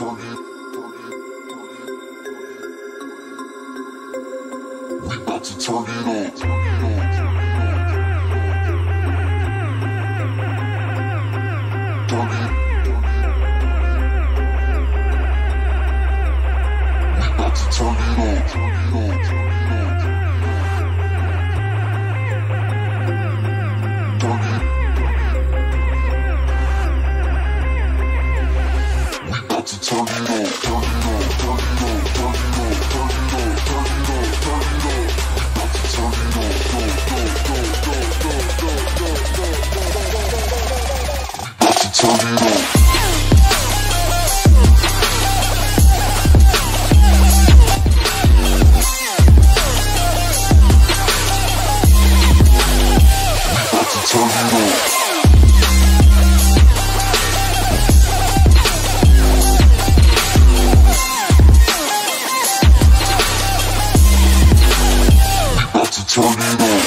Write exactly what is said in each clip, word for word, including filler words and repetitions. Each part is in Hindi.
Turn it, turn it, turn it. We about to turn it on. Turn it on. Turn it, turn it. We about to turn it on. Turn it on. Turn it on. Turn it, turn it. We about to turn it on. Turn it on. Turn it on. Turn it on. Turn it on. Turn it on. Turn it on. We about to turn it on. Go, go, go, go, go, go, go, go, go. We about to turn it on. Turn it on. We about to turn it on.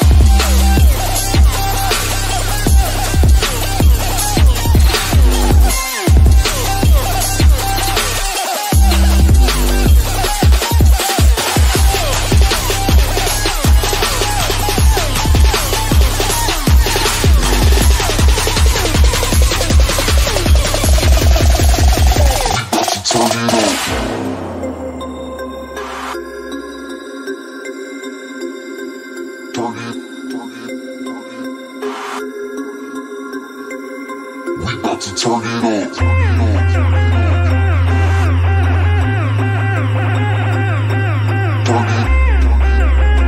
Turn it, turn it, turn it. We about to turn it on. Turn it on. Turn it on. Turn it, turn it.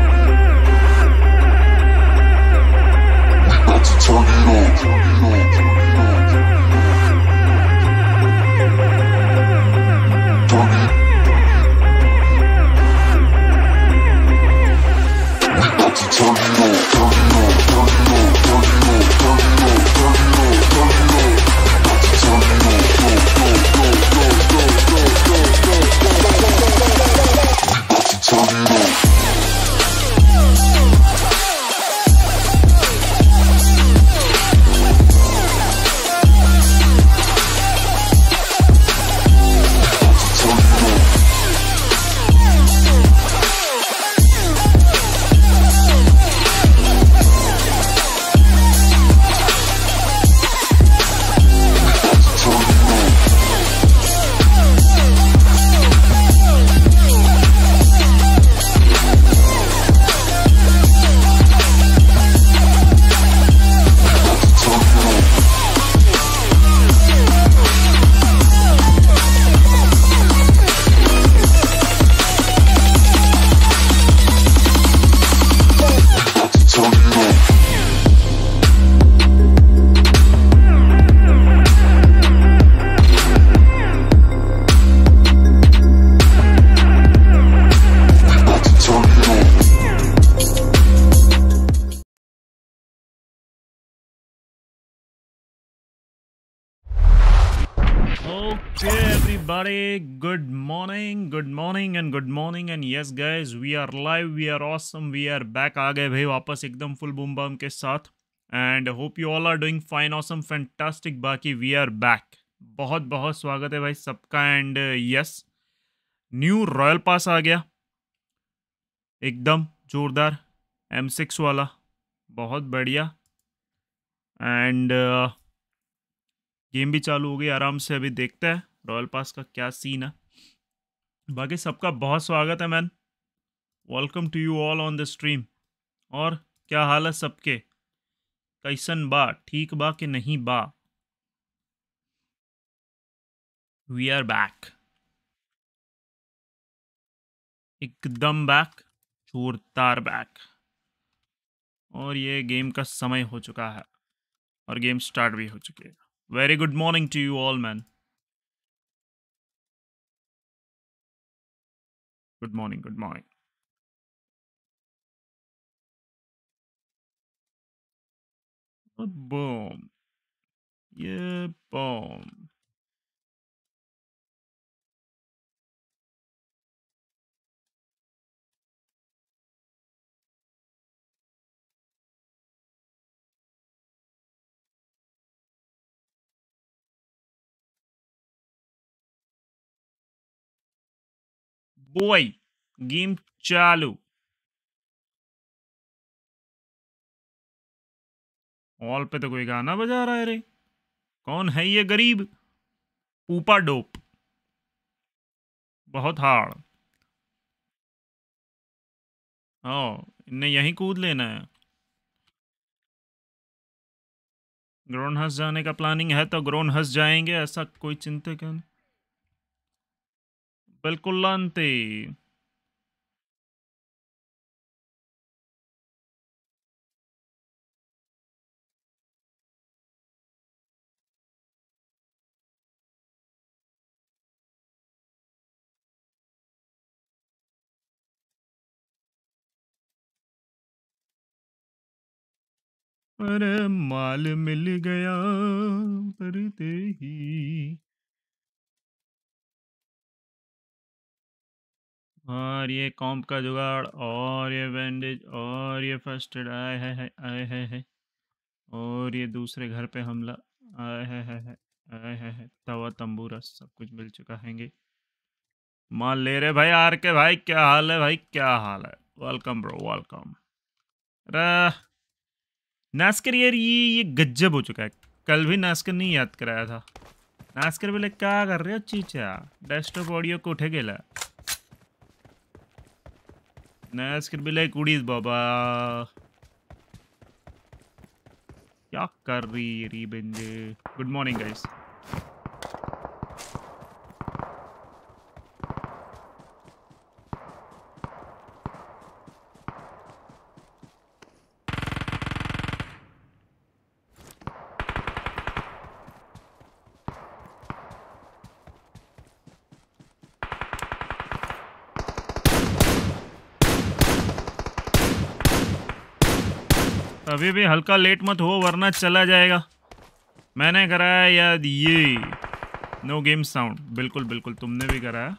We about to turn it on. Turn it on. Turn it on. Turn it, turn it. We about to turn it on. Turn it on. Turn it on. Turn it on. Turn it on. Turn it on. Turn it on. We about to turn it on. Go, go, go, go, go, go, go, go, go. We about to turn it on. Okay, everybody, good morning, good morning and good morning and yes guys, we are live, we are awesome, we are back. आ गए भाई वापस एकदम फुल बूम बम के साथ and hope you all are doing fine, awesome, fantastic. बाकी वी आर बैक। बहुत बहुत स्वागत है भाई सबका and yes, new royal pass आ गया, एकदम जोरदार एम सिक्स वाला, बहुत बढ़िया। एंड गेम भी चालू हो गई आराम से, अभी देखते हैं रॉयल पास का क्या सीन है। बाकी सबका बहुत स्वागत है man, welcome to you all on the stream. और क्या हाल है सबके, कैसन बा, ठीक बा कि नहीं बा? वी आर बैक, एकदम बैक, जोरदार बैक। और ये गेम का समय हो चुका है और गेम स्टार्ट भी हो चुकी है। Very good morning to you all man, good morning, good morning. Boom, ये बूम। बॉय गेम चालू। ऑल पे तो कोई गाना बजा रहा है रे। कौन है ये गरीब? ऊपर डोप बहुत हार्ड। ओ इन्हें यहीं कूद लेना है। ग्रोन हंस जाने का प्लानिंग है तो ग्रोन हंस जाएंगे, ऐसा कोई चिंता क्या नहीं। बिल्कुल लानते। अरे माल मिल गया करते ही। और ये कॉम्प का जुगाड़ और ये बैंडेज और ये फर्स्ट एड आए है, है आए है, है और ये दूसरे घर पे हमला आए है, है, है आए है, है तवा तंबूरा सब कुछ मिल चुका हैंगे। मान ले रहे भाई आर के भाई, क्या हाल है भाई, क्या हाल है? Welcome bro welcome. अरे नास्कर यार ये ये गज्जब हो चुका है। कल भी नास्कर नहीं याद कराया था। नास्कर बोले क्या कर रहे हो चीचा, डेस्कटॉप ऑडियो को उठे गेला। नास्कर बोले कुड़ीज बाबा क्या कर रही री बंदे। Good morning guys. अभी भी हल्का लेट मत हो वरना चला जाएगा। मैंने कराया याद ये नो गेम साउंड, बिल्कुल बिल्कुल तुमने भी कराया।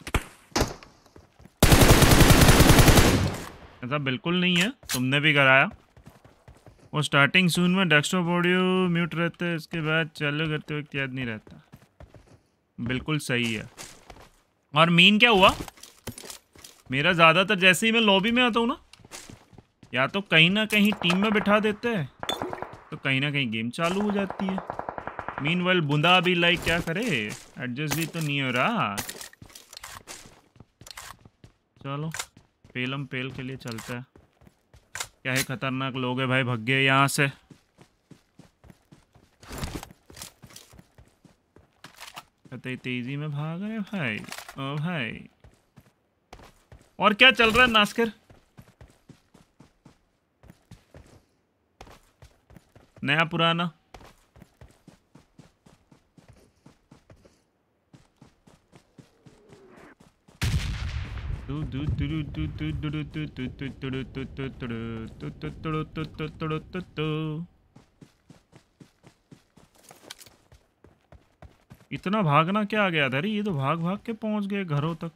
ऐसा बिल्कुल नहीं है, तुमने भी कराया। वो स्टार्टिंग सून में डेस्कटॉप ऑडियो म्यूट रहता है, इसके बाद चालू करते वक्त याद नहीं रहता। बिल्कुल सही है। और मीन क्या हुआ मेरा, ज़्यादातर जैसे ही मैं लॉबी में आता हूँ ना, या तो कहीं ना कहीं टीम में बिठा देते हैं तो कहीं ना कहीं गेम चालू हो जाती है। मीन वेल बुंदा भी लाइक क्या करे, एडजस्ट भी तो नहीं हो रहा। चलो पेलम पेल के लिए चलता है। क्या है खतरनाक लोग है भाई, भग गए यहाँ से। कतई तेजी में भाग रहे भाई। ओ भाई और क्या चल रहा है नास्कर? नया पुराना इतना भागना क्या आ गया था रे, ये तो भाग भाग के पहुंच गए घरों तक।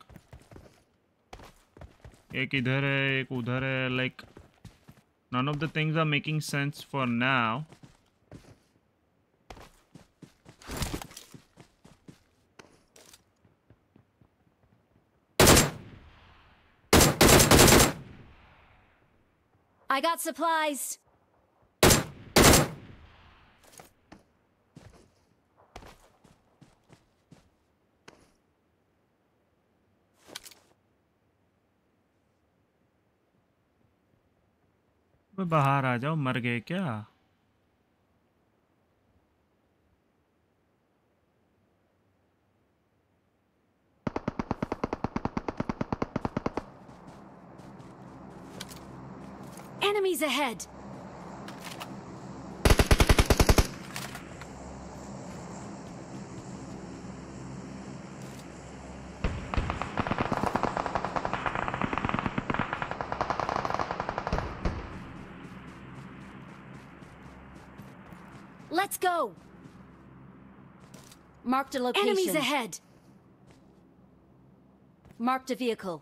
एक इधर है एक उधर है, like none of the things are making sense for now. I got supplies. बाहर आ जाओ, मर गए क्या? Enemies ahead. Let's go. Marked a location. Enemies ahead. Marked a vehicle.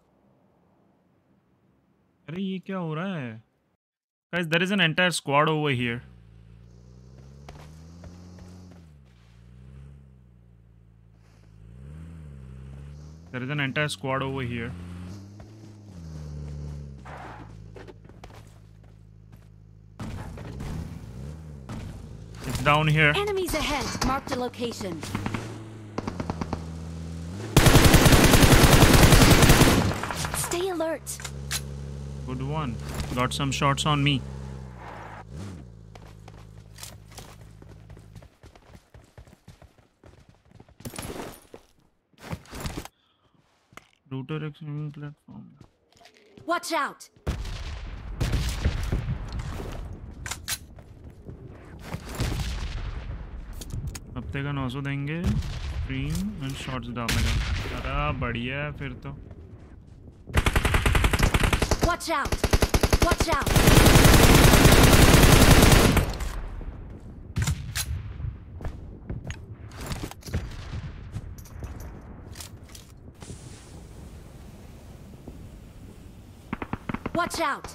अरे ये क्या हो रहा है? Guys, there is an entire squad over here. There is an entire squad over here. down here. Enemies ahead. Marked a location. Stay alert. Good one. Got some shots on me. Router extreme platform. Watch out. हफ्ते का नौ सौ देंगे स्ट्रीम एंड शॉट्स डालेगा। अरे बढ़िया है फिर तो। Watch out. Watch out. Watch out.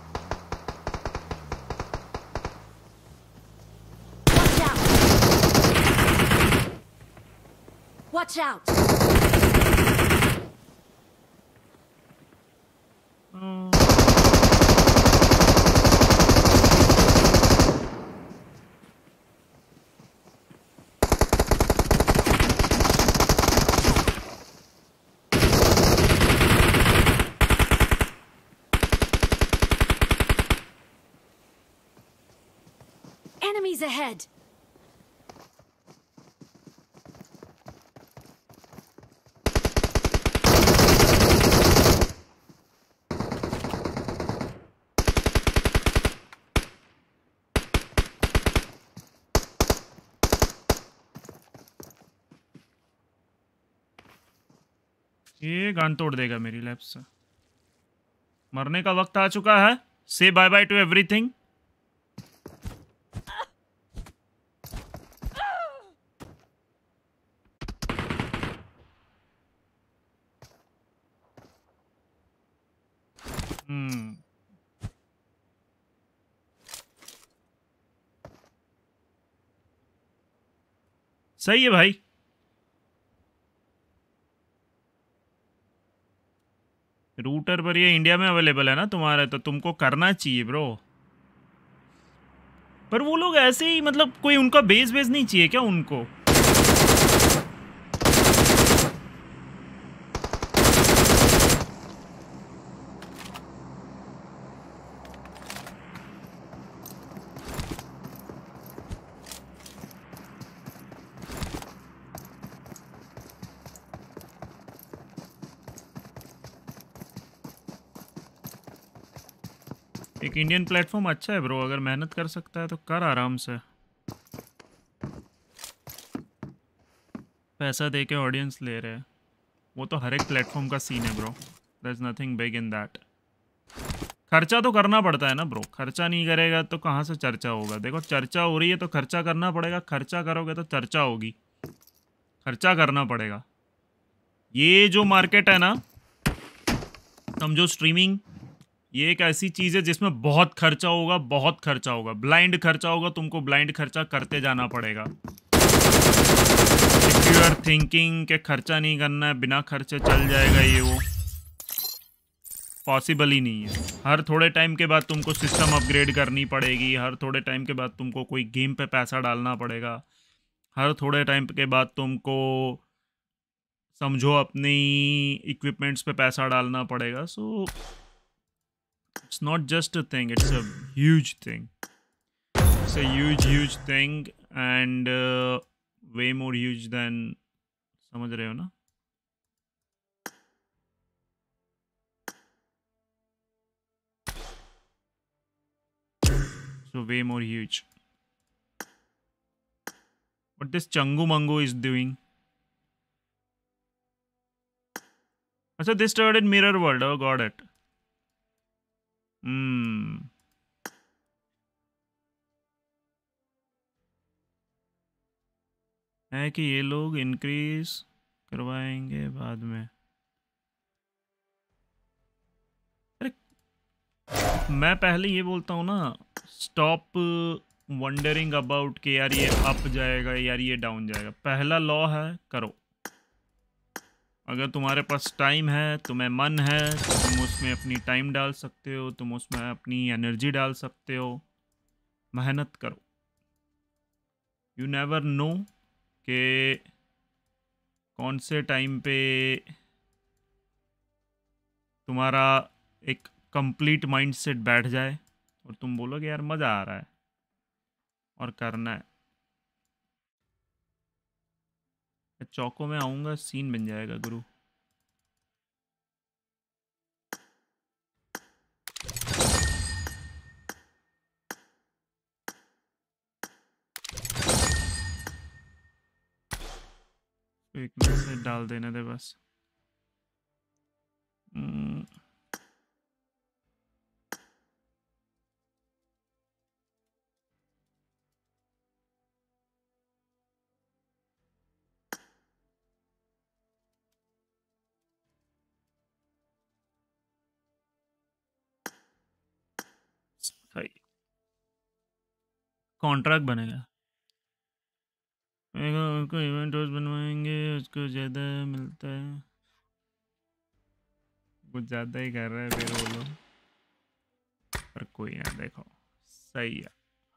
Watch out. Watch out. Oh. Enemies ahead. ये गान तोड़ देगा मेरी लैब से। मरने का वक्त आ चुका है। Say bye bye to everything. Hmm सही है भाई। रूटर पर ये इंडिया में अवेलेबल है ना तुम्हारे, तो तुमको करना चाहिए ब्रो। पर वो लोग ऐसे ही मतलब कोई उनका बेस बेस नहीं चाहिए क्या उनको? एक इंडियन प्लेटफॉर्म अच्छा है ब्रो, अगर मेहनत कर सकता है तो कर आराम से। पैसा दे के ऑडियंस ले रहे हैं, वो तो हर एक प्लेटफॉर्म का सीन है bro. There is nothing big in that. खर्चा तो करना पड़ता है ना ब्रो, खर्चा नहीं करेगा तो कहाँ से चर्चा होगा? देखो चर्चा हो रही है तो खर्चा करना पड़ेगा, खर्चा करोगे तो चर्चा होगी, खर्चा करना पड़ेगा। ये जो मार्केट है ना, समझो स्ट्रीमिंग, ये एक ऐसी चीज़ है जिसमें बहुत खर्चा होगा, बहुत खर्चा होगा, ब्लाइंड खर्चा होगा। तुमको ब्लाइंड खर्चा करते जाना पड़ेगा। इफ यू आर थिंकिंग कि खर्चा नहीं करना है, बिना खर्चे चल जाएगा, ये वो पॉसिबल ही नहीं है। हर थोड़े टाइम के बाद तुमको सिस्टम अपग्रेड करनी पड़ेगी, हर थोड़े टाइम के बाद तुमको कोई गेम पे पैसा डालना पड़ेगा, हर थोड़े टाइम के बाद तुमको समझो अपनी इक्विपमेंट्स पे पैसा डालना पड़ेगा। सो it's not just a thing, it's a huge thing. It's a huge huge thing and uh, way more huge than, समझ रहे हो ना? So way more huge. What this Changu Mango is doing? अच्छा, they started Mirror World. Oh, got it. Hmm. है कि ये लोग इंक्रीज करवाएंगे बाद में। अरे मैं पहले ये बोलता हूँ ना, स्टॉप वंडरिंग अबाउट कि यार ये अप जाएगा यार ये डाउन जाएगा। पहला लॉ है, करो। अगर तुम्हारे पास टाइम है, तुम्हें मन है, तो तुम उसमें अपनी टाइम डाल सकते हो, तुम उसमें अपनी एनर्जी डाल सकते हो। मेहनत करो, यू नेवर नो कि कौन से टाइम पे तुम्हारा एक कंप्लीट माइंडसेट बैठ जाए और तुम बोलोगे यार मज़ा आ रहा है और करना है। चौकों में आऊँगा सीन बन जाएगा गुरु। एक मैसेज डाल देने दे बस। हम्म, सही कॉन्ट्रैक्ट बनेगा। उनको इवेंट रोज बनवाएंगे, उसको ज़्यादा मिलता है। कुछ ज़्यादा ही कर रहा है फिर वो लोग, पर कोई ना, देखो सही है।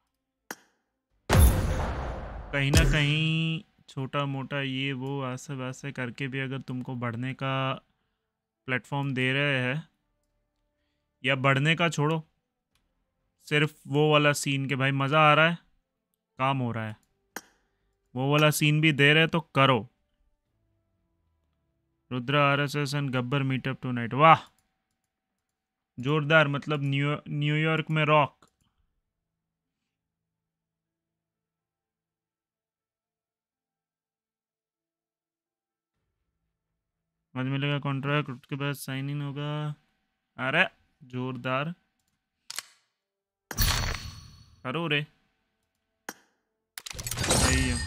कहीं ना कहीं छोटा मोटा ये वो ऐसे वैसे करके भी अगर तुमको बढ़ने का प्लेटफॉर्म दे रहे हैं, या बढ़ने का छोड़ो, सिर्फ वो वाला सीन के भाई मज़ा आ रहा है, काम हो रहा है, वो वाला सीन भी दे रहे तो करो। Rudra RSS and Gabbar meetup tonight, वाह जोरदार। मतलब न्यू न्यूयॉर्क में रॉक। आज मिलेगा कॉन्ट्रैक्ट, उसके बाद साइन इन होगा। अरे जोरदार, करो रे, सही है।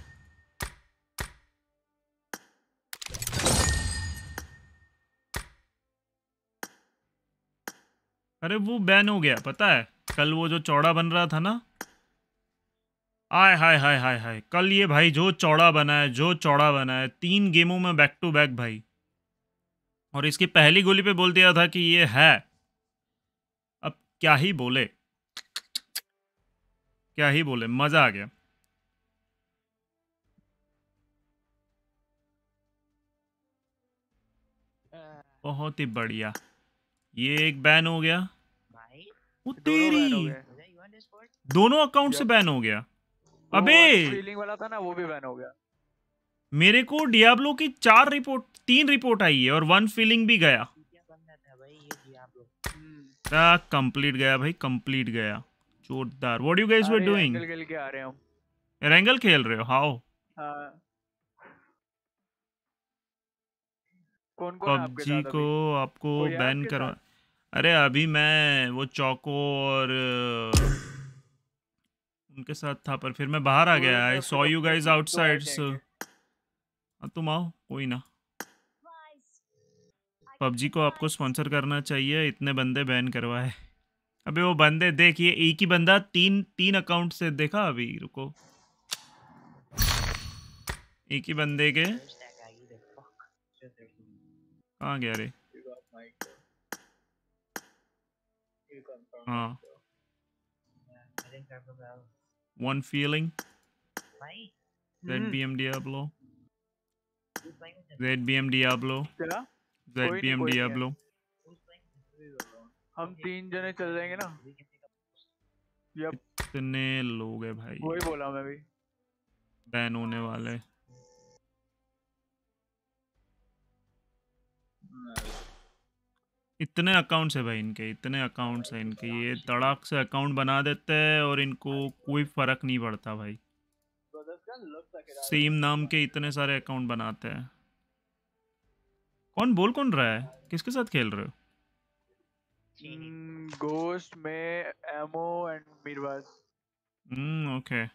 अरे वो बैन हो गया पता है, कल वो जो चौड़ा बन रहा था ना, आय हाय हाय हाय हाय, कल ये भाई जो चौड़ा बना है, जो चौड़ा बना है, तीन गेमों में बैक टू बैक भाई, और इसकी पहली गोली पे बोल दिया था कि ये है। अब क्या ही बोले, क्या ही बोले, मज़ा आ गया। बहुत ही बढ़िया। ये एक बैन हो गया, भाई वो दोनों बैन हो तेरी, गए। you want this sport? दोनों अकाउंट से Yep. बैन हो गया। वो अबे फीलिंग वाला था ना, वो भी बैन हो गया। मेरे को डियाब्लो की चार रिपोर्ट, तीन रिपोर्ट आई है और वन फीलिंग भी गया। क्या बनना था भाई ये डियाब्लो? हम्म। कंप्लीट गया भाई, कंप्लीट गया, जोरदार। व्हाट यू गाइस वर अरे डूइंग? एंगल खेल के आ रहे हैं हम। रेंगल खेल रहे हो? हाउ? हाँ। कौन कौन है आपके पबजी साथ को अभी? आपको कोई है बैन आपके करवा। साथ? अरे अभी मैं वो चौको और अ, उनके साथ था, पर फिर मैं बाहर आ कोई गया। नहीं, आई फिर सॉ तो- यू गाइस तो आ आउटसाइड, जाएंगे। हाँ तुम आओ, कोई ना। पबजी को आपको स्पॉन्सर करना चाहिए, इतने बंदे बैन करवाए। अबे वो बंदे देखिए, एक ही बंदा तीन तीन अकाउंट से, देखा अभी, रुको, एक ही बंदे के First tag आ गई, the fuck? Just there. कहाँ गया रे? You got mic, bro. You confirm हाँ, mic, bro. Yeah, I didn't grab the bell. One feeling, भाई, Z hmm. B M Diablo, who's playing with him? Z B M Diablo, क्या? जेड कोई बी नहीं, एम कोई नहीं है। Diablo. Who's playing with him? हम तीन जने चल जाएंगे ना। We can pick up. Yep, इतने लोग हैं भाई, वही बोला मैं भी। बैन होने वाले। इतने अकाउंट्स है भाई इनके, इतने अकाउंट्स हैं इनके, ये तड़ाक से अकाउंट बना देते हैं और इनको कोई फर्क नहीं पड़ता भाई। सेम नाम के इतने सारे अकाउंट बनाते हैं। कौन बोल कौन रहा है? किसके साथ खेल रहे हो? गोस्ट में एमो एंड मीरवाज। Hmm okay.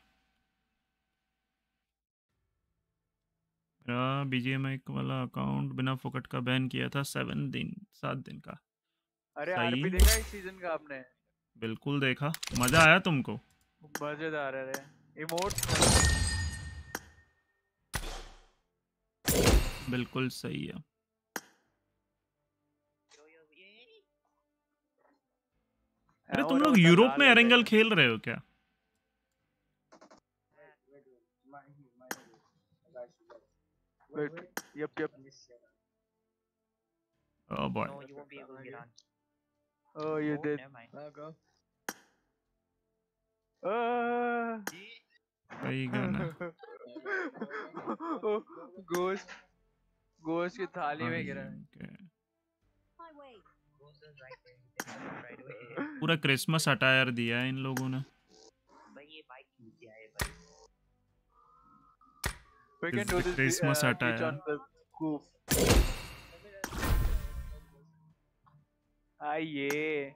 मेरा बीजीएमआई वाला अकाउंट बिना फोकट का बैन किया था, सेवन दिन सात दिन का। अरे सही। आरपी देखा इस सीजन का आपने? बिल्कुल देखा, मजा आया तुमको? मजेदार है रे। इमोट बिल्कुल सही है। Yo, yo, yay! अरे तुम लोग यूरोप में एरेंगल खेल रहे हो क्या? Wait. Yep, yep. Oh boy. No, you won't be able to get on. Oh, you Oh, did. never mind. Ah. सही गाना. Oh, ghost. Ghost की थाली में गिरा. Okay. My way. Ghost is right there. You can get right away. पूरा क्रिसमस अटायर दिया है इन लोगों ने. भाई ये बाइक क्यों दिया है भाई? We can It's do the this Christmas uh, glitch attire. on the goof. Ah, yeah.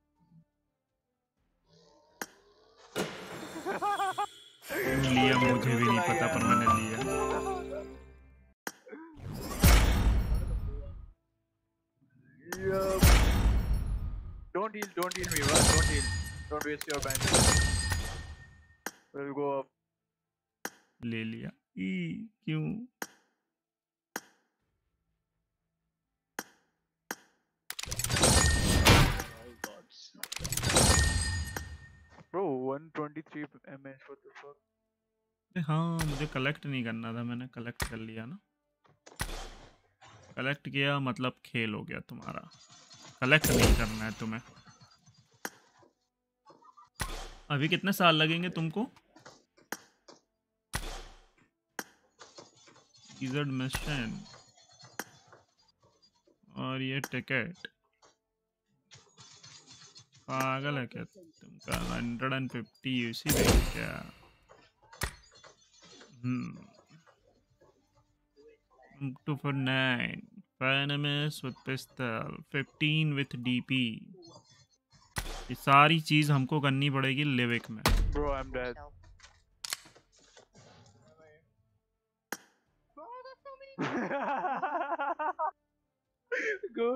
क्यों लिया मुझे भी नहीं पता पर मैंने लिया. Yup. Don't heal, don't heal me, Run, don't heal. Don't waste your bandage. We'll go up. ले लिया. ई क्यों? Bro, one twenty-three M S, what the fuck? अरे हाँ मुझे कलेक्ट नहीं करना था, मैंने कलेक्ट कर लिया ना. कलेक्ट किया मतलब खेल हो गया तुम्हारा. कलेक्ट नहीं करना है तुम्हें. अभी कितने साल लगेंगे तुमको? इजड मिशन और ये टिकट पागल है क्या तुमका? हंड्रेड एंड फिफ्टी यूसी देंगे क्या? Hmm two four nine Panamis with pistol, fifteen with D P. ये सारी चीज हमको करनी पड़ेगी लिविक में. Bro, I'm dead. Go.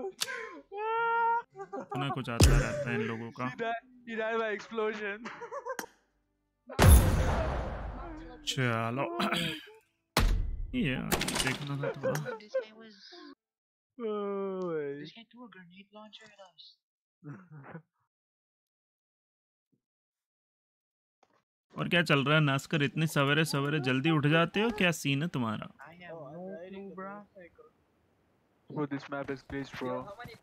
इतना कुछ आता रहता है इन लोगों का. He died, he died by explosion. चलो ये देखना था थोड़ा. This guy was. Oh, This guy threw a grenade launcher at us. और क्या चल रहा है नास्कर? इतनी सवेरे सवेरे जल्दी उठ जाते हो, क्या सीन है तुम्हारा? I have no clue, bro. Bro, this map is glitched, bro.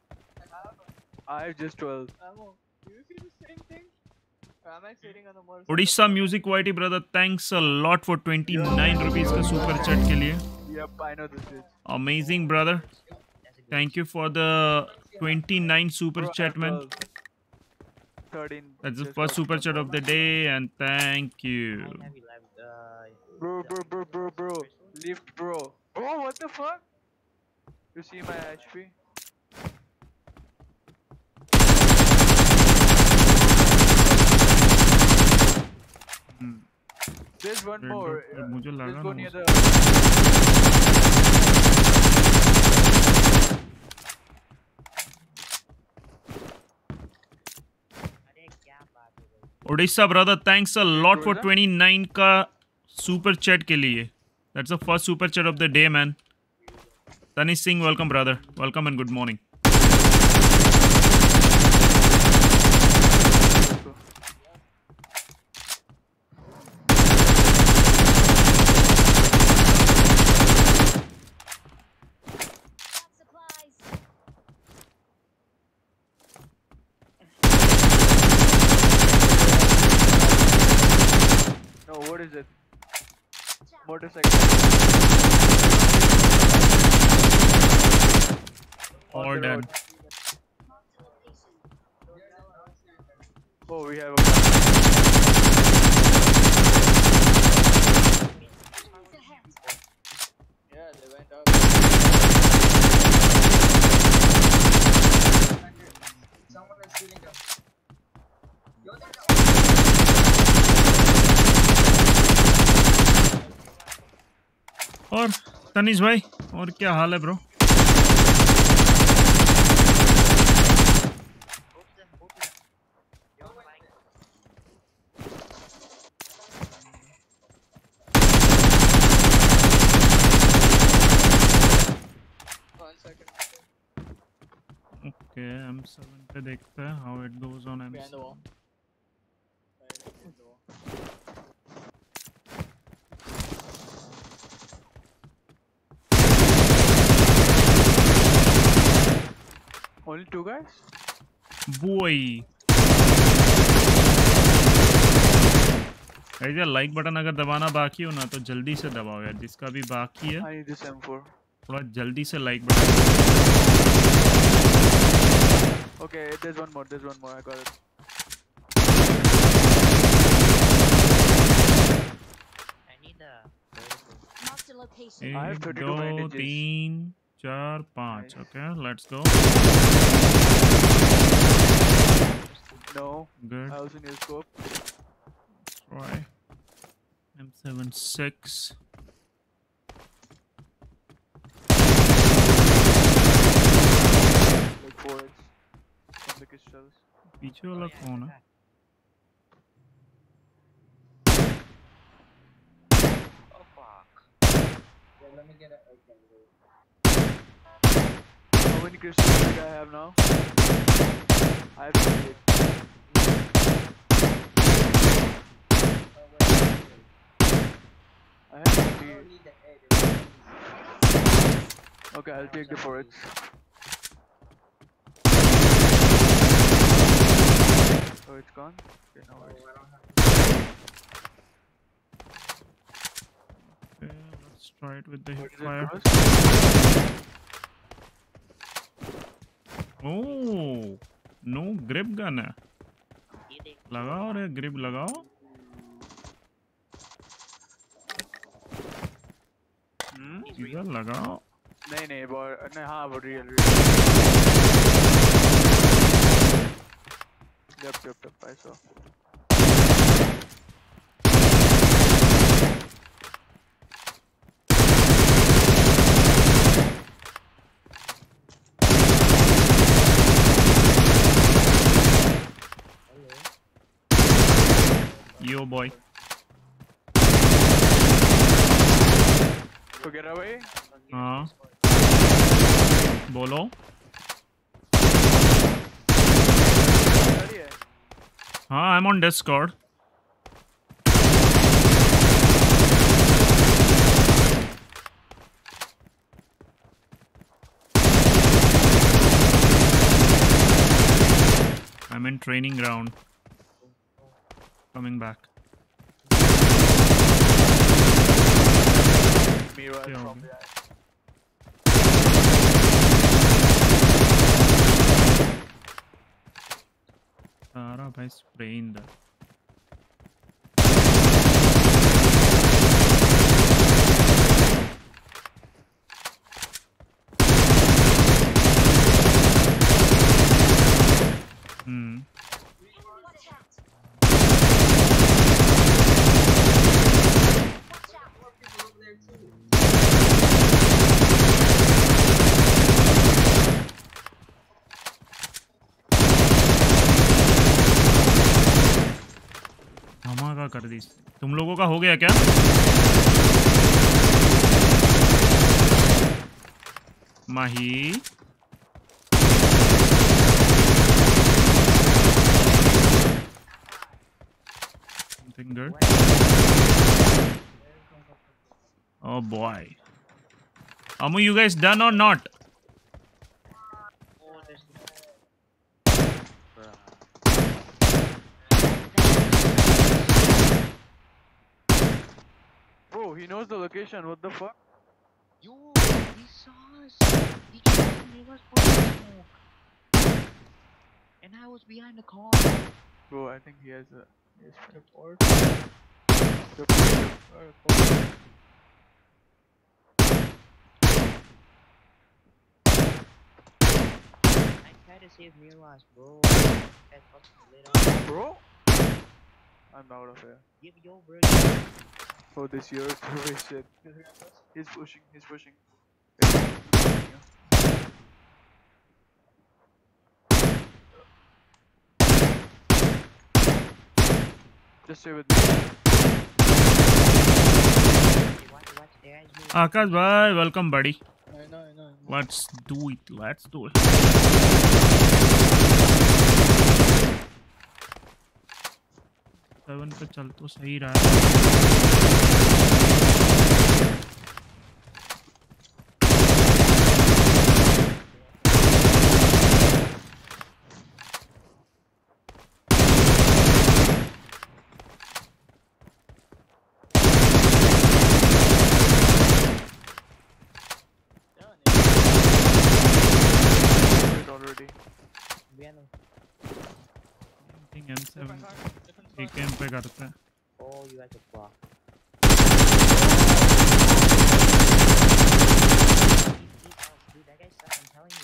I have just twelve. Do you see the same thing? Or am I sitting on the motorcycle? Orissa music वाइटी brother, thanks a lot for twenty nine rupees का सुपर चैट के लिए. Yep, I know this is. Amazing brother, thank you for the twenty nine super Bro, I chat have man. twelve. thirteen. That's the just first got super chat of the day, and thank I you. have eleven. Uh, Bro, bro, bro, bro, bro. Lift, bro. Bro, what the fuck? You see my H P? Hmm. There's one Red more. dot, uh, मुझे लगा Let's go ना near उस- the. अरे क्या बात है भाई? Orissa brother, thanks a lot for Rosa? Twenty nine का सुपर चैट के लिए. That's the first super chat of the day man. Tanish Singh, welcome brother, welcome and good morning. Got supplies. No, what is it? Watch out. Motorcycle. On All the done. road. Marked a location. Oh, we have a car. Enemies ahead. Yeah, they went up. Someone is stealing them. और तनिष भाई, और क्या हाल है bro? Both of them, both of them. You're on bike. One second. Okay, M seven पे देखते हैं how it goes on M Behind the wall. Seven. Right behind the wall. Only two guys? boy ऐसे लाइक बटन अगर दबाना बाकी हो ना तो जल्दी से दबाओ यार, जिसका भी बाकी है I need this M four. थोड़ा जल्दी से like button. Okay, there's one more. There's one more. I got it. I need the vertical. Marked a location. I have एक thirty-two दो bandages. तीन चार पाँच Nice. Okay let's go No. Good I also need a scope. try M seventy-six Like four X. From the crystals. पीछे वाला Oh, yeah, कौन है? that. Oh fuck. How many crystals do I have now? I have thirty-eight. I have thirty-eight. Okay, I'll take the four X. Oh, it's gone? Okay, no worries. Okay, let's try it with the What hip is it, fire. Cross? Oh no grip gun है, ये देख लगाओ रे ग्रिप लगाओ। Hmm? इधर लगाओ। नहीं नहीं बहुत नहीं हाँ वो real real yep yep yep I saw Yo boy तो get away हाँ बोलो। ready है हाँ I'm on Discord. I'm in training ground. Coming back. Mira क्या हो from गया? behind सारा भाई spray in the hmm Watch out. Watch out. धमाका कर दी। तुम लोगों का हो गया क्या? Mahi something good. Oh boy. Amu, you guys done or not? Oh, there's bro he knows the location what the fuck Yo, he saw us. He came in reverse for the smoke. And I was behind the car. bro I think he has a he has report report report I tried to save Mirage, bro. That fucking lit up. bro I'm out of here Give your bro. oh this year holy shit he's pushing he's pushing just stay with me Watch, watch, there is me. Akash bhai, welcome buddy. I know, I know. I know. Let's do it. Let's do it. Seven पे चल तो सही रहा है। piano. थिंक एम सेवन एक कैंप पे करते हैं. Oh, you guys are blocked. Dude, that guy sucks, I'm telling you.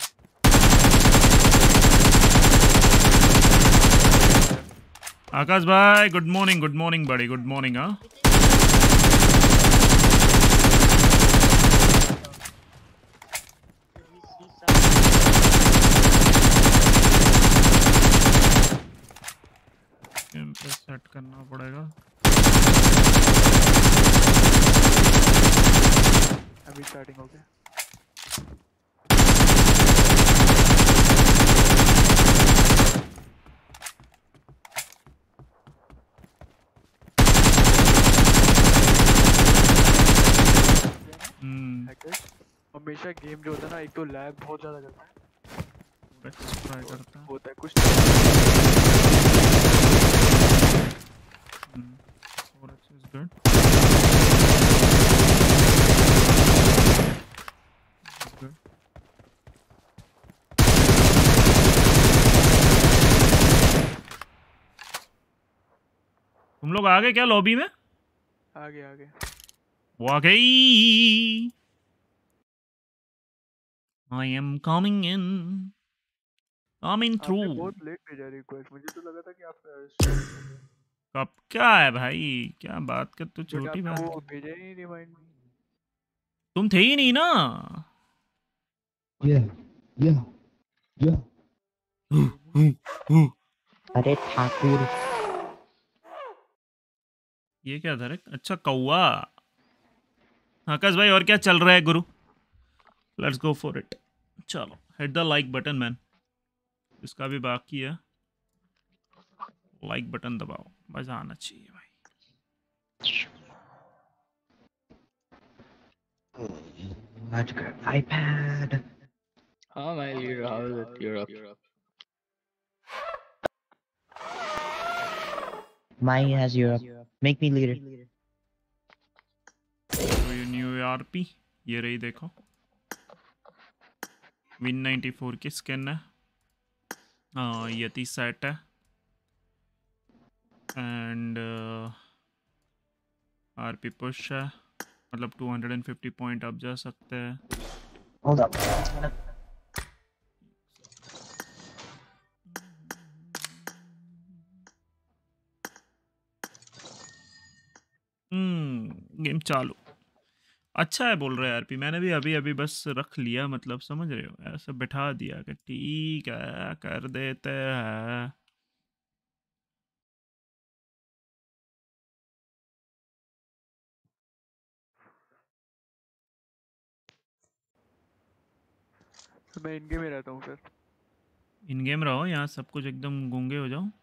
Akash भाई गुड मॉर्निंग गुड मॉर्निंग बड़ी गुड मॉर्निंग. हाँ He's, he sucks. कैंप पे सेट करना पड़ेगा. अभी स्टार्टिंग हो गया. हम्म हैकर्स हमेशा गेम जो होता है ना, एक तो लैग बहुत ज्यादा करता है. ट्राई करता है. होता है कुछ. Hmm four X is good. Good. तुम लोग आ गए क्या लॉबी में? आगे आगे. वो आ गई. I am coming in. Coming आपने through. बहुत लेट भेजा रिक्वेस्ट. मुझे तो लगा था कि आप कब क्या है भाई? क्या बात कर तू छोटी आपने बात. वो भेजा ही नहीं रिमाइंड. तुम थे ही नहीं ना. Yeah, yeah, yeah. अरे ठाकुर. ये क्या था रे? अच्छा कौवा. आकाश भाई और क्या चल रहा है गुरु? Let's go for it. चलो hit the like button man. इसका भी बाकी है. लाइक बटन दबाओ. मजा आना चाहिए भाई. Let's go. iPad. हाँ मैं लीड रहा हूँ Europe. Mine has Europe. Make me leader. तो ये न्यू आरपी ये रही देखो. विन नाइन्टी फोर की स्किन है. हाँ यति सेट है. एंड आरपी पुश है. मतलब टू हंड्रेड फिफ्टी पॉइंट अब जा सकते हैं. Hold up. हम्म गेम चालू. अच्छा है बोल रहे हैं आरपी. मैंने भी अभी अभी बस रख लिया. मतलब समझ रहे हो ऐसे बिठा दिया कि ठीक है कर देते हैं. मैं इनके में रहता हूँ फिर. इन गेम रहो यहाँ सब कुछ एकदम गूंगे हो जाओ.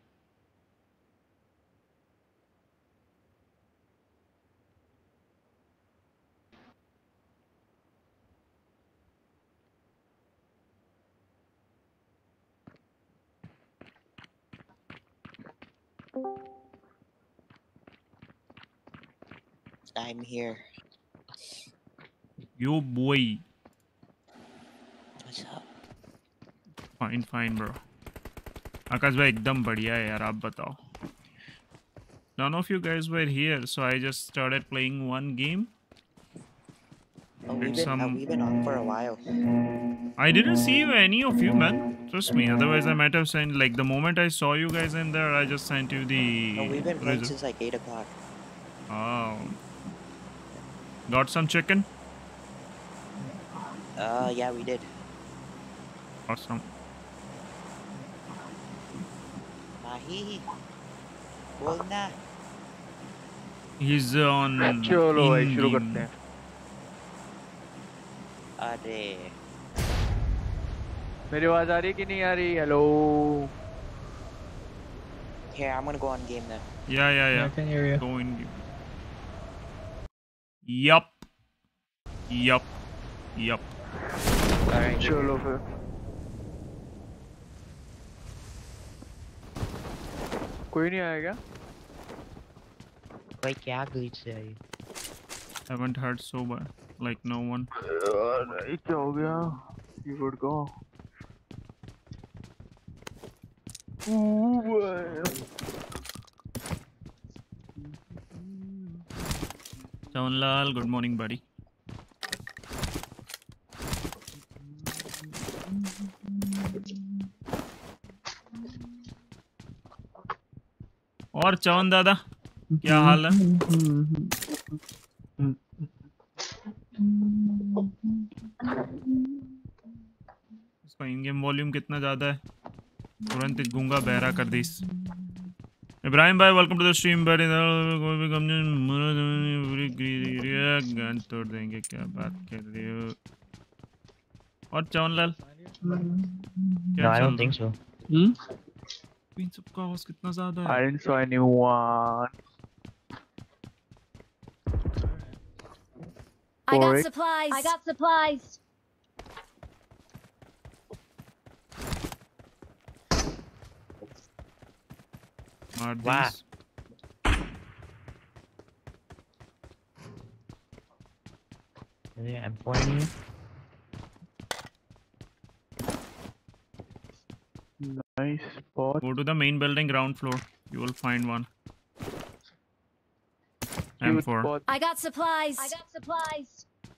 I'm here. Yo boy. What's up? Fine fine bro. Akash भाई एकदम बढ़िया है यार. आप बताओ. None of you guys were here, so I just started playing one game. Oh, we've Did been, some. uh, we've been on for a while. I didn't see you any of you, man. Trust me. Otherwise, I might have sent like the moment I saw you guys in there, I just sent you the. No, we've been playing result. since like eight o'clock. Oh. Got some chicken? Uh, yeah, we did. Awesome. Mahi. Bolna. He's on. चलो भाई in शुरू game. करते हैं. अरे. मेरी आवाज आ रही कि नहीं आ रही? Hello. Here, I'm gonna go on game then. Yeah, yeah, yeah. I can hear you. Go in game. Yup. Yup. Yup. Alright. चलो फिर. कोई नहीं आएगा? भाई क्या glitch है ये? Haven't heard so bad. Like no one. यार क्या हो गया? कीबोर्ड को. Chavanlal, good morning, buddy. और चवन दादा क्या हाल है? इसका इन गेम वॉल्यूम कितना ज्यादा है? तुरंत गूंगा बहरा कर दी। इब्राहिम भाई वेलकम टू द स्ट्रीम। बड़े गन तोड़ देंगे, क्या बात कर रहे हो? और चवनलाल No, I don't think so. Hmm? इन सबका आवाज कितना ज्यादा I है? didn't saw anyone. I got Alright. supplies. I got supplies. मार वाह। दीस। Yeah, I'm pointing you. Nice spot. Go to the main building, ground floor. You will find one. M Cute four. spot. I got supplies. I got supplies.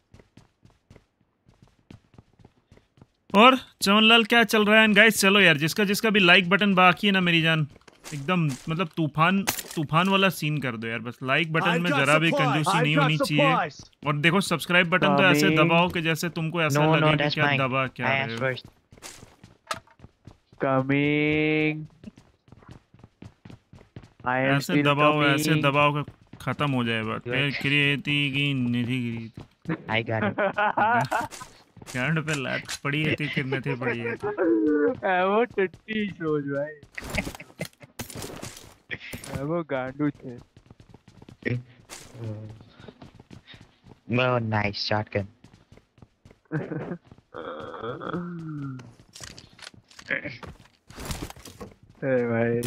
और चवनलाल क्या चल रहा है? एंड गाइस चलो यार, जिसका जिसका भी लाइक बटन बाकी है ना मेरी जान, एकदम मतलब तूफान तूफान वाला सीन कर दो यार। बस लाइक बटन में जरा भी कंजूसी नहीं होनी चाहिए। और देखो सब्सक्राइब बटन तो ऐसे Coming. दबाओ कि जैसे तुमको ऐसा No, no, लगे कि that's क्या mine. दबा क्या I रहे asked हो। first. Coming. I am ऐसे still दबाओ coming. ऐसे दबाओ कि खत्म हो जाए बात। Good. क्रिएटी की Nidhi Giri I got it. कैंड पे लात पड़ी है थी कितने थे पड़ी है। एवो टट्टी सोच भाई। एवो गांडू छे। Oh, nice shotgun. Hey भाई।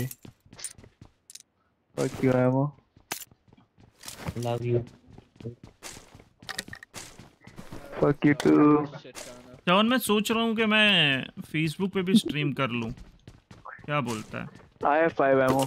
Fuck you, Ammo. Love you. Fuck you too. Chyavan मैं सोच रहा हूँ कि मैं फेसबुक पे भी स्ट्रीम कर लूँ, क्या बोलता है? I have five ammo.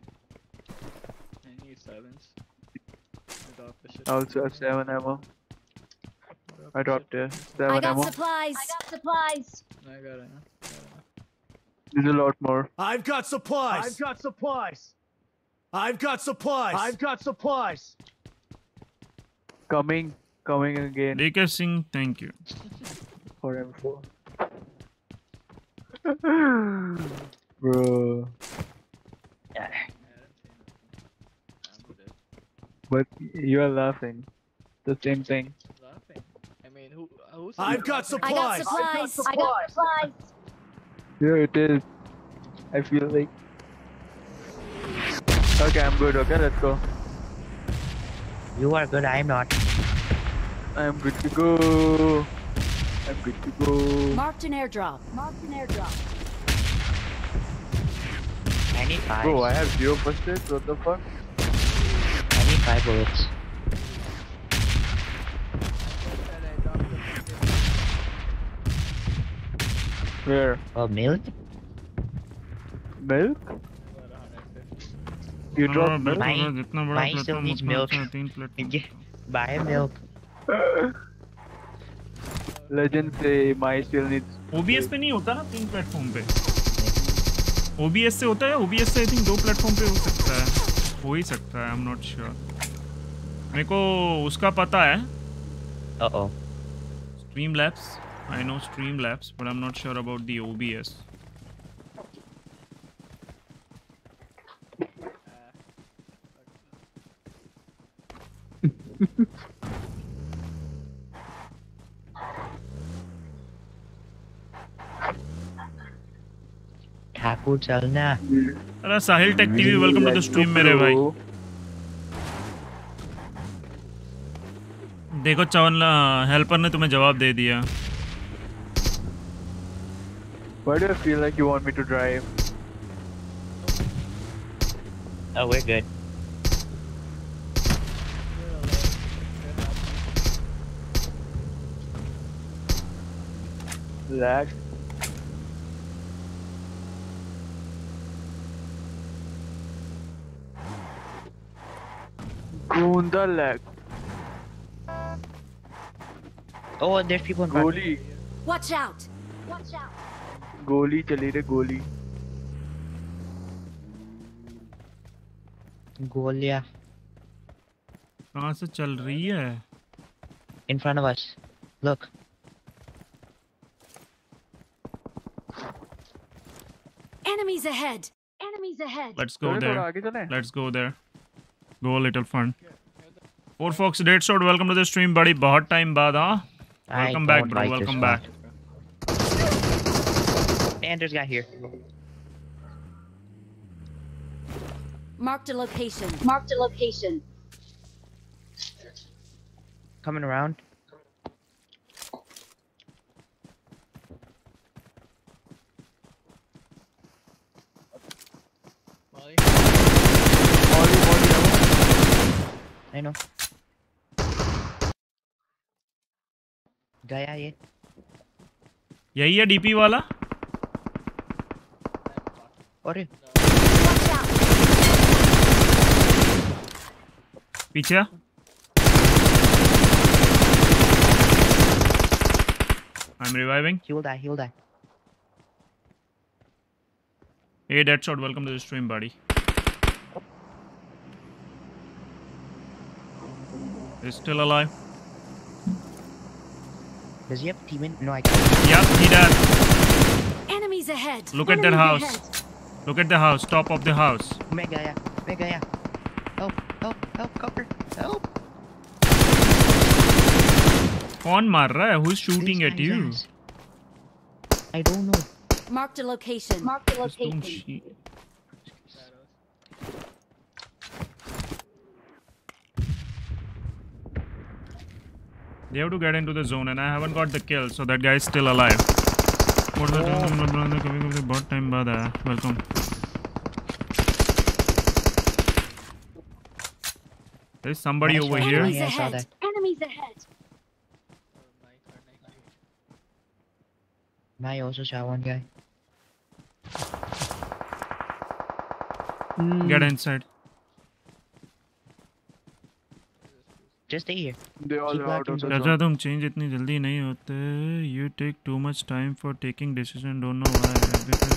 I need sevens. I dropped the shit. I also have seven ammo. I dropped it. I Seven got ammo. supplies. I got supplies. I got it. Huh? There's a lot more. I've got supplies. I've got supplies. I've got supplies. I've got supplies. Coming. Coming again लेकर Singh thank you. for M four. Bro. But you are laughing. The same thing. Laughing. I mean, who? Who's? I've got I supplies. got supplies. I got supplies. Yeah, it is. I feel like. Okay, I'm good. Okay, let's go. You are good, I'm not. I'm good to go. I'm good to go. Marked an airdrop. Marked an airdrop. I need five. Bro, I have zero first aid. What the fuck? I need five bullets. Where? Oh, milk? Milk? You dropped हाँ, milk? बिल्कुल, Mine- जितना बड़ा mine still प्लेटफॉर्म needs उतना milk. अच्छा तीन platform. Yeah, buy milk. Legend say my still needs. OBS पे नहीं होता ना तीन प्लेटफॉर्म पे? ओबीएस से होता है? ओबीएस से आई थिंक दो प्लेटफॉर्म पे हो सकता है, हो ही सकता है। I am not sure. मेरे को उसका पता है, Uh-oh. Stream labs. I know stream labs but I am not sure about the OBS. Thakur चलना। अरे Sahil tech TV welcome to the stream मेरे भाई। देखो चवन हेल्पर ने तुम्हें जवाब दे दिया। Why do I feel like you want me to drive? Oh, we're good. Lag? Gunda lag. Oh, and there's people in front. Goli. Watch out! Watch out! Goli चली रे गोली. Golia. कहाँ से चल रही है? In front of us. Look. Enemies ahead! Enemies ahead! Let's go चले थोड़ा there. आगे चले. Let's go there. Go a little fun. Four Fox Deadshot, welcome to the stream, buddy. बहुत time बाद हाँ? I Welcome back, don't bro. like Welcome this back. one. And there's a guy here. Marked a location. Marked a location. Coming around. Molly. Molly Molly आओ. I know. गया ये. यही है डीपी वाला? अरे Watch out! पीछे? I'm reviving. he will die. He will die. Hey Deadshot, welcome to the stream, buddy. He's still alive. Does he have a teammate? No, I can't. Yep, he does. Enemies ahead! Look at that Enemies house. ahead. Look at the house, top of the house. मैं गया. मैं गया. Help! Help! Help! Cover! Help! कौन मार रहा है? Who's shooting These at you? guys. I don't know. Marked a location. Marked a Don't location. she- They have to get into the zone and I haven't got the kill, so that guy is still alive. What the कभी कभी बहुत time बाद आया. Welcome. There's somebody Nice over one. here. Enemies Yeah, I saw ahead! Enemies ahead! I also saw one guy. Get inside. Just stay here. They all Keep are out of locking the चाचा zone. तुम चेंज इतनी जल्दी नहीं होते. You take too much time for taking decision. Don't know why. अभी पे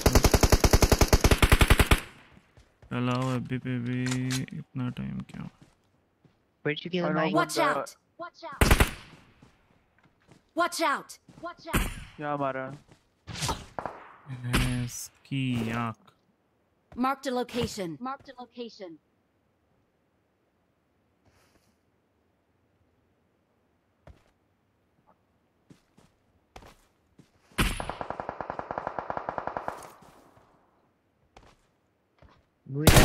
चलाओ अभी पे भी इतना टाइम क्यों? Where'd you kill I him, know. Mike? Watch out! Watch out! Watch out! Watch out! क्या मारा? इसकी आँख. Marked a location. Marked a location. Who is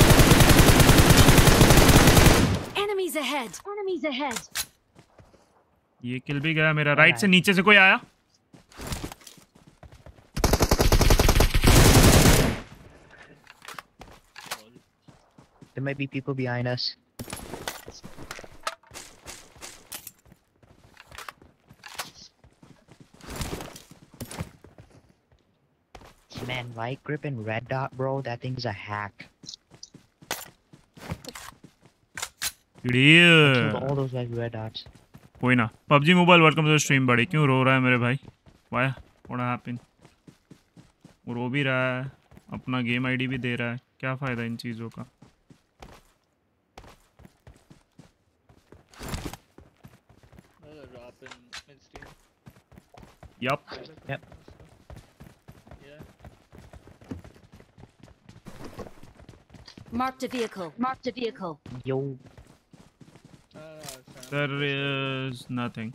that? Enemies ahead! Enemies ahead! ये किल भी गया मेरा. राइट से नीचे से कोई आया? There might be people behind us. Man, light grip and red dot, bro, that thing's a hack. Idiot. Killed all those like red dots. कोई ना. PUBG mobile welcome to the stream buddy. क्यों रो रहा है मेरे भाई? Why? What happened? वो रो भी रहा है. अपना गेम आईडी भी दे रहा है. क्या फायदा इन चीज़ों का? There's a drop in midstream. Yup. Yep. Yeah. Marked a vehicle. Marked a vehicle. Yo, Uh, it's, um, There is nothing.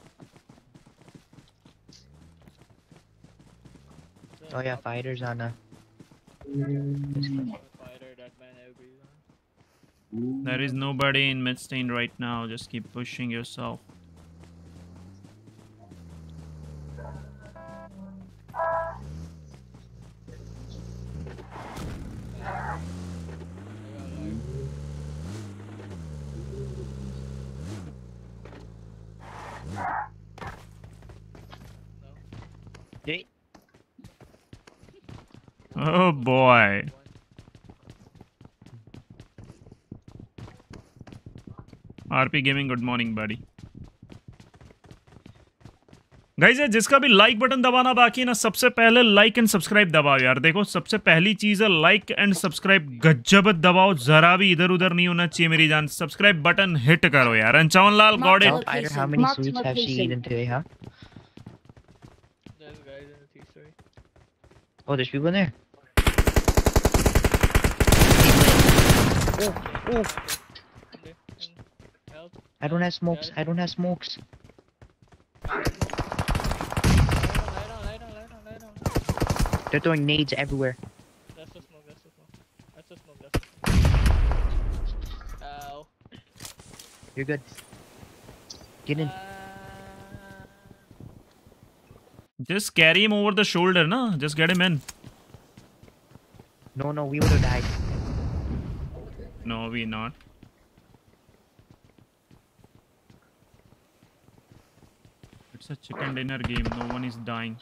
it's a oh yeah, drop fighters on a. fighter that man every There is nobody in Midstain right now. Just keep pushing yourself. Hey, Oh boy. RP gaming good morning buddy. Guys यार जिसका भी लाइक बटन दबाना बाकी है ना, सबसे पहले लाइक एंड सब्सक्राइब दबाओ यार। देखो सबसे पहली चीज है लाइक एंड सब्सक्राइब, गज्जबत दबाओ, जरा भी इधर उधर नहीं होना चाहिए मेरी जान। सब्सक्राइब बटन हिट करो यार। And Chavan Lal got it. Spider, how many Marked sweets have she location. eaten today, huh? There's guys in the three-story. Oh, there's people in there. Oh, oh! In there, in- Help. I don't have smokes. I don't have smokes. Light on, light on, light on, light on, light on. They're throwing nades everywhere. That's the smoke, that's the smoke. That's the smoke, that's the smoke. Ow. You're good. Get in. Uh, Just carry him over the shoulder, na? Just get him in. No, no, we would have died. No, we not. It's a chicken dinner game. No one is dying.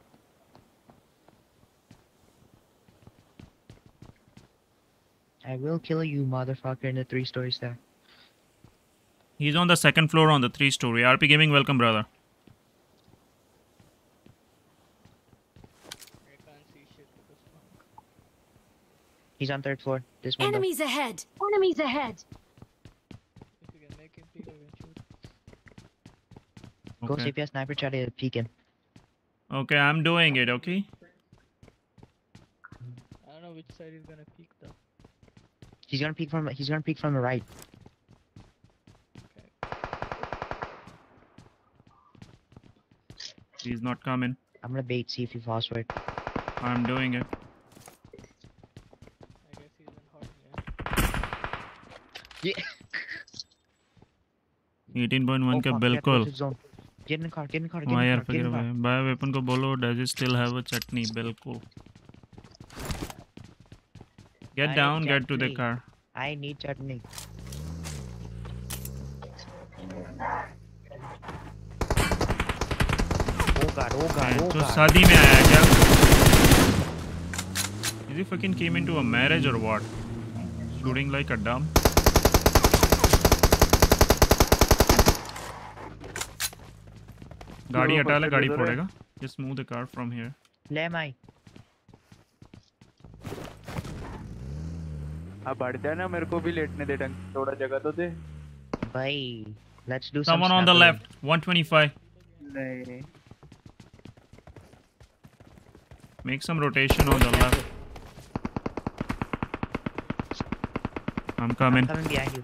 I will kill you, motherfucker, in the three stories there. He's on the second floor on the three story. R P Gaming, welcome, brother. I can't see shit with the smoke. He's on third floor. This window. Enemies ahead! Enemies ahead! If you can make him peek, I can shoot. Go Okay. C P S sniper, try to peek him. Okay, I'm doing it, okay? I don't know which side he's gonna peek though. He's gonna peek from. He's gonna peek from the right. He's not coming. I'm gonna bait. See if he falls for it. I'm doing it. I guess he's in hard, yeah. Yeah. eighteen point one Oh, के fuck, we have to go बिल्कुल। to the zone. Get in the car. Get in the car. Get in हाँ the यार car. Get फकीर in the भाई, car. बाय वेपन को बोलो does it still have a chutney? बिल्कुल। Get I down, need get to the chutney. car. I need chutney. Oh god. Oh god. Man, Oh तो god. शादी में आया क्या? Is he fucking came into a marriage or what? Shooting like a dumb. गाड़ी हटा ले, गाड़ी फोड़ेगा. Just move the car from here. ले माई. अब बढ़ता है ना, मेरे को भी लेटने दे ढंग, थोड़ा जगह तो दे. भाई. Let's do some Someone on the sniper. left, one twenty-five. नहीं. Make some rotation on the left. I'm coming. Coming behind you.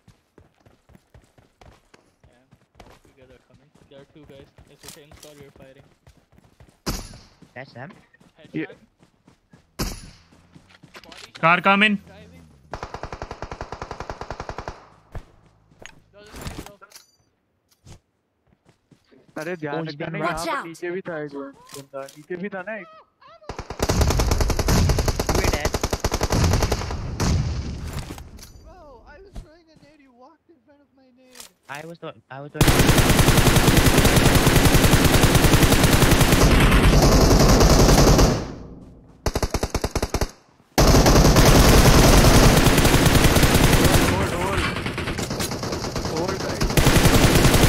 Yeah, all together coming. There are two guys. It's the same squad you're fighting. That's them. Headshot. Yeah. Body shot. Car coming. Driving. Doesn't hit though. अरे ध्यान Oh, he's रखना, been यहाँ Watch पे out. नीचे भी था एक बंदा, नीचे भी था ना एक. We're dead. Bro, I was throwing a nade. You walked in front of my nade. I was the. I was the. Hold, hold, hold, guys.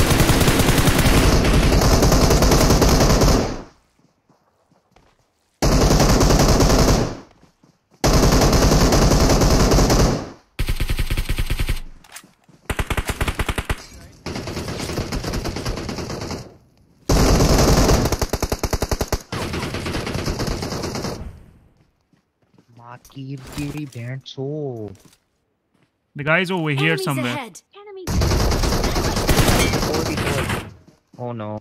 माँ की तेरी बहन सो. The guy's over here Enemies somewhere. ahead! Enemies four v four. Oh no.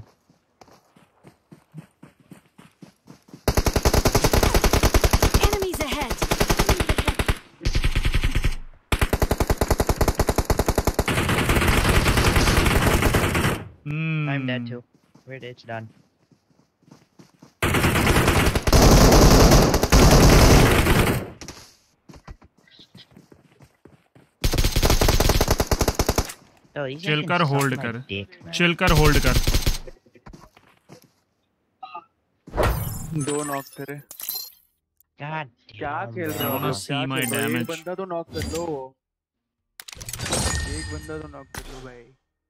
Enemies ahead! Enemies ahead! Hmm. I'm dead too. We're dead. It's done. Oh, these guys Chill can कर, suck hold my कर. dick, man. Chill कर, hold कर. दो नॉक तेरे. God क्या damn. खेल रहे I हो? wanna क्या see my खेल रहे हो? एक damage. बंदा तो नॉक कर लो. एक बंदा तो नॉक कर लो भाई.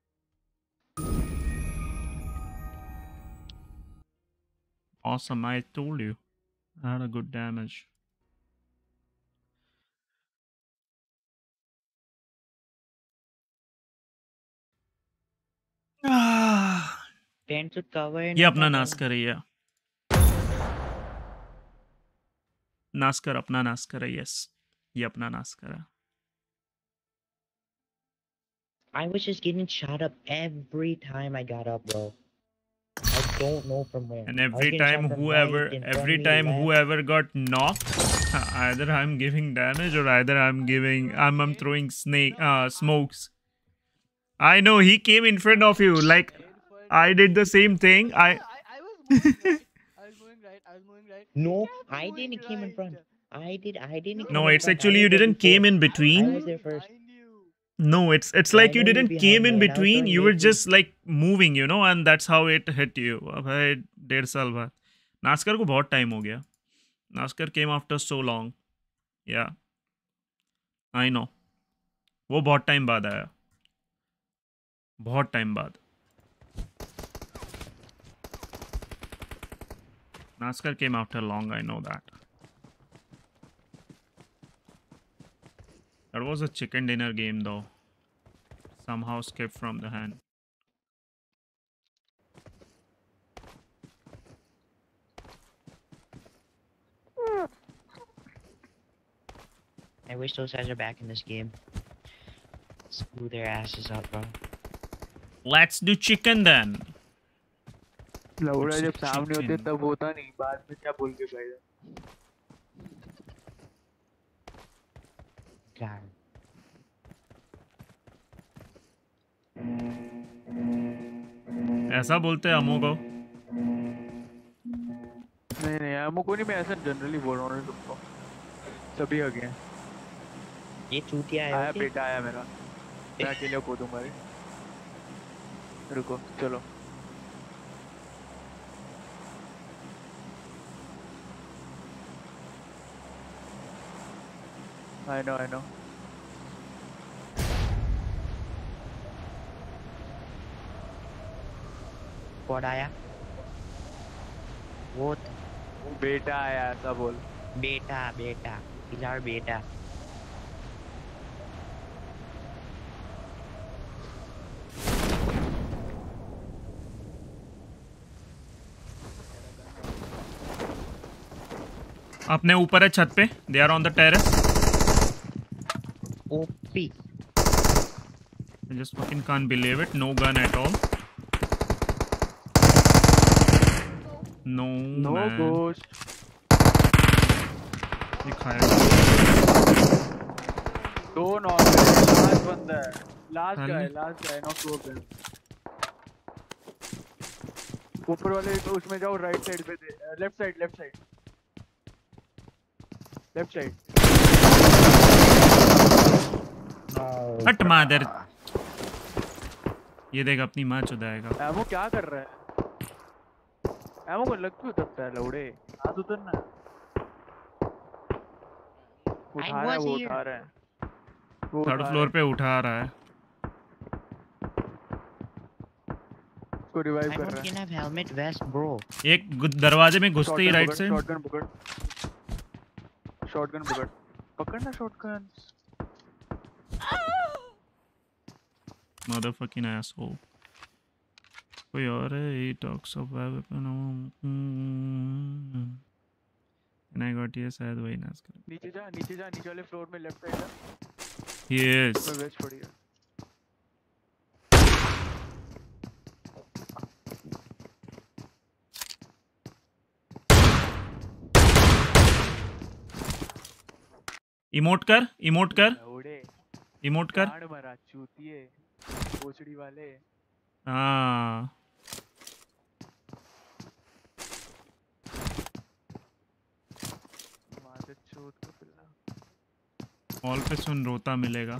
Awesome, I told you. I had a good damage. Ten to cover. ये अपना नाश कर रही है. नाश कर, अपना नाश कर रही है. Yes. ये अपना नाश कर रहा है. I was just getting shot up every time I got up, bro. I don't know from where. And I was every getting shot time from whoever right, in front every of me, time left. whoever got knocked, either I'm giving damage or either I'm giving I'm I'm throwing snake uh smokes. I know he came in front of you, like I did the same thing. I I, I was moving right. I was moving right. I was moving right. No, Kept I moving didn't came in right. front. I did. I didn't. No, come in it's front. I actually you was there didn't came before. in I between. was there first. Behind you. No, it's it's Yeah, like I you know you're didn't behind came me in and I was between. throwing You were A P. just like moving, you know, and that's how it hit you. भाई डेढ़ साल बाद. नास्कर को बहुत टाइम हो गया. Naskar came after so long. Yeah, I know. वो बहुत टाइम बाद आया. बहुत टाइम बाद. Naskar came after long, I know that. That was a chicken dinner game though. Somehow skipped from the hand. I wish those guys are back in this game. Screw their asses up, bro. Let's do chicken then. लौड़ा It's a जब सामने होते chicken. तब होता नहीं, बाद में क्या बोल के फायदा. God. ऐसा बोलते हैं अमो को. नहीं नहीं आमो को नहीं, मैं ऐसा जनरली बोल रहा हूँ तुमको. सभी आ गए. ये चूतिया है. आया ओके? बेटा आया मेरा. मैं अकेले को दूंगा रे. रुको चलो. I know I know. What आया? What? बेटा आया ऐसा बोल. Beta, beta. These are beta. अपने ऊपर है छत पे. They are on the terrace. O P. I just fucking can't believe it. No gun at all. No, No man. ghost. ये खाया. दो नॉक है. लास्ट बंदा है. लास्ट पहले? Guy last guy knock two पे. ऊपर वाले तो उसमें जाओ. राइट साइड पे दे. Left side left side left side. हट मादर. ये देख अपनी माँ चुदाएगा. एमो क्या कर रहा है? एमो को लग क्यों उतरता है लौड़े? हाथ उतरना. उठा रहा है वो उठा रहा है. वो थर्ड उठा फ्लोर रहा पे उठा रहा है. है. उसको रिवाइव I कर don't रहा है. even have helmet vest, bro. एक गु- दरवाजे में घुसते ही राइट से. शॉटगन पकड़. शॉटगन पकड़. पकड़ना शॉटगन. Motherfucking asshole. कोई और है. He talks of weapon. And I got ये शायद वही नाश कर. नीचे जा नीचे जा. नीचे वाले फ्लोर में लेफ्ट साइड है. Yes. उसमें वेस्ट पड़ी है. इमोट कर. इमोट कर. लौड़े. इमोट कर. गाड़ मरा चूतिए. पोचड़ी वाले. हाँ. मादर चोद का पिल्ला. ऑल पे सुन रोता मिलेगा.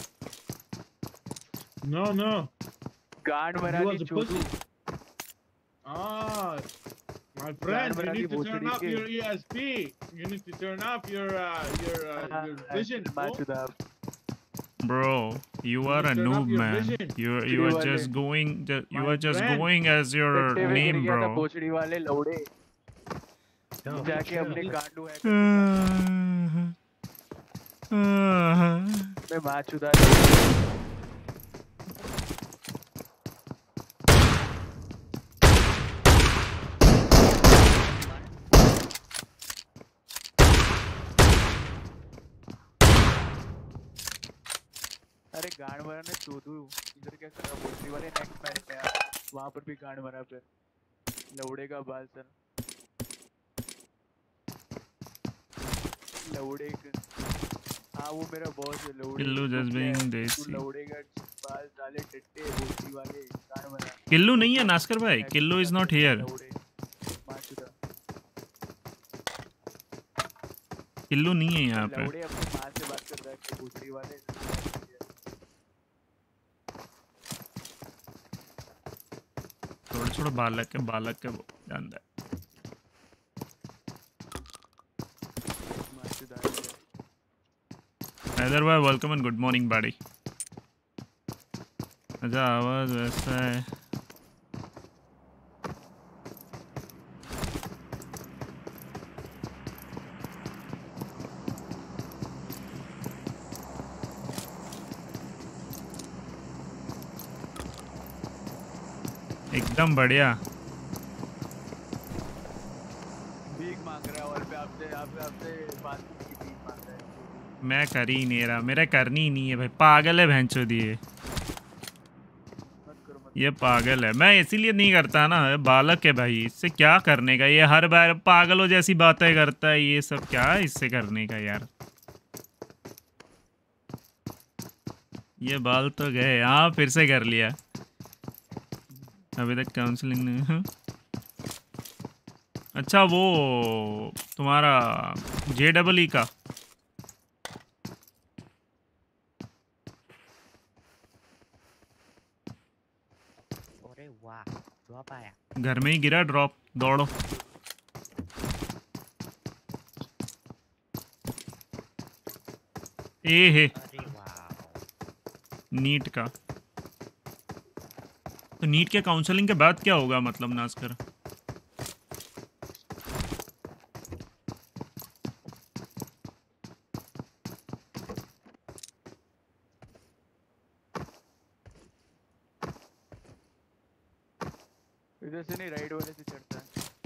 No, no. गाड़ मरा You the was a चोदू. pussy. Ah, my friend, you Barbara need की to turn भोसड़ी up के. your E S P. You need to turn up your uh, your uh, your हाँ, vision. bro. माचुदा. Bro, you are a Turn up noob, your man. vision. You you are Chidi just wale. going ju- you My are just friend. going as your टट्टे में गिर name, गया था bro. भोसड़ी वाले लौड़े Yo, जाके chill. अपने कांडू है करके मैं मार चुदा अरे गांड मरा ने चोदू इधर क्या कर रहा भोसड़ी वाले नेक्स्ट मैच में यार वहां पर भी गांड मरा पे लौड़े का बाल सर लौड़े का हाँ वो मेरा बॉस है लौड़े Killu just being तू desi. लौड़े का बाल डाले टट्टे भोसड़ी वाले गांड मरा Killu नहीं है नास्कर भाई. Killu is not here. लौड़े मार चुदा Killu नहीं है यहाँ पे. लौड़े अपने माँ से बात कर रहा है कि भोसड़ी वाले थोड़ा थोड़ा बालक के बालक के वो जानता है. मार चुदा Either way, welcome and good morning, buddy. अच्छा आवाज वैसा है. एकदम बढ़िया. भीख मांग रहा है और पे आपसे आप आपसे बात की भीख मांग रहा है मैं कर ही नहीं रहा. मेरा करनी ही नहीं है भाई. पागल है भैंचो दिए. मत करो मत ये पागल है. मैं इसीलिए नहीं करता ना. ये बालक है भाई. इससे क्या करने का. ये हर बार पागलों जैसी बातें करता है. ये सब क्या है इससे करने का यार. ये बाल तो गए. हाँ फिर से कर लिया. अभी तक काउंसलिंग नहीं. अच्छा वो तुम्हारा जे डबल ई का अरे वाह ड्रॉप आया घर में ही गिरा. ड्रॉप. दौड़ो. ए है अरे वाह नीट का. तो नीट के काउंसलिंग के बाद क्या होगा मतलब नास्कर. इधर से नहीं राइट वाले से चढ़ता है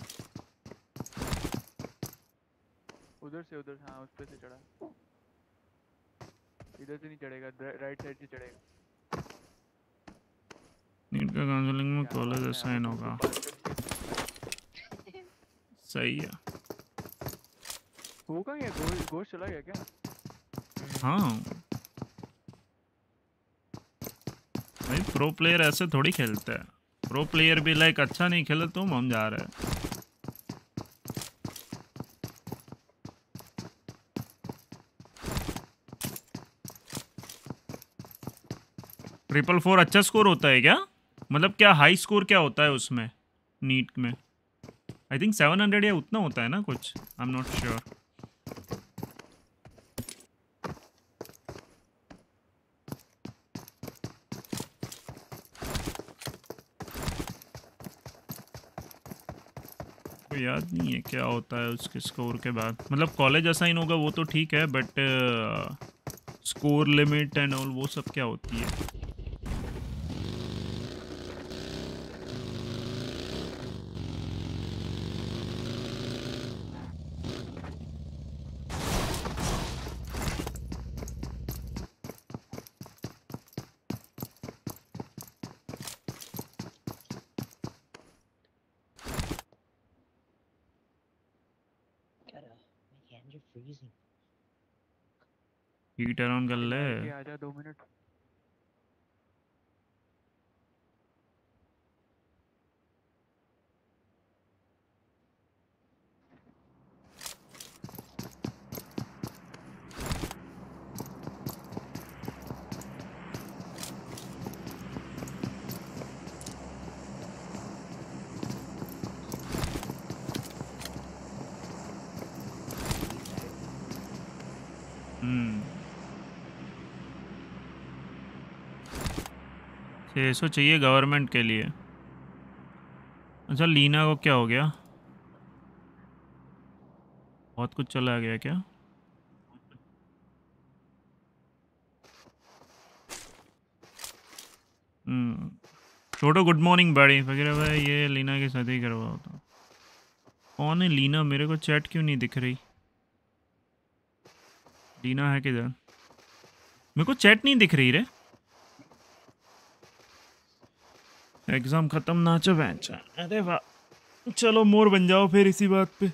उधर से उधर हाँ उस पे से चढ़ा इधर से नहीं चढ़ेगा राइट साइड से चढ़ेगा नीट का काउंसलिंग में कॉलेज असाइन होगा. सही है. होगा क्या गोश्त गोश्त चला गया क्या हाँ भाई प्रो प्लेयर ऐसे थोड़ी खेलते हैं. प्रो प्लेयर भी लाइक अच्छा नहीं खेले तुम हम जा रहे हैं. ट्रिपल फोर अच्छा स्कोर होता है क्या. मतलब क्या हाई स्कोर क्या होता है उसमें नीट में. आई थिंक सेवन हंड्रेड या उतना होता है ना कुछ. I am not sure. को याद नहीं है क्या होता है उसके स्कोर के बाद. मतलब कॉलेज असाइन होगा वो तो ठीक है but score limit and all वो सब क्या होती है. क्या रहा मेरी हैंड फ्रीजिंग हीटर ऑन कर ले. ये आजा दो मिनट हम्म छः सौ चाहिए गवर्नमेंट के लिए। अच्छा लीना को क्या हो गया? बहुत कुछ चला गया क्या? हम्म छोटो गुड मॉर्निंग बड़ी वगैरह भाई, ये लीना के साथ ही करवा होता। कौन है लीना? मेरे को चैट क्यों नहीं दिख रही? लीना है किधर? मेरे को चैट नहीं दिख रही रे। एग्जाम खत्म नाचो बेंचा। अरे वाह चलो मोर बन जाओ फिर इसी बात पे।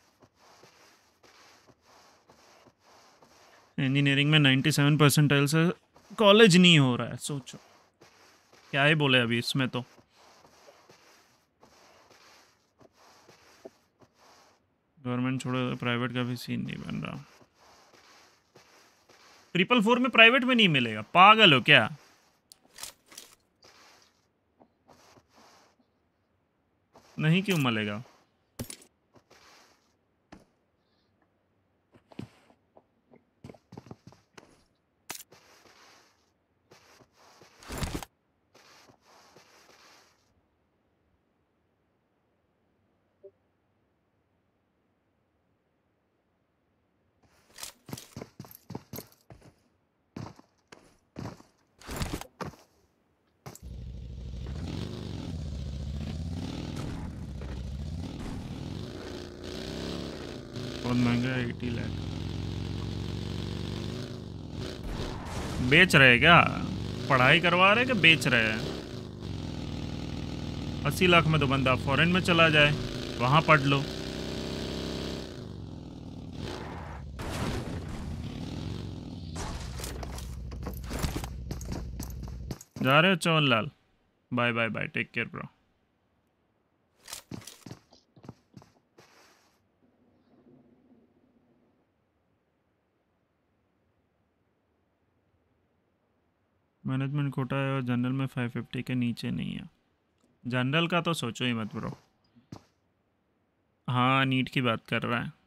इंजीनियरिंग में सत्तानवे परसेंटाइल से कॉलेज नहीं हो रहा है, सोचो क्या ही बोले अभी इसमें। तो गवर्नमेंट छोड़ो, प्राइवेट का भी सीन नहीं बन रहा। ट्रिपल फोर में प्राइवेट में नहीं मिलेगा, पागल हो क्या? नहीं क्यों मिलेगा? बहुत महंगा है, अस्सी लाख। बेच रहे क्या? पढ़ाई करवा रहे कि बेच रहे हैं? अस्सी लाख में तो बंदा फॉरेन में चला जाए, वहां पढ़ लो। जा रहे हो Chavan Lal? Bye bye bye, take care bro. Management quota है और जनरल में पाँच सौ पचास के नीचे नहीं है। जनरल का तो सोचो ही मत ब्रो। हाँ नीट की बात कर रहा है।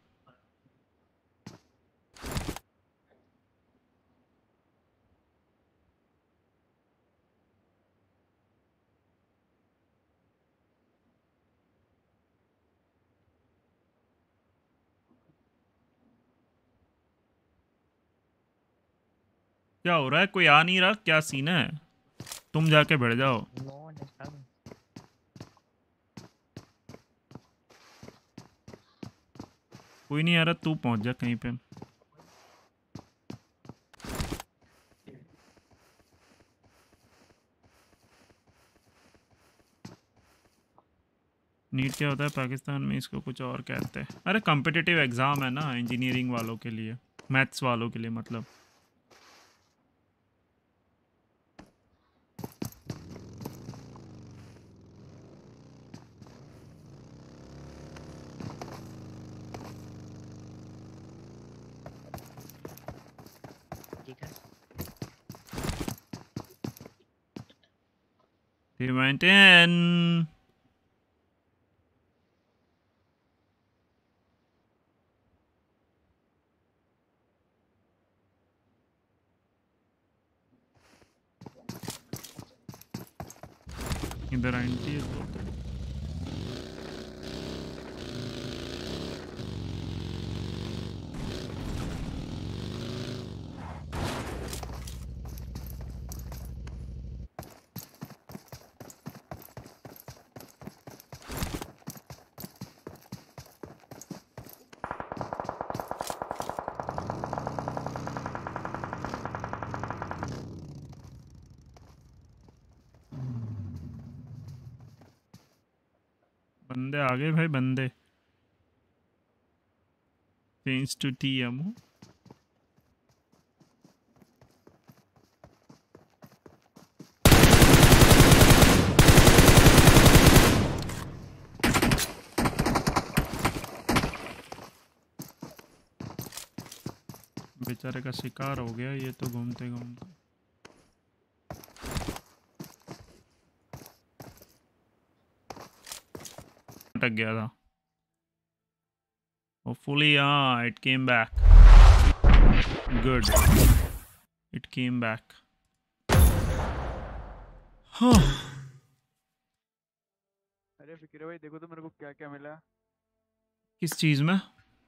क्या हो रहा है? कोई आ नहीं रहा, क्या सीन है? तुम जाके बैठ जाओ। No one is coming. कोई नहीं आ रहा, तू पहुंच जा कहीं पे। नीट क्या होता है पाकिस्तान में? इसको कुछ और कहते हैं। अरे कॉम्पिटिटिव एग्ज़ाम है ना इंजीनियरिंग वालों के लिए, मैथ्स वालों के लिए मतलब। ठीक है। Ten. इधर आंटी है तो बंदे आ गए भाई, बंदे। Change to T MO. बेचारे का शिकार हो गया ये तो घूमते घूमते। अटक गया था। Hopefully, yeah, it came back. Good. It came back. हाँ अरे फिक्र भाई देखो तो मेरे को क्या क्या मिला। किस चीज में?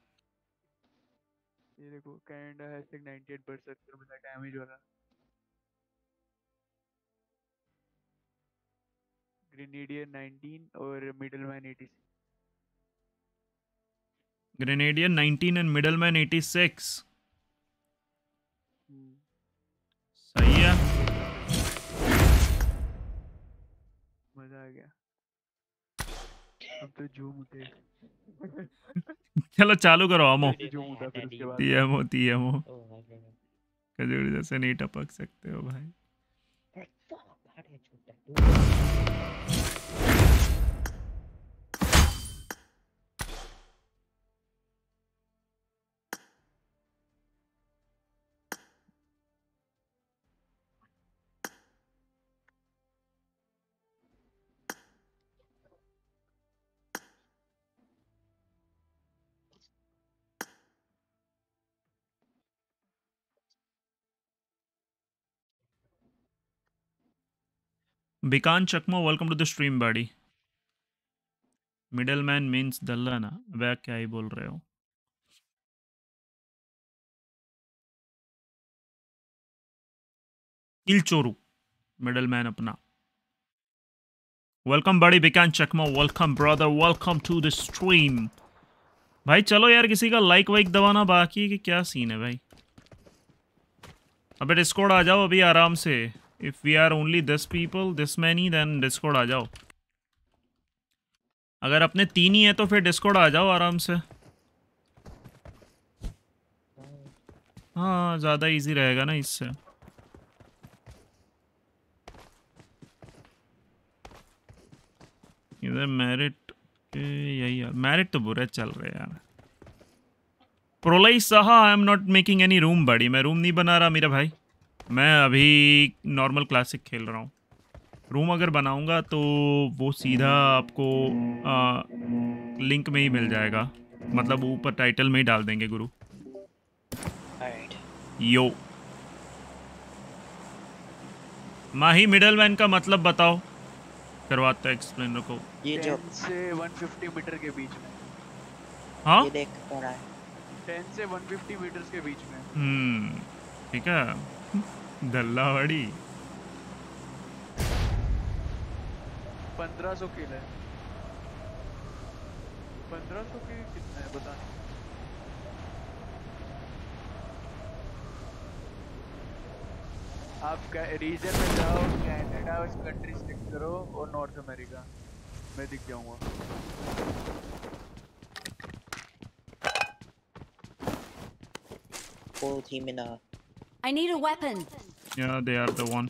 ये देखो कैनेडा हैज अट्ठानवे परसेंट मिला डैमेज वाला। ग्रेनेडियर नाइनटीन और मिडलमैन छियासी। ग्रेनेडियर नाइनटीन एंड मिडलमैन छियासी। सही है, मजा आ गया। अब तो झूम उठे। चलो चालू करो अमो। झूम उठा फिर उसके बाद। टीएमओ टीएमओ Oh, my God. खजूर जैसे नहीं टपक सकते हो भाई। Hey, fuck! How did I shoot that dude? Bikan Chakmo, welcome to the stream buddy. Middleman means दल्ला ना, वह क्या ही बोल रहे हो? किल चोरू मिडलमैन अपना। वेलकम बड़ी बिकान Chakma, welcome brother, welcome to the stream. भाई चलो यार, किसी का लाइक वाइक दबाना बाकी है कि क्या सीन है भाई? अबे डिस्कॉर्ड आ जाओ अभी आराम से। If we are only this people this many then discord आ जाओ। अगर अपने तीन ही है तो फिर डिस्कॉर्ड आ जाओ आराम से। हाँ ज़्यादा इजी रहेगा ना इससे। इधर मेरिट यही है, मेरिट तो बुरे चल रहे हैं यार। प्रोलाई सहा, I am not making any room buddy, मैं रूम नहीं बना रहा मेरा भाई। मैं अभी नॉर्मल क्लासिक खेल रहा हूँ। रूम अगर बनाऊंगा तो वो सीधा आपको आ, लिंक में ही मिल जाएगा, मतलब ऊपर टाइटल में ही डाल देंगे गुरु। यो माही मिडलमैन का मतलब बताओ, करवाता है एक्सप्लेन। रखो ये जो दस से एक सौ पचास मीटर के बीच में। हाँ ये देख कर रहा है दस से एक सौ पचास मीटर के बीच में। हम्म ठीक है। दल्लावाड़ी पंद्रह सौ किल है। पंद्रह सौ की कितना है बता। आप रीजन में जाओ, कनाडा उस कंट्री सिलेक्ट करो और नॉर्थ अमेरिका, मैं दिख जाऊंगा। full team in a I need a weapon. Yeah, they are the one.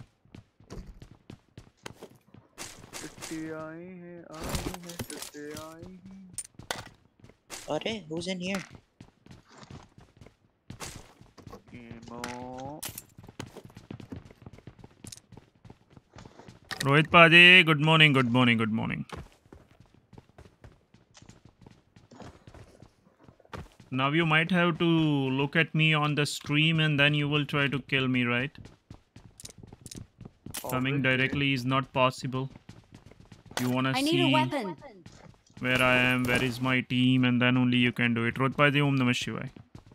टुट्टी आई है आई है टुट्टी आई है। अरे who's in here? कीमो रोहित पाजी, good morning good morning good morning. Now you might have to look at me on the stream and then you will try to kill me, right? Coming directly is not possible. You wanna I need a see weapon. where I am, where is my team, and then only you can do it. Rohit Paji, Om Namah Shivaya.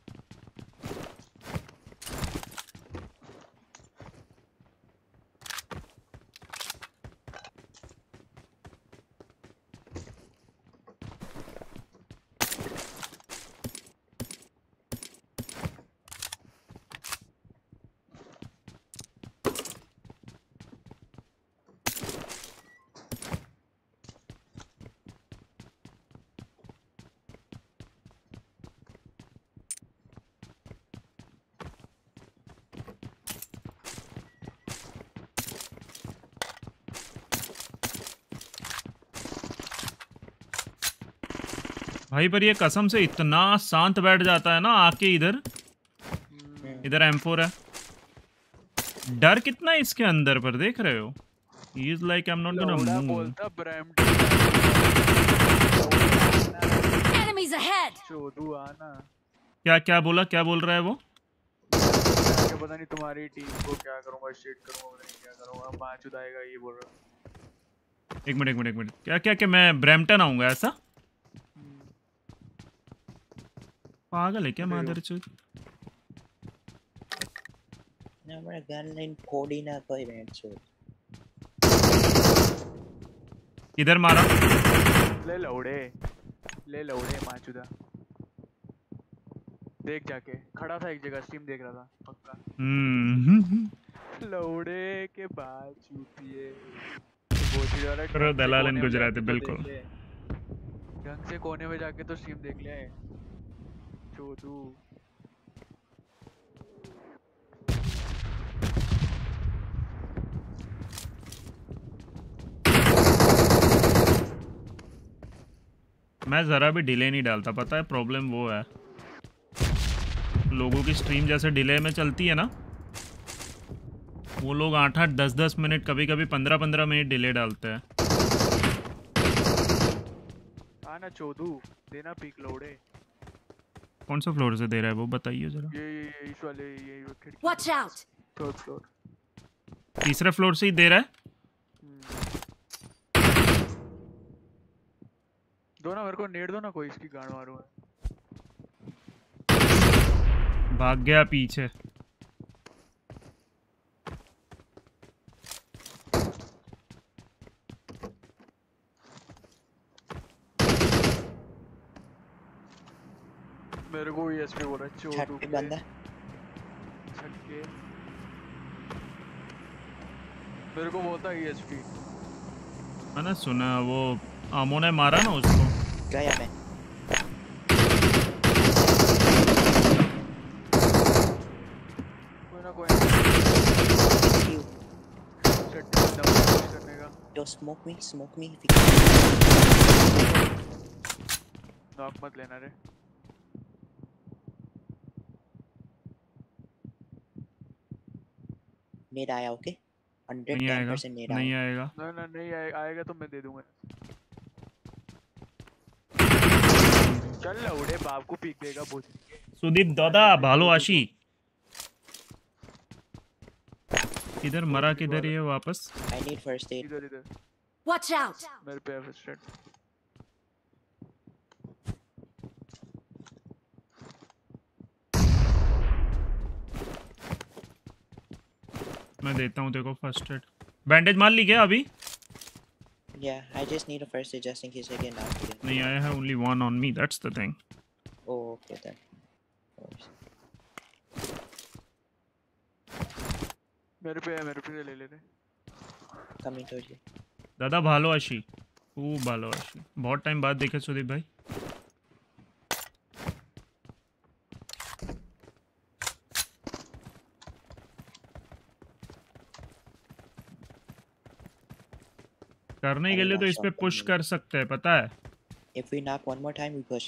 भाई पर ये कसम से इतना शांत बैठ जाता है ना आके इधर। इधर एम फोर है। डर कितना है इसके अंदर पर, देख रहे हो? He is like I'm not gonna लौड़ा move. बोलता ब्रैम्पटन। Enemies ahead. चोदू आना। क्या क्या बोला, क्या बोल रहा है वो? क्या पता नहीं तुम्हारी टीम को क्या करूंगा, शेड करूंगा, पता नहीं क्या करूंगा। पांच उदाएगा ये बोल रहा। एक मिनट एक मिनट एक मिनट क्या क्या क्या मैं ब्रैम्पटन आऊंगा ऐसा? पागल है क्या मादरचोद? ना मेरा गन लाइन फोड़ ही ना कोई बैंड। इधर मारा। ले लौड़े ले लौड़े माचुदा। देख जाके खड़ा था एक जगह, स्ट्रीम देख रहा था पक्का। हम्म लौड़े के बाद चूतिए गोची वाला करो दलाल इन गुजराती बिल्कुल। ढंग से कोने में जाके तो स्ट्रीम देख ले चोदू। मैं ज़रा भी डिले नहीं डालता, पता है प्रॉब्लम वो है लोगों की स्ट्रीम जैसे डिले में चलती है ना, वो लोग आठ आठ दस दस मिनट कभी कभी पंद्रह पंद्रह मिनट डिले डालते हैं। आना चोदू देना पिक लोड़े। कौन सा फ्लोर से दे रहा है वो बताइए जरा। ये ये इस वाले ये खिड़की। Watch out! Third floor. तीसरे फ्लोर से ही दे रहा है। दो ना मेरे को नेट दो ना कोई, इसकी गांड मारूं। भाग गया पीछे। मेरे को ईएसपी बोल रहा है चोदू छत पे बंदा। छक्के मेरे को बोलता है ईएसपी। मैंने सुना वो आमो ने मारा ना उसको। गया मैं। कोई ना कोई करने का। Yo, smoke me, smoke me. Knock मत लेना रे। नेट आया ओके। हंड्रेड नहीं टेन आएगा परसेंट नेट नहीं आया। आएगा। ना ना नहीं आए, आएगा तो मैं दे दूंगा। चल लौड़े बाप को पीक देगा बोझ। सुदीप दादा भालो आशी इधर मरा किधर है वापस। I need first aid. इधर इधर Watch out! मेरे पे फर्स्ट एड। मैं देता हूँ देखो फर्स्ट एड। बैंडेज मार ली क्या अभी? Yeah, I just need a first aid just in case I get knocked again. नहीं आया है, only one on me, that's the thing. Oh, okay then. Of course. मेरे पे है, मेरे पे ले ले ले। Coming towards you. दादा भालो आशी ओ भालो आशी बहुत टाइम बाद देखे सुदीप भाई। करने के लिए तो इस पे पुश कर सकते हैं पता है। If we knock one more time, we push.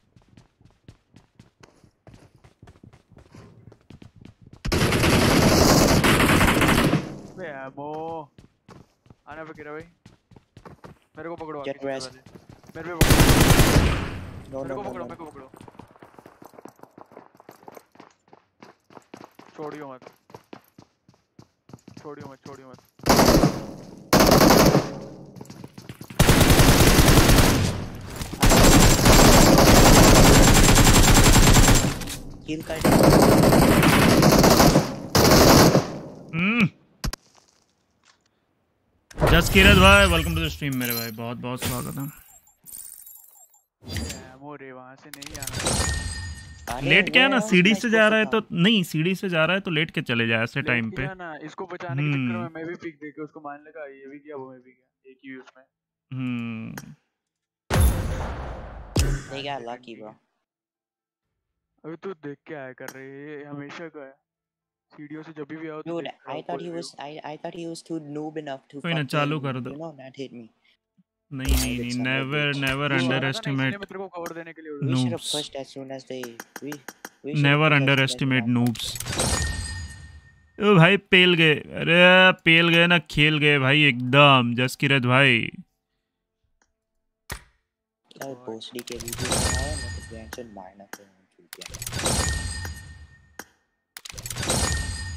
बे एमो आना पे गिरा भाई। मेरे को पकड़ो। Get rest. मेरे पे पकड़ो। No, मेरे no, को no, पकड़ो, no. मेरे को पकड़ो। छोड़ियो मत, छोड़ियो मत, छोड़ियो मत। Heal कर दे। हम्म जस्ट किरत भाई वेलकम टू द स्ट्रीम मेरे भाई, बहुत बहुत स्वागत है। एमो रे वहां से नहीं आना। लेट क्या है ना, सीढ़ी से जा रहा है तो नहीं, सीढ़ी से जा रहा है तो लेट के चले जाए ऐसे टाइम पे। ना इसको बचाने के चक्कर में मैं भी पिक देके उसको मान लगा, ये भी किया वो मैं भी किया, एक ही उसमें। हम्म They got lucky, bro. अभी तू देख के आया कर रहे हैं, ये हमेशा का है। सीढ़ियों से जब भी आओ तो Dude, I thought he was I I thought he was too noob enough to कोई ना चालू कर दो। you know not hit me. नहीं नहीं नहीं नेवर नेवर अंडर एस्टिमेट मैं तेरे को कवर देने के लिए We should have noobs. pushed as soon as they we we should never have pushed under as soon as estimate they noobs. ओ भाई पेल गए, अरे पेल गए ना, खेल गए भाई एकदम जस किरत भाई। यार भोसड़ी के वीडियो बनाओ मैं तो गैंग से मारना तो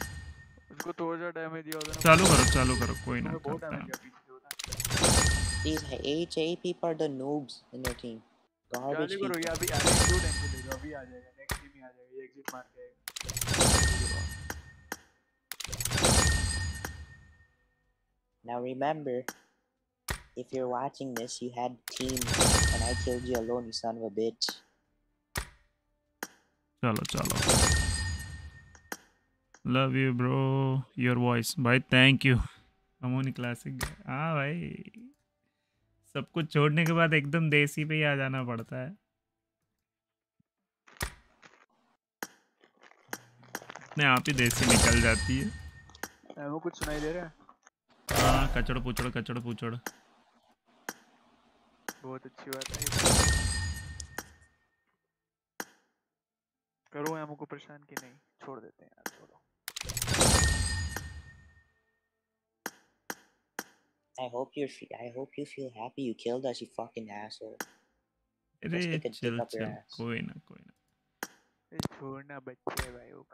को थोड़ा सा डैमेज दिया होता ना। चालू करो चालू करो कोई ना बहुत करता डैमेज है। दिया पीछे से होता। These H A people are the noobs in their team. Garbage चालू करो people. ये अभी अरे क्यों टेंशन ले रहे हो, अभी आ जाएगा नेक्स्ट टीम ही आ जाएगा, ये एग्जिट मार के आएगा। Now remember, if you're watching this, you had a team, and I killed you alone, you son of a bitch. चलो चलो love you bro your voice भाई थैंक यू अमोनी क्लासिक हाँ भाई सब कुछ छोड़ने के बाद एकदम देसी पे ही आ जाना पड़ता है अपने आप ही देसी निकल जाती है वो कुछ सुनाई दे रहा है हाँ कचड़ पुचड़ कचड़ पुचड़ बहुत अच्छी बात है करो एमो को परेशान की नहीं छोड़ देते हैं यार छोड़ो I hope you're. I hope you feel happy you killed us, you fucking asshole. अरे Let's take a चल dick up your चल ass. कोई ना कोई ना ये छोड़ना बच्चे भाई वो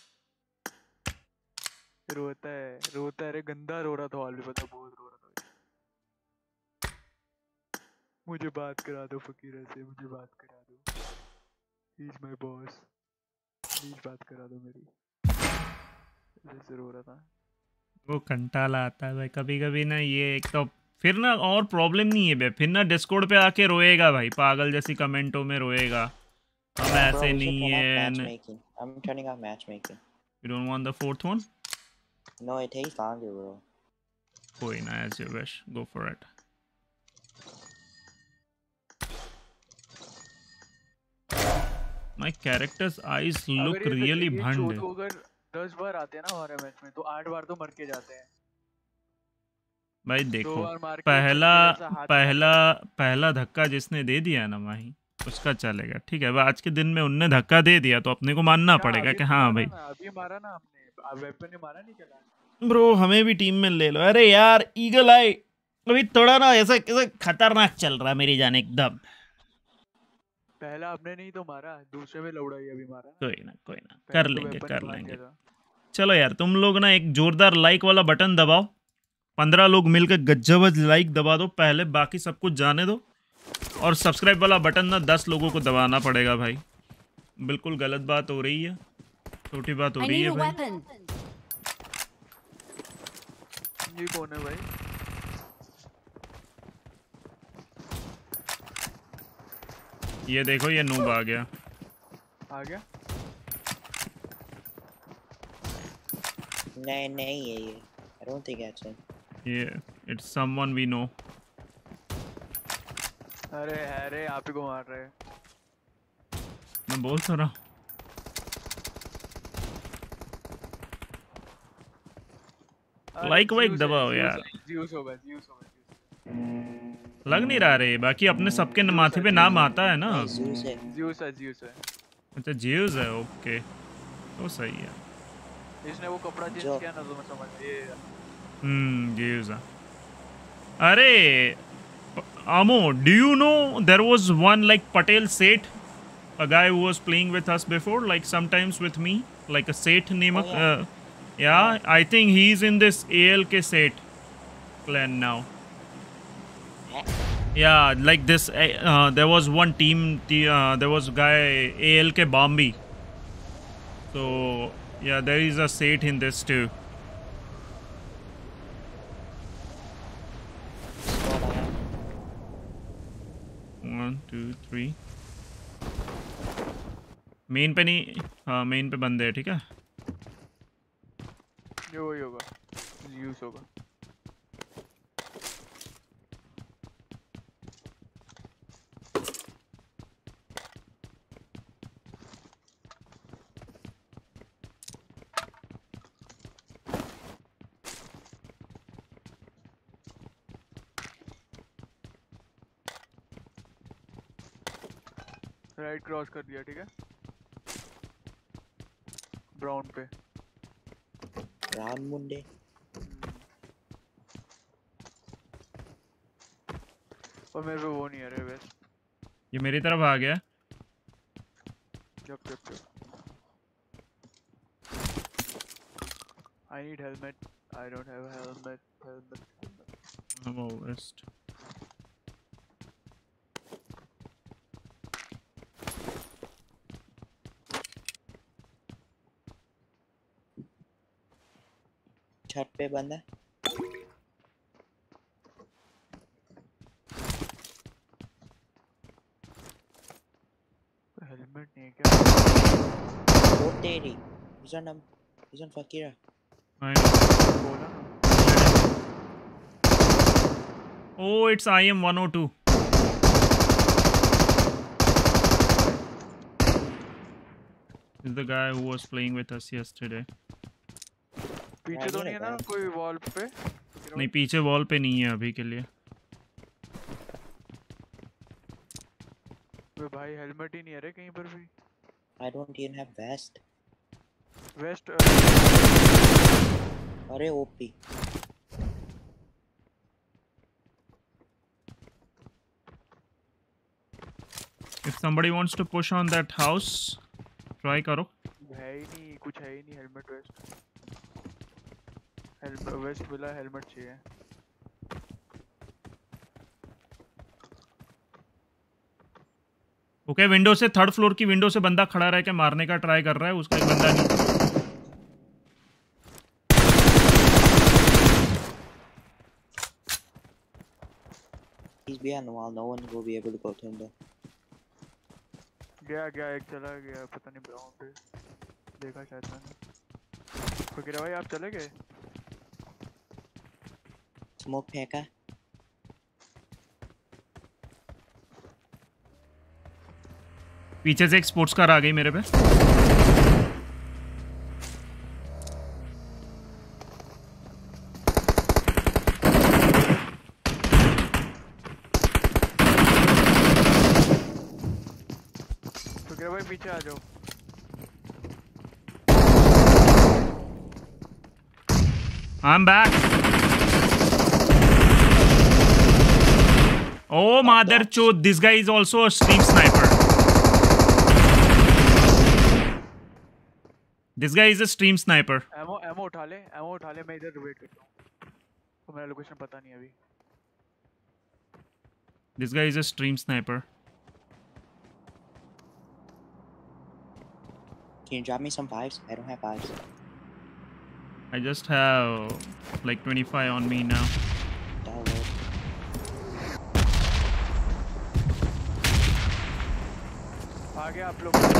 बच्चे रोता है रोता है अरे गंदा रो रहा था ऑल भी पता बहुत रो रहा था बेचारा मुझे बात करा दो फकीर से मुझे बात करा दो he is my boss please बात करा दो मेरी ऐसे रो रहा था वो कंटाला आता है भाई कभी कभी ना ये एक तो फिर ना और प्रॉब्लम नहीं है बे फिर ना डिस्कॉर्ड पे आके रोएगा भाई पागल जैसी कमेंटों में रोएगा हम Bro, ऐसे we should नहीं turn off है matchmaking. I'm turning off matchmaking. You don't want the fourth one No, it takes longer, bro. कोई ना as you wish go for it my characters eyes look really भंड अगर दस बार आते हैं ना हमारे मैच में तो आठ बार तो मर के जाते हैं भाई देखो दो बार मार के पहला ऐसा हाथ पहला पहला धक्का जिसने दे दिया ना माही उसका चलेगा ठीक है अब आज के दिन में उनने धक्का दे दिया तो अपने को मानना क्या, पड़ेगा अभी कि तो हाँ मारा भाई ना, अभी मारा ना हमने वेपन ने मारा नहीं चला ब्रो हमें भी टीम में ले लो अरे यार ईगल आई अभी थोड़ा ना ऐसा ऐसा खतरनाक चल रहा है मेरी जान एकदम पहला आपने नहीं तो मारा दूसरे में लौड़ा ही अभी मारा कोई ना कोई ना पहले कर तो लेंगे weapon कर मार लेंगे दिया था। चलो यार तुम लोग ना एक जोरदार लाइक वाला बटन दबाओ पंद्रह लोग मिलकर गज्जावज लाइक दबा दो पहले बाकी सब कुछ जाने दो और सब्सक्राइब वाला बटन ना दस लोगों को दबाना पड़ेगा भाई बिल्कुल गलत बात हो रही है छोटी बात हो I रही need है a भाई weapon. ये कौन है भाई ये देखो ये नूब आ गया आ गया नहीं नहीं ये ये. I don't think that's him. ये इट्स समवन वी नो अरे अरे आप ही को मार रहे हैं मैं बोल तो रहा हूँ लाइक वाइक दबाओ यार ज्यूस होगा ज्यूस होगा ज्यूस लग नहीं रहा रे बाकी अपने सबके माथे पे नाम आता है ना नहीं, Zeus है. ज्यूस है ज्यूस है अच्छा जियोज है ओके तो सही है इसने वो कपड़ा चेंज जो- किया ना तो मैं समझ ये हम्म जियोज है अरे Amo, do you know there was one like Patel Seth, a guy who was playing with us before, like sometimes with me, like a Seth name. Oh, yeah. Uh, yeah, I think he's in this A L K Seth clan now. Yeah, like this. Uh, uh, there was one team. The, uh, there was a guy A L K Bambi. So yeah, there is a Seth in this too. One two three main पे नहीं हाँ मेन पे बंदे हैं ठीक है ये वही होगा ज्यूस होगा राइट क्रॉस कर दिया ठीक है ब्राउन पे राम मुंडे. और मेरे पे वो नहीं है रे वेस्ट ये मेरी तरफ आ गया जब जब जब I need helmet. I don't have a helmet. Helmet. helmet. I'm a west. छत पे बंदा है। हेलमेट नहीं है क्या? वो तेरी। He's on um, he's on Fakira. I बोला ना। Oh, it's I M one oh two. This is the guy who was playing with us yesterday. पीछे तो नहीं है ना कोई वॉल पे? नहीं पीछे वॉल पे नहीं है अभी के लिए। वे भाई हेलमेट ही नहीं है रे कहीं पर भी। I don't even have vest. Vest अरे OP. If somebody wants to push on that house, try करो। है ही नहीं, कुछ है ही नहीं। हेलमेट वेस्ट हेलमेट वेस्ट मिला, हेलमेट चाहिए। ओके विंडो से थर्ड फ्लोर की विंडो से बंदा खड़ा रह के मारने का ट्राई कर रहा है। उसका एक बंदा नहीं। He's behind the wall. No one will be able to go to him though. गया गया एक चला गया, पता नहीं ब्राउन पे देखा शायद मैंने। फकीरा भाई आप चले गए? Smoke फेंका। पीछे से एक स्पोर्ट्स कार आ गई मेरे पे। फकीरा भाई पीछे आ जाओ। I'm back. Oh mother chod, this guy is also a stream sniper. This guy is a stream sniper. Ammo ammo उठा ले, एमो उठा ले, मैं इधर वेट करता हूँ। तो मेरा लोकेशन पता नहीं अभी। This guy is a stream sniper. Can you drop me some fives? I don't have fives. I just have like twenty-five on me now. Download. आ गया आप लोग।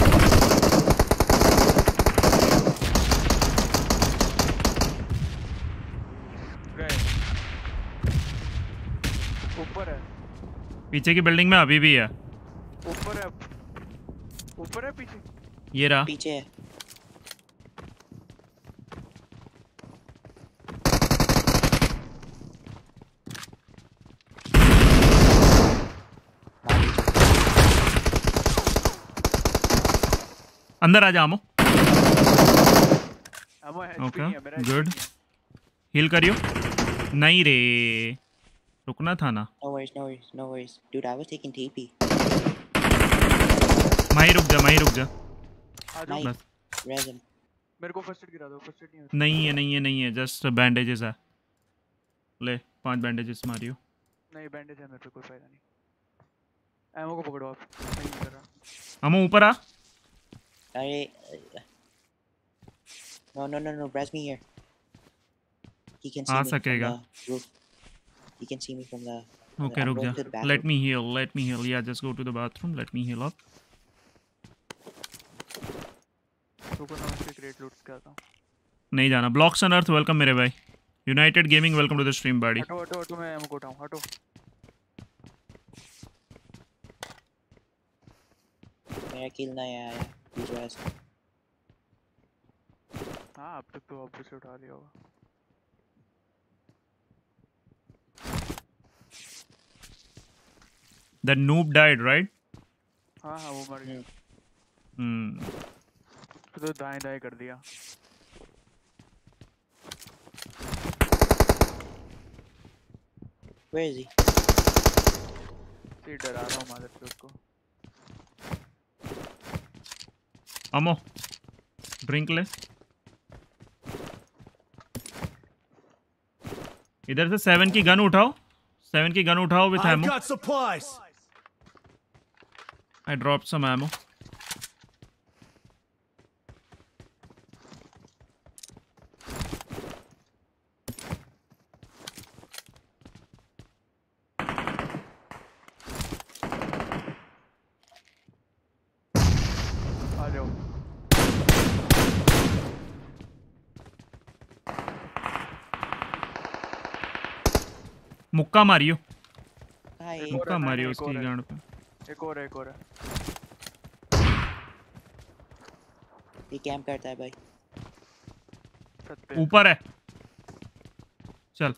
गए। ऊपर है। पीछे की बिल्डिंग में अभी भी है। ऊपर है। ऊपर है पीछे। ये रहा। पीछे है। अंदर आ जा आमो। एमो है, ओके नहीं है मेरा। गुड। हील करियो। नहीं रे रुकना था ना। No worries, no worries, no worries. Dude, I was taking T P. माही रुक जा, माही रुक जा। आ जाओ। Nice. Resin. मेरे को फर्स्ट एड गिरा दो। फर्स्ट एड नहीं है। नहीं है नहीं है नहीं है जस्ट बैंडेजेस है। ले पांच बैंडेजेस मारियो। नहीं बैंडेज है मेरे पे, कोई फायदा नहीं। एमो को पकड़ो आप। मैं नहीं कर रहा। आमो ऊपर आ। अरे No, no, no, no. Res me here. He can see uh me from सकेगा। the roof. He can see me from the. Okay, I'm रुक going जा। to the bathroom. Let me heal. Let me heal. Yeah, just go to the bathroom. Let me heal up. रुको ना, उसके क्रेट लूट के आता हूँ। नहीं जाना। ब्लॉक्स ऑन अर्थ वेलकम मेरे भाई। United gaming welcome to the stream buddy. हटो हटो हटो, मैं एमो को उठाऊँ। हटो। मेरा किल नहीं आया। Please res. हाँ अब तक तो ऑब्वियसली उठा लिया होगा। The noob died, right? हाँ हाँ वो मर गया। Hmm. तो दाएं दाएं कर दिया। Where is he? ये डरा रहा हूँ मादर चोद को। अमो ड्रिंक ले। इधर से सेवन की गन उठाओ, सेवन की गन उठाओ with I've ammo. got supplies. I drop some ammo. आ जाओ। मुक्का मारियो, भाई मुक्का नहीं, मारियो नहीं, एक उसकी और है। गांड पे। एक और है, एक और है। ये कैंप करता है भाई। छत पे। ऊपर है, चल।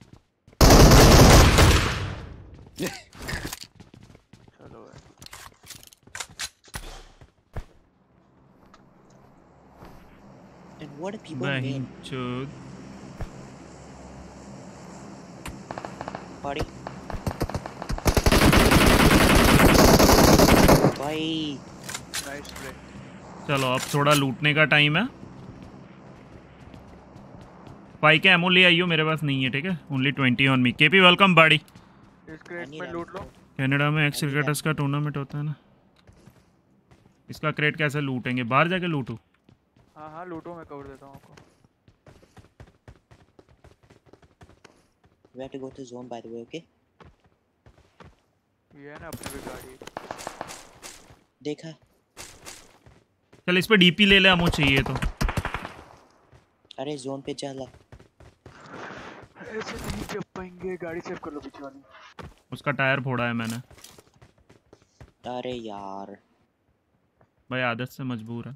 चलो भाई। And what do people बहन mean? चोद। Party. भाई नाइस प्ले। चलो अब थोड़ा लूटने का टाइम है। पाई के एमो ले आइयो, मेरे पास नहीं है, ठीक है। Only twenty on me. KP welcome buddy. इस क्रेट में लूट लो। कनाडा में एक्स क्रिकेटर्स का टूर्नामेंट होता है ना, इसका क्रेट कैसे लूटेंगे? बाहर जाके लूटू? हाँ हाँ लूटो, मैं कवर देता हूँ आपको। we have to go to zone by the way, okay? ये है ना अपनी भी गाड़ी। देखा चल इस पे डीपी ले ले, एमो चाहिए तो। अरे जोन पे चला। ऐसे नहीं जब पाएंगे। गाड़ी सेव कर लो पीछे वाली। उसका टायर फोड़ा है मैंने। अरे यार भाई आदत से मजबूर है।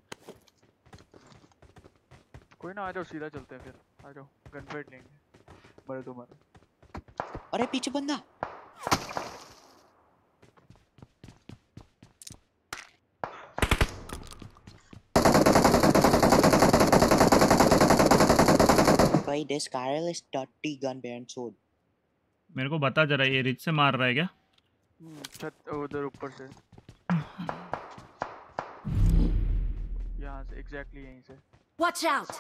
कोई ना, आ जाओ सीधा चलते हैं फिर। आ जाओ गन फाइट लेंगे। मरे तो मरे। अरे पीछे बंदा। भाई this Kyle is dirty gun bearing sword. मेरे को बता जरा, ये रिच से मार रहा है क्या? छत उधर ऊपर से, यहाँ से एग्जैक्टली यहीं से। Watch out!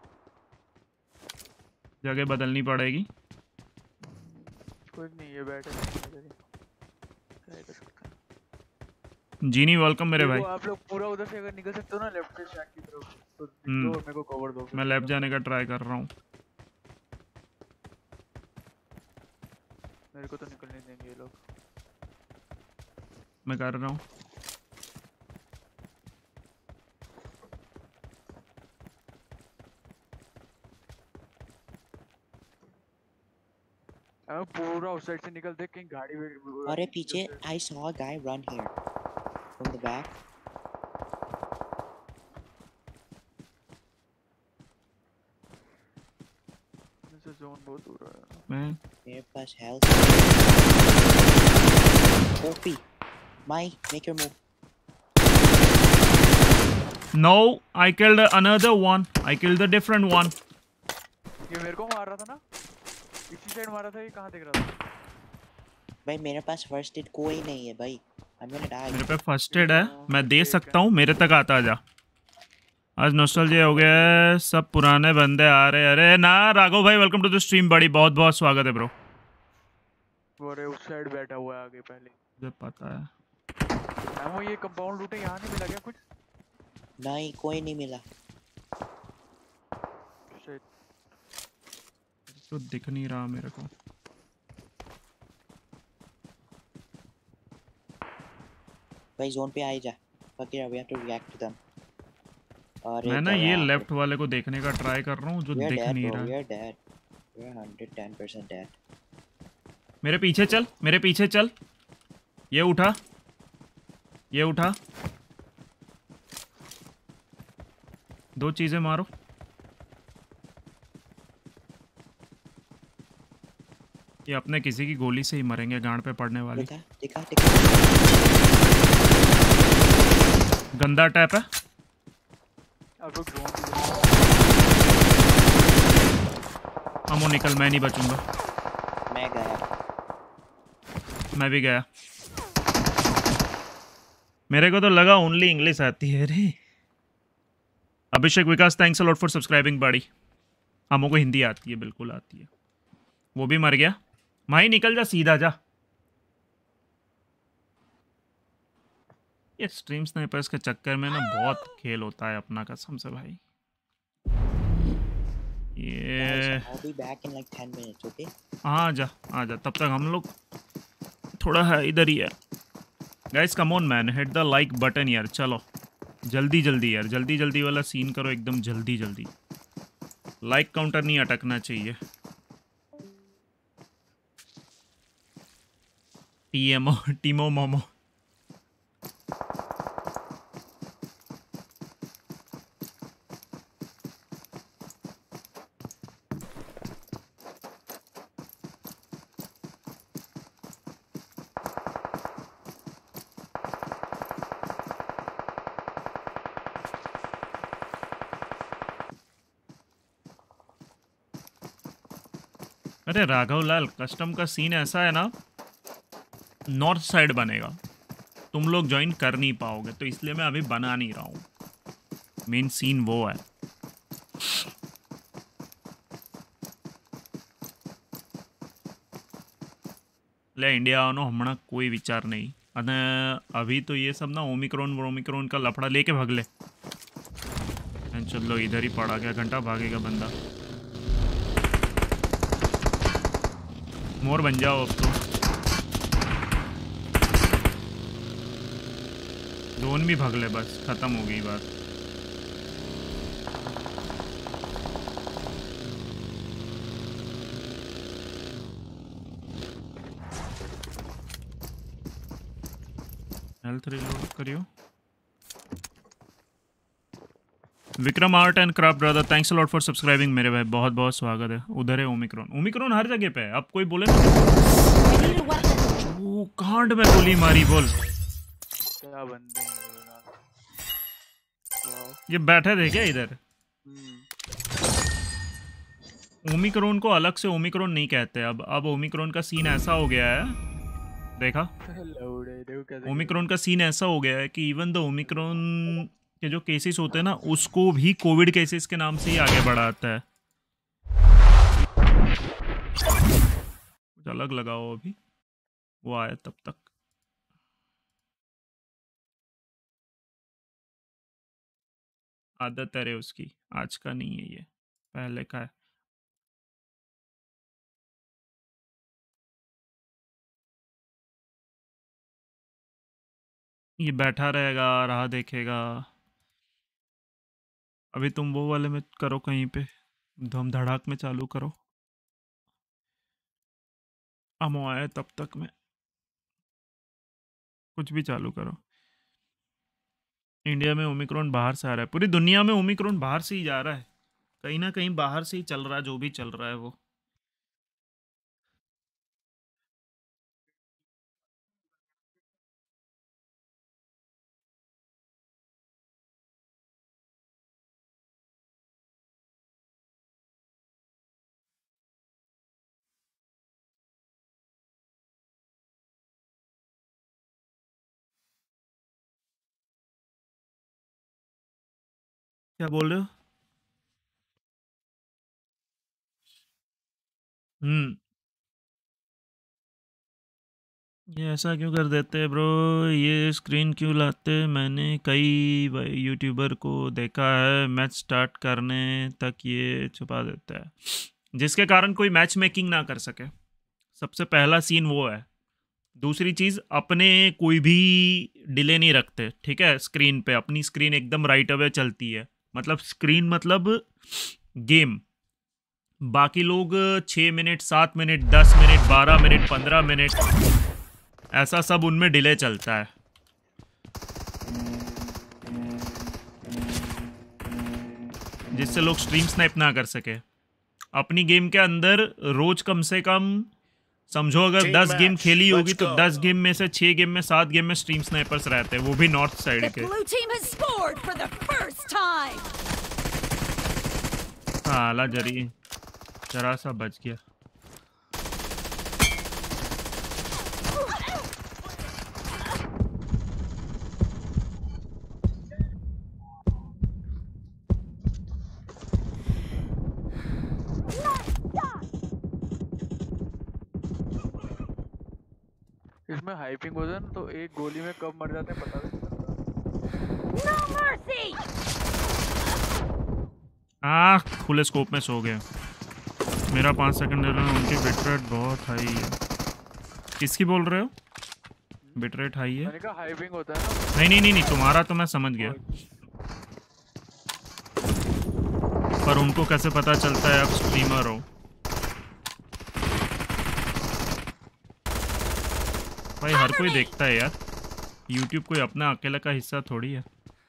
जगह बदलनी पड़ेगी। कोई नहीं, ये बैठे हैं इधर ही। क्या कर सकते हैं। जीनी वेलकम मेरे भाई। देखो, आप लोग पूरा उधर से अगर निकल सकते हो ना लेफ्ट से शैक की तरफ, तो हम्म। दो मेरे को कवर दो। मैं लेफ्ट जाने का ट्राई कर रहा हूँ। मेरे को तो निकलने देंगे ये लोग। मैं कर रहा हूँ। अब पूरा उस साइड से निकल दे, कहीं गाड़ी भी। अरे पीछे I saw a guy run here from the back. से जोन बहुत दूर है। मैं मेरे पास health. O P. My make your move. No, I killed another one. I killed a different one. ये मेरे को मार रहा था ना, इसी साइड मारा था। ये कहाँ दिख रहा था? भाई मेरे पास first aid कोई नहीं है भाई। I'm gonna die. मेरे पे फर्स्ट एड है, मैं दे सकता हूँ। मेरे तक आता जा। आज नॉस्टैल्जिया हो गया है, सब पुराने बंदे आ रहे। अरे ना राघव भाई, वेलकम टू द स्ट्रीम बड़ी। बहुत बहुत स्वागत है ब्रो। अरे उस साइड बैठा हुआ है आगे पहले। मुझे पता है। हमो ये कंपाउंड लूटे, यहाँ नहीं मिला क्या कुछ? नहीं कोई नहीं मिला। Shit. तो दिख नहीं रहा मेरे को। भाई जोन पे आ ही जा। Fuck it, we have to react to them. अरे मैं ना ये दया। लेफ्ट वाले को देखने का ट्राई कर रहा हूँ जो We are दिख dead, नहीं bro. रहा We है। are dead. We are one hundred ten percent dead. मेरे पीछे चल, मेरे पीछे चल। ये उठा, ये उठा। दो चीजें मारो। ये अपने किसी की गोली से ही मरेंगे, गांड पे पड़ने वाली। दिखा दिखा दिखा। गंदा टैप है। अब लोग जोन हमो निकल, मैं नहीं बचूंगा। मैं गया। मैं भी गया। मेरे को तो लगा ओनली इंग्लिश आती है रे। Abhishek Vikas, thanks a lot for subscribing buddy. हमो को हिंदी आती है, बिल्कुल आती है। वो भी मर गया। भाई निकल जा, सीधा जा। ये स्ट्रीम स्नाइपर्स के चक्कर में ना बहुत खेल होता है अपना, कसम से भाई। ये I'll be back in like ten minutes, okay? आ जा आ जा, तब तक हम लोग थोड़ा है इधर ही है। Guys come on man, hit the like button यार। चलो जल्दी जल्दी यार, जल्दी जल्दी वाला सीन करो एकदम जल्दी जल्दी। लाइक काउंटर नहीं अटकना चाहिए। टीएमओ टीमो मोमो। अरे राघव लाल, कस्टम का सीन ऐसा है ना, नॉर्थ साइड बनेगा, तुम लोग ज्वाइन कर नहीं पाओगे, तो इसलिए मैं अभी बना नहीं रहा हूँ। मेन सीन वो है। ले इंडिया आनो हमणा कोई विचार नहीं। अने अभी तो ये सब ना ओमिक्रॉन वोमिक्रॉन का लफड़ा लेके भाग ले। चलो इधर ही पड़ा, क्या घंटा भागेगा बंदा। मोर बन जाओ अब तो। ड्रोन भी भाग ले, बस खत्म हो गई बात। हेल्थ रिलोड करियो। Vikram art and craft brother, thanks a lot for subscribing मेरे भाई, बहुत बहुत स्वागत है। उधर है ओमिक्रॉन। ओमिक्रॉन हर जगह पे है, अब कोई बोले ना। ओ कांड में गोली मारी, बोल क्या बंदे हैं ये बैठे थे क्या इधर? ओमिक्रॉन को अलग से ओमिक्रॉन नहीं कहते अब। अब ओमिक्रॉन का सीन ऐसा हो गया है, देखा ओमिक्रॉन का सीन ऐसा हो गया है कि इवन द ओमिक्रॉन के जो केसेस होते हैं ना, उसको भी कोविड केसेस के नाम से ही आगे बढ़ाता है। कुछ अलग लगाओ, अभी वो आया तब तक। आदत है उसकी, आज का नहीं है ये, पहले का है। ये बैठा रहेगा, राह देखेगा। अभी तुम वो वाले में करो, कहीं पे धम धड़ाक में चालू करो। अमो आए तब तक में कुछ भी चालू करो। इंडिया में ओमिक्रॉन बाहर से आ रहा है, पूरी दुनिया में ओमिक्रॉन बाहर से ही जा रहा है, कहीं ना कहीं बाहर से ही चल रहा है, जो भी चल रहा है वो। क्या बोल रहे हो? हम्म ये ऐसा क्यों कर देते हैं ब्रो? ये स्क्रीन क्यों लाते? मैंने कई यूट्यूबर को देखा है, मैच स्टार्ट करने तक ये छुपा देता है, जिसके कारण कोई मैच मेकिंग ना कर सके। सबसे पहला सीन वो है। दूसरी चीज़, अपने कोई भी डिले नहीं रखते, ठीक है? स्क्रीन पे अपनी स्क्रीन एकदम राइट अवे चलती है, मतलब स्क्रीन मतलब गेम। बाकी लोग छः मिनट, सात मिनट, दस मिनट, बारह मिनट, पंद्रह मिनट, ऐसा सब उनमें डिले चलता है। जिससे लोग स्ट्रीम स्नाइप ना कर सके। अपनी गेम के अंदर रोज कम से कम समझो अगर दस गेम खेली होगी तो दस गेम में से छह गेम में, सात गेम में स्ट्रीम स्नाइपर्स रहते हैं, वो भी नॉर्थ साइड के। हाला जरी जरा सा बच गया। इसमें हाइपिंग होता है ना, तो एक गोली में कब मर जाते हैं पता नहीं चलता। No mercy! आ खुले स्कोप में सो गया। मेरा पाँच सेकंड उनकी बिट रेट बहुत हाई है। किसकी बोल रहे हो? बिट रेट हाई है? मैंने कहा हाइपिंग होता है ना। नहीं नहीं नहीं नहीं तुम्हारा तो मैं समझ गया, पर उनको कैसे पता चलता है आप स्ट्रीमर हो? भाई हर कोई देखता है यार, यूट्यूब कोई अपना अकेला का हिस्सा थोड़ी है।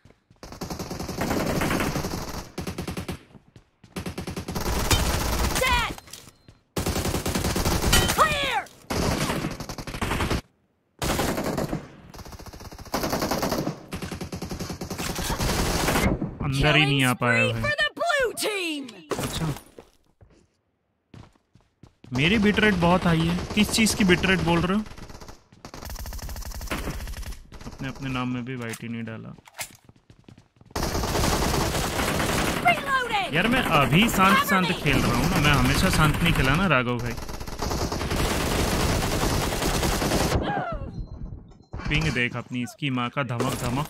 अंदर ही नहीं आ पाया है। अच्छा, मेरी बिट रेट बहुत हाई है। किस चीज की बिट रेट बोल रहे हो? अपने अपने नाम में भी वाइट ही नहीं डाला यार। मैं अभी शांत शांत खेल रहा हूँ ना, मैं हमेशा शांत नहीं खेला ना राघव भाई। पिंग देख अपनी, इसकी माँ का धमक धमक।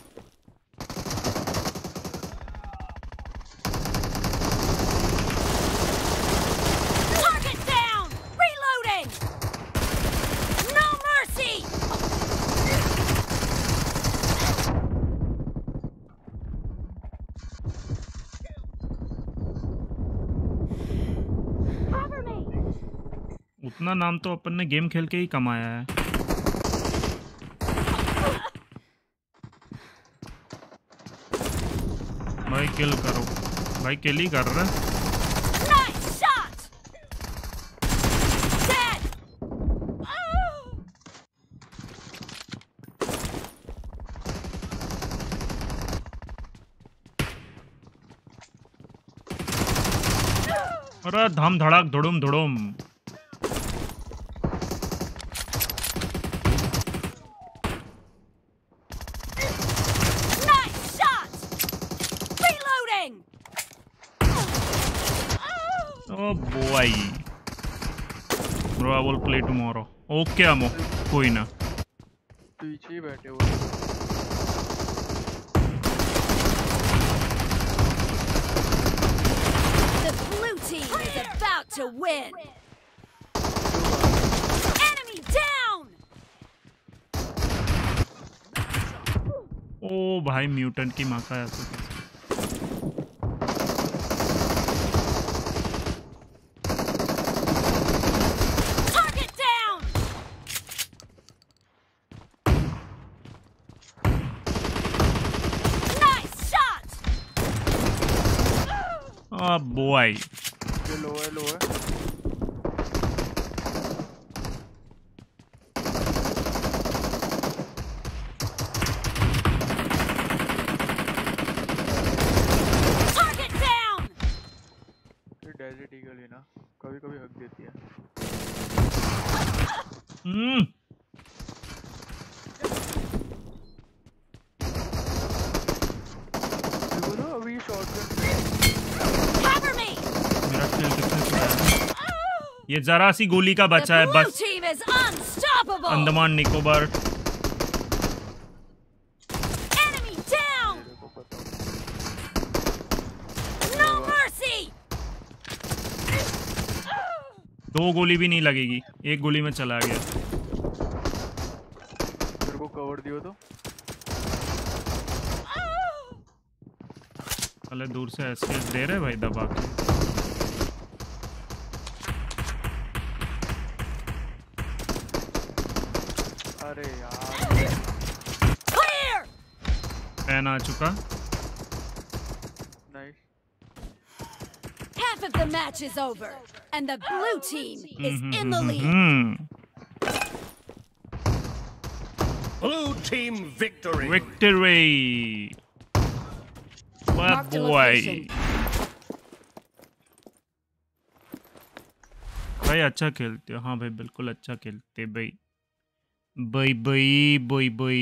उतना नाम तो अपन ने गेम खेल के ही कमाया है। भाई किल करो, भाई किल ही कर रहा है। अरे धम धड़क धुड़ुम धुड़ुम। Oh boy, bro, I will play tomorrow. Okay, Amo, कोई ना। पीछे ही बैठे हुए। The blue team is about to win. Enemy down. ओ भाई म्यूटेंट की माँ का ऐसा। Oh boy. ये लो है, लो है। Target down. ये डेजर्ट ईगल है ना, कभी कभी हक देती है। हम्म। देखो ना अभी शॉटगन। ये जरा सी गोली का बचा है बस। अंडमान निकोबार। दो गोली भी नहीं लगेगी, एक गोली में चला गया। मेरे को कवर दियो तो। अरे दूर से एस्केप दे रहे भाई दबा के। अरे यार पैन आ चुका। Nice. Half of the match is over and the blue team is in the lead. Blue team victory. Victory. What boy. भाई अच्छा खेलते हो। हाँ भाई बिल्कुल अच्छा खेलते भाई। भाई भाई भाई भाई।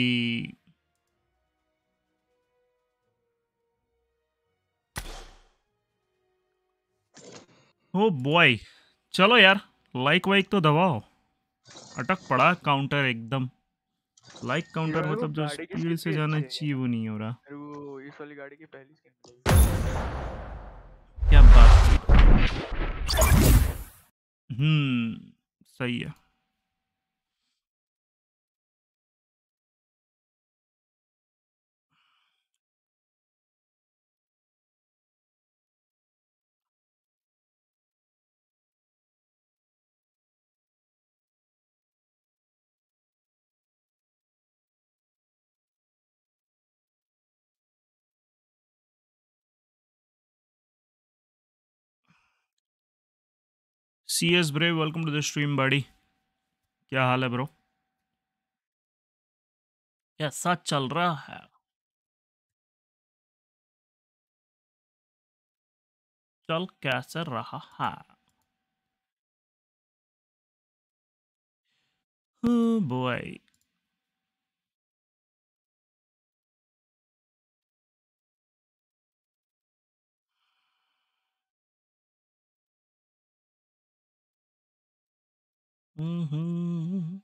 ओ बॉय, चलो यार लाइक वाइक तो दबाओ। अटक पड़ा काउंटर एकदम। लाइक काउंटर यार वो मतलब जो गाड़ी की स्पीड स्किन से भी जाना अच्छी है। चाहिए वो नहीं हो रहा। अरे वो इस वाली गाड़ी की पहली स्किन क्या बात की। हम्म सही है। C S brave welcome to the stream buddy. क्या हाल है ब्रो? कैसा चल रहा है? चल कैसे रहा है? बॉय हम्म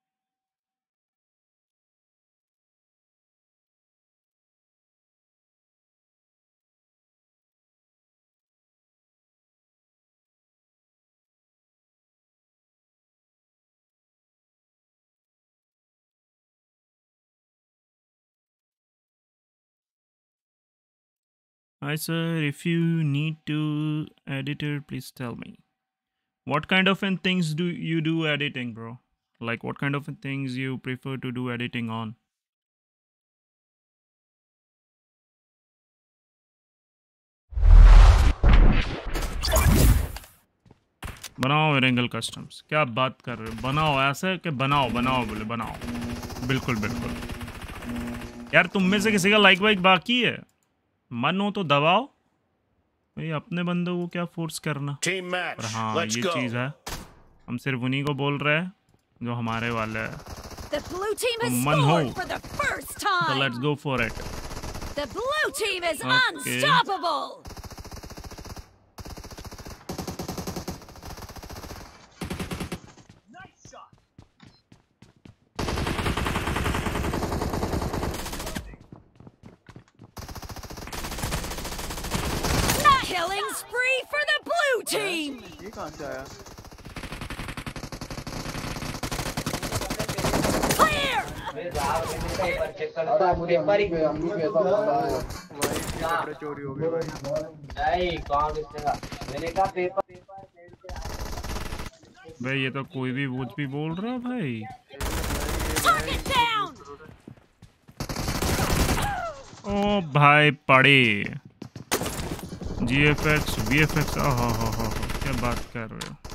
Hi sir, if you need to editor, please tell me. What kind of an things do you do editing, bro? Like what kind of things you prefer to do editing on? बनाओ एरेंगल कस्टम्स। क्या बात कर रहे हो? बनाओ ऐसे कि बनाओ बनाओ बोले बनाओ। बिल्कुल बिल्कुल यार, तुम में से किसी का लाइक वाइक बाकी है? मन हो तो दबाओ भाई, अपने बंदों को क्या फोर्स करना। पर हाँ ये चीज़ है, हम सिर्फ उन्हीं को बोल रहे हैं जो हमारे वाले हैं। तो मन हो तो let's go for it. The blue team is Okay. unstoppable. Killing spree for the blue team. ये कहाँ से आया? Clear. भाई इसके कपड़े चोरी हो गए भाई। भाई ये तो कोई भी कुछ भी बोल रहा है भाई। Target down. ओ भाई पड़े G F X V F X. हो हो हो हो क्या बात कर रहे हो?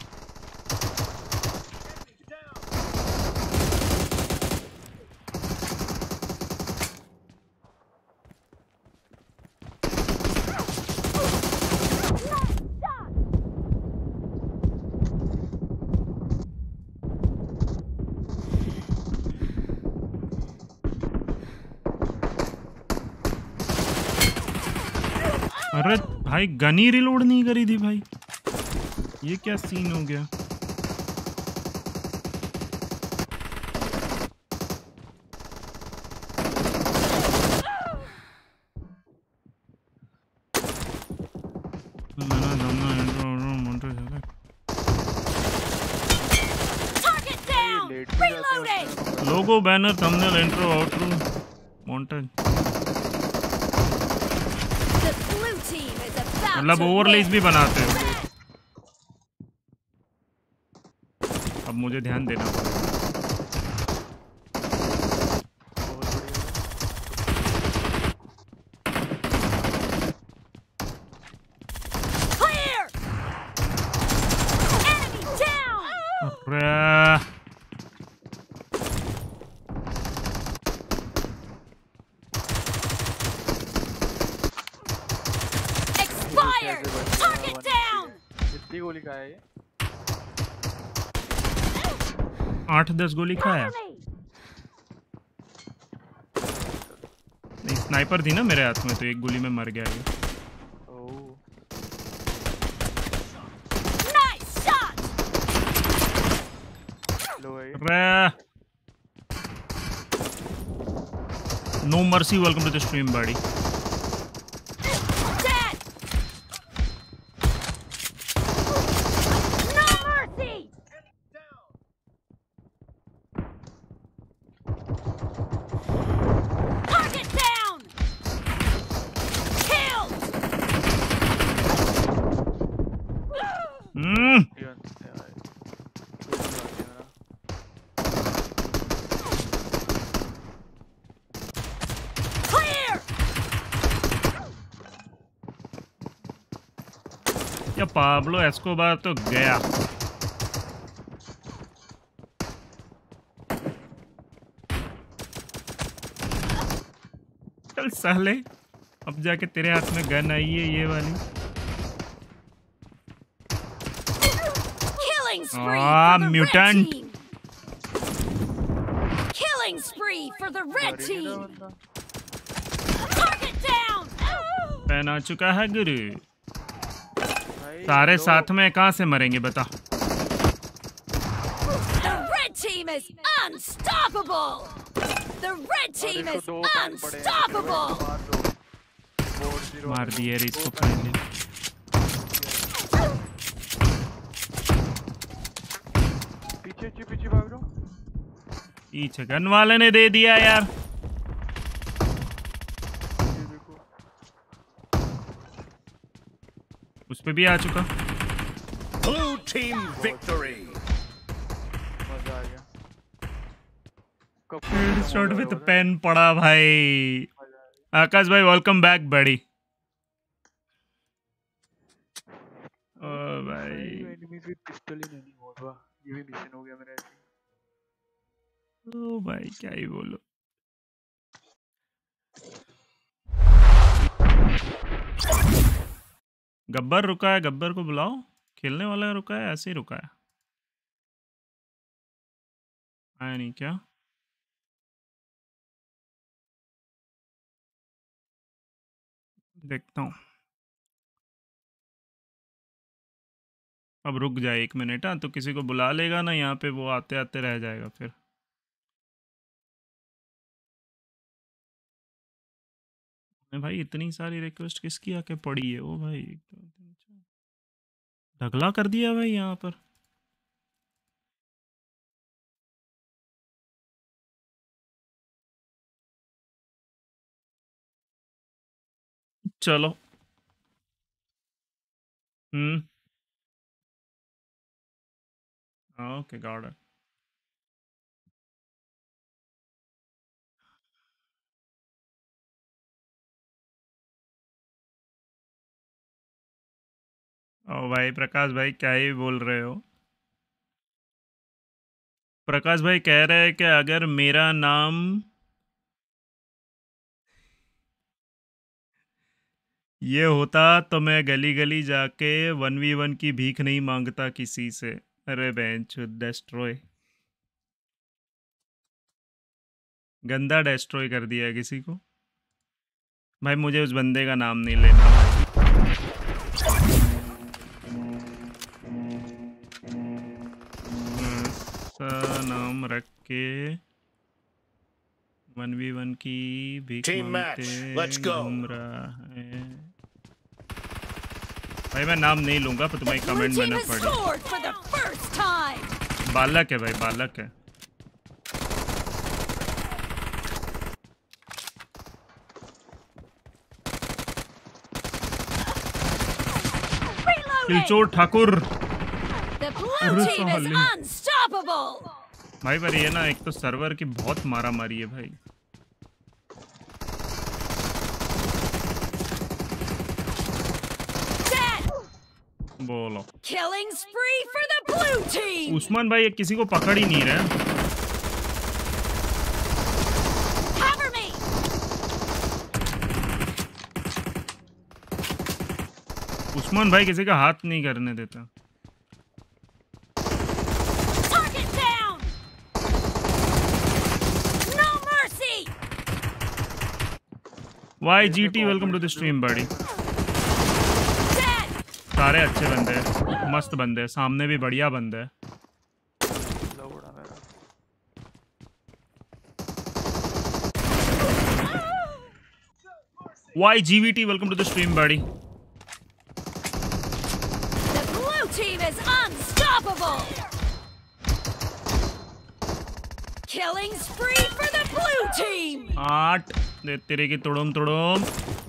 अरे भाई गनी रिलोड नहीं करी थी भाई, ये क्या सीन हो गया? Target down. Reloading. Logo banner thumbnail intro outro montage The blue team is about मतलब to ओवरलेस win. भी बनाते हो। अब मुझे ध्यान देना पड़ेगा। Clear. Enemy down. अरे Expired. Target down. कितनी गोली का है ये? आठ दस गोली खाया। नहीं स्नाइपर थी ना मेरे हाथ में, तो एक गोली में मर गया ये। ओह Nice shot. लो भाई। अरे no mercy, welcome to the stream buddy. Pablo Escobar तो गया। चल साले, अब जाके तेरे हाथ में गन आई है ये वाली। Ah, mutant. Killing spree for the red team. Target down. पहना चुका है गुरु। सारे साथ में कहाँ से मरेंगे बता। The red team is unstoppable. The red team is unstoppable. मार दिए रे इसको पहले। पीछे पीछे भाग रहा हूँ। पीछे गन वाले ने दे दिया यार। उस पे भी आ चुका। Blue team victory. मजा आ गया। हेडशॉट विद पेन पड़ा भाई। आकाश भाई वेलकम बैक बड़ी। ओ भाई एनिमीज विद पिस्टल ही नहीं हुआ, ये भी मिशन हो गया मेरा ऐसे। ओ भाई क्या ही बोलो। गब्बर रुका है, गब्बर को बुलाओ। खेलने वाला रुका है, ऐसे ही रुका है। आया नहीं क्या? देखता हूँ। अब रुक जाए एक मिनट। हाँ तो किसी को बुला लेगा ना यहाँ पे, वो आते आते रह जाएगा फिर। भाई इतनी सारी रिक्वेस्ट किसकी आके पड़ी है? ओ भाई ढगला कर दिया भाई यहाँ पर। चलो हम्म ओके गॉट इट। ओ भाई प्रकाश भाई क्या ही बोल रहे हो? प्रकाश भाई कह रहे हैं कि अगर मेरा नाम ये होता तो मैं गली गली जाके वन वी वन की भीख नहीं मांगता किसी से। अरे बेंच डेस्ट्रॉय, गंदा डेस्ट्रॉय कर दिया है किसी को। भाई मुझे उस बंदे का नाम नहीं लेना भाई। नाम रख के वन वी वन की भीख मांगते घूम रहा है भाई। मैं नाम नहीं लूंगा पर तुम्हें कमेंट में ना पड़े। बालक है भाई, बालक है। किलचोर ठाकुर। भाई पर ये ना एक तो सर्वर की बहुत मारा मारी है भाई। बोलो Killing spree for the blue team. Usman भाई किसी को पकड़ ही नहीं रहे। Cover me. उस्मान भाई किसी का हाथ नहीं करने देता। Target down. No mercy. Y G T welcome to the stream buddy. सारे अच्छे बंदे हैं, मस्त बंदे हैं, सामने भी बढ़िया बंदे हैं। Y GVT welcome to the stream buddy. The blue team is unstoppable. Killing spree for the blue team. आठ दे तेरे की तुड़ुम तुड़ुम।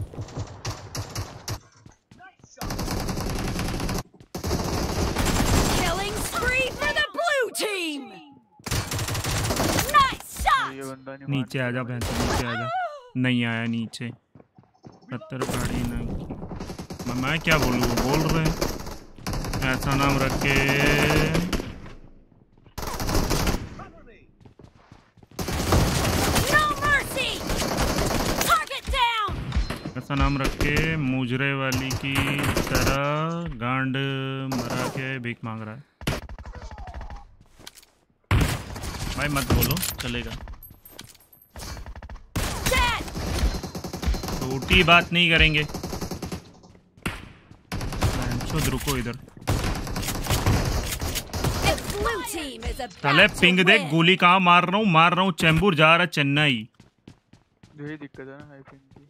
Killing spree for the blue team. Nice shot. ये बंदा नहीं नीचे आ जा भैंस, नीचे आ जा। नहीं आया नीचे। पत्थर गाड़ी नहीं। मैं, मैं क्या बोलूँ, वो बोल रहे हैं ऐसा नाम रख के। No mercy. Target down. ऐसा नाम रख के मुजरे वाली की तरह गांड मरा के भीख मांग रहा है। भाई मत बोलो, चलेगा। Dead. छोटी बात नहीं करेंगे। खुद रुको इधर। The blue team is साले about to पिंग देख, win. गोली कहाँ मार रहा हूँ, मार रहा हूँ चेंबूर जा रहा है चेन्नई। यही दिक्कत है ना हाई पिंग की।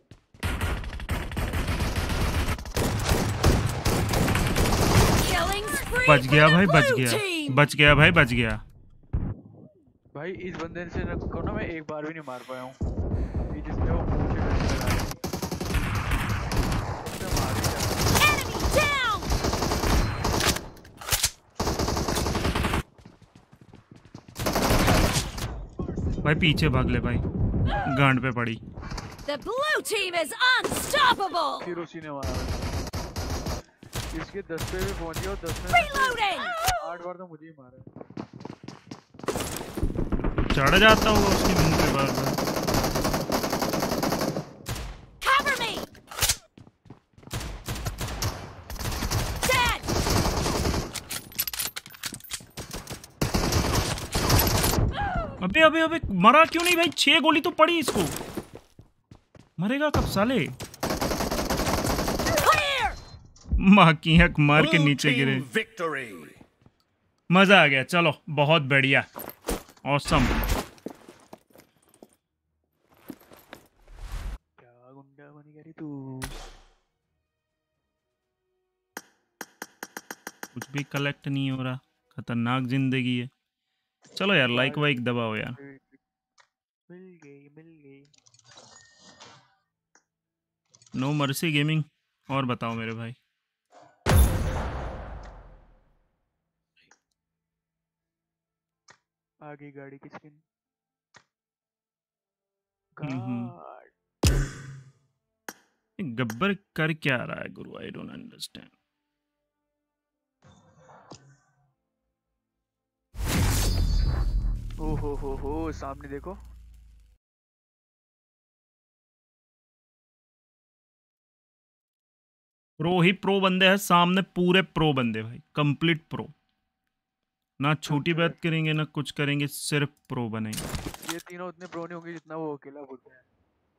Killing spree बच गया for भाई, the बच blue गया, team. बच गया भाई, बच गया। भाई इस बंदे से न- को ना मैं एक बार भी नहीं मार पाया हूँ। ये जिसने वो पूछे करके लगा है। उसने मार ही दिया। Enemy down. भाई पीछे भाग ले भाई, गांड पे पड़ी। The blue team is unstoppable. फिर उसी ने मारा। इसके दस पे भी पहुंच गया और दस में से Reloading. आठ बार तो मुझे ही मारा। चढ़ जाता होगा उसकी मुंह पे बार बार। Cover me. Dead. अबे अबे अबे मरा क्यों नहीं भाई? छह गोली तो पड़ी इसको, मरेगा कब साले? Clear. माँ की हक मार के Blue नीचे team गिरे। victory. मजा आ गया, चलो बहुत बढ़िया, ऑसम। क्या गुंडा बनी गई तू? कुछ भी कलेक्ट नहीं हो रहा, खतरनाक जिंदगी है। चलो यार लाइक वाइक दबाओ यार। मिल गई मिल गई। No mercy gaming. और बताओ मेरे भाई। आगे गाड़ी की स्किन। हम्म। गार्ड। ये गब्बर कर क्या रहा है गुरु? I don't understand. ओ हो हो हो सामने देखो। प्रो ही प्रो बंदे हैं सामने, पूरे प्रो बंदे भाई, कंप्लीट प्रो। ना छोटी बात करेंगे ना कुछ करेंगे, सिर्फ प्रो बनेंगे। ये तीनों उतने प्रो नहीं होंगे जितना वो अकेला बोलते हैं।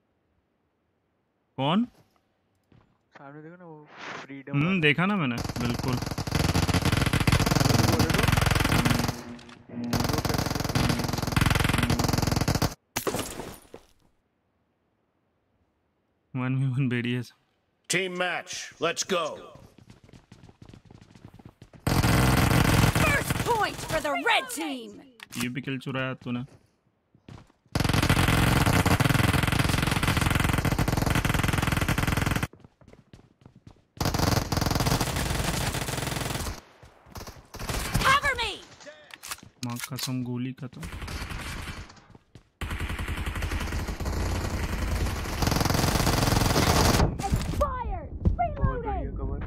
कौन? सामने देखो ना वो फ्रीडम। हम्म देखा ना मैंने, बिल्कुल। वन वी वन बेड़ी है। Team match. Let's go. First point for the red team. ये भी किल चुराया तूने। Cover me. माँ कसम गोली का तो। Expired. बहुत बढ़िया Reloading. कवर।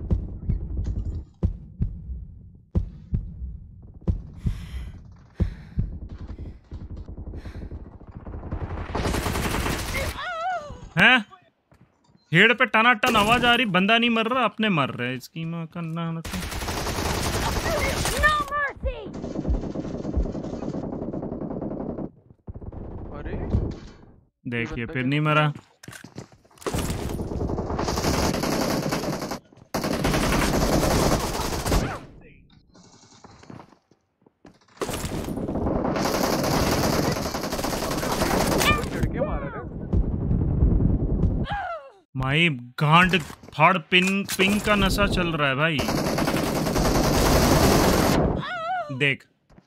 हैं? हेड पे टना टन आवाज आ रही, बंदा नहीं मर रहा, अपने मर रहे। इसकी माँ का नाम तो। No mercy. अरे देखिए फिर नहीं मरा। भाई गांड फाड़ पिंक पिंक का नशा चल रहा है भाई। देख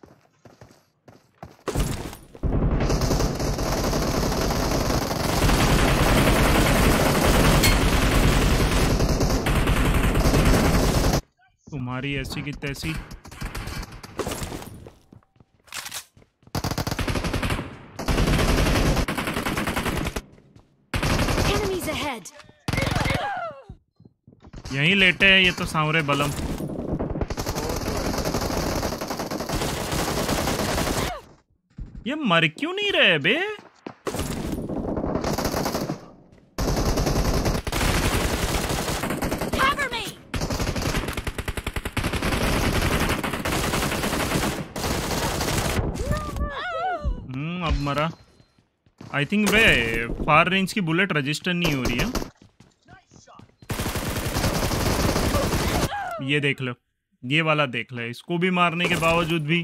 तुम्हारी ऐसी की तैसी। Enemies ahead. यहीं लेटे हैं ये तो सांवरे बलम। ये मर क्यों नहीं रहे बे? Cover me. हम्म अब मरा। आई थिंक बे फार रेंज की बुलेट रजिस्टर नहीं हो रही है। ये देख लो, ये वाला देख लो, इसको भी मारने के बावजूद भी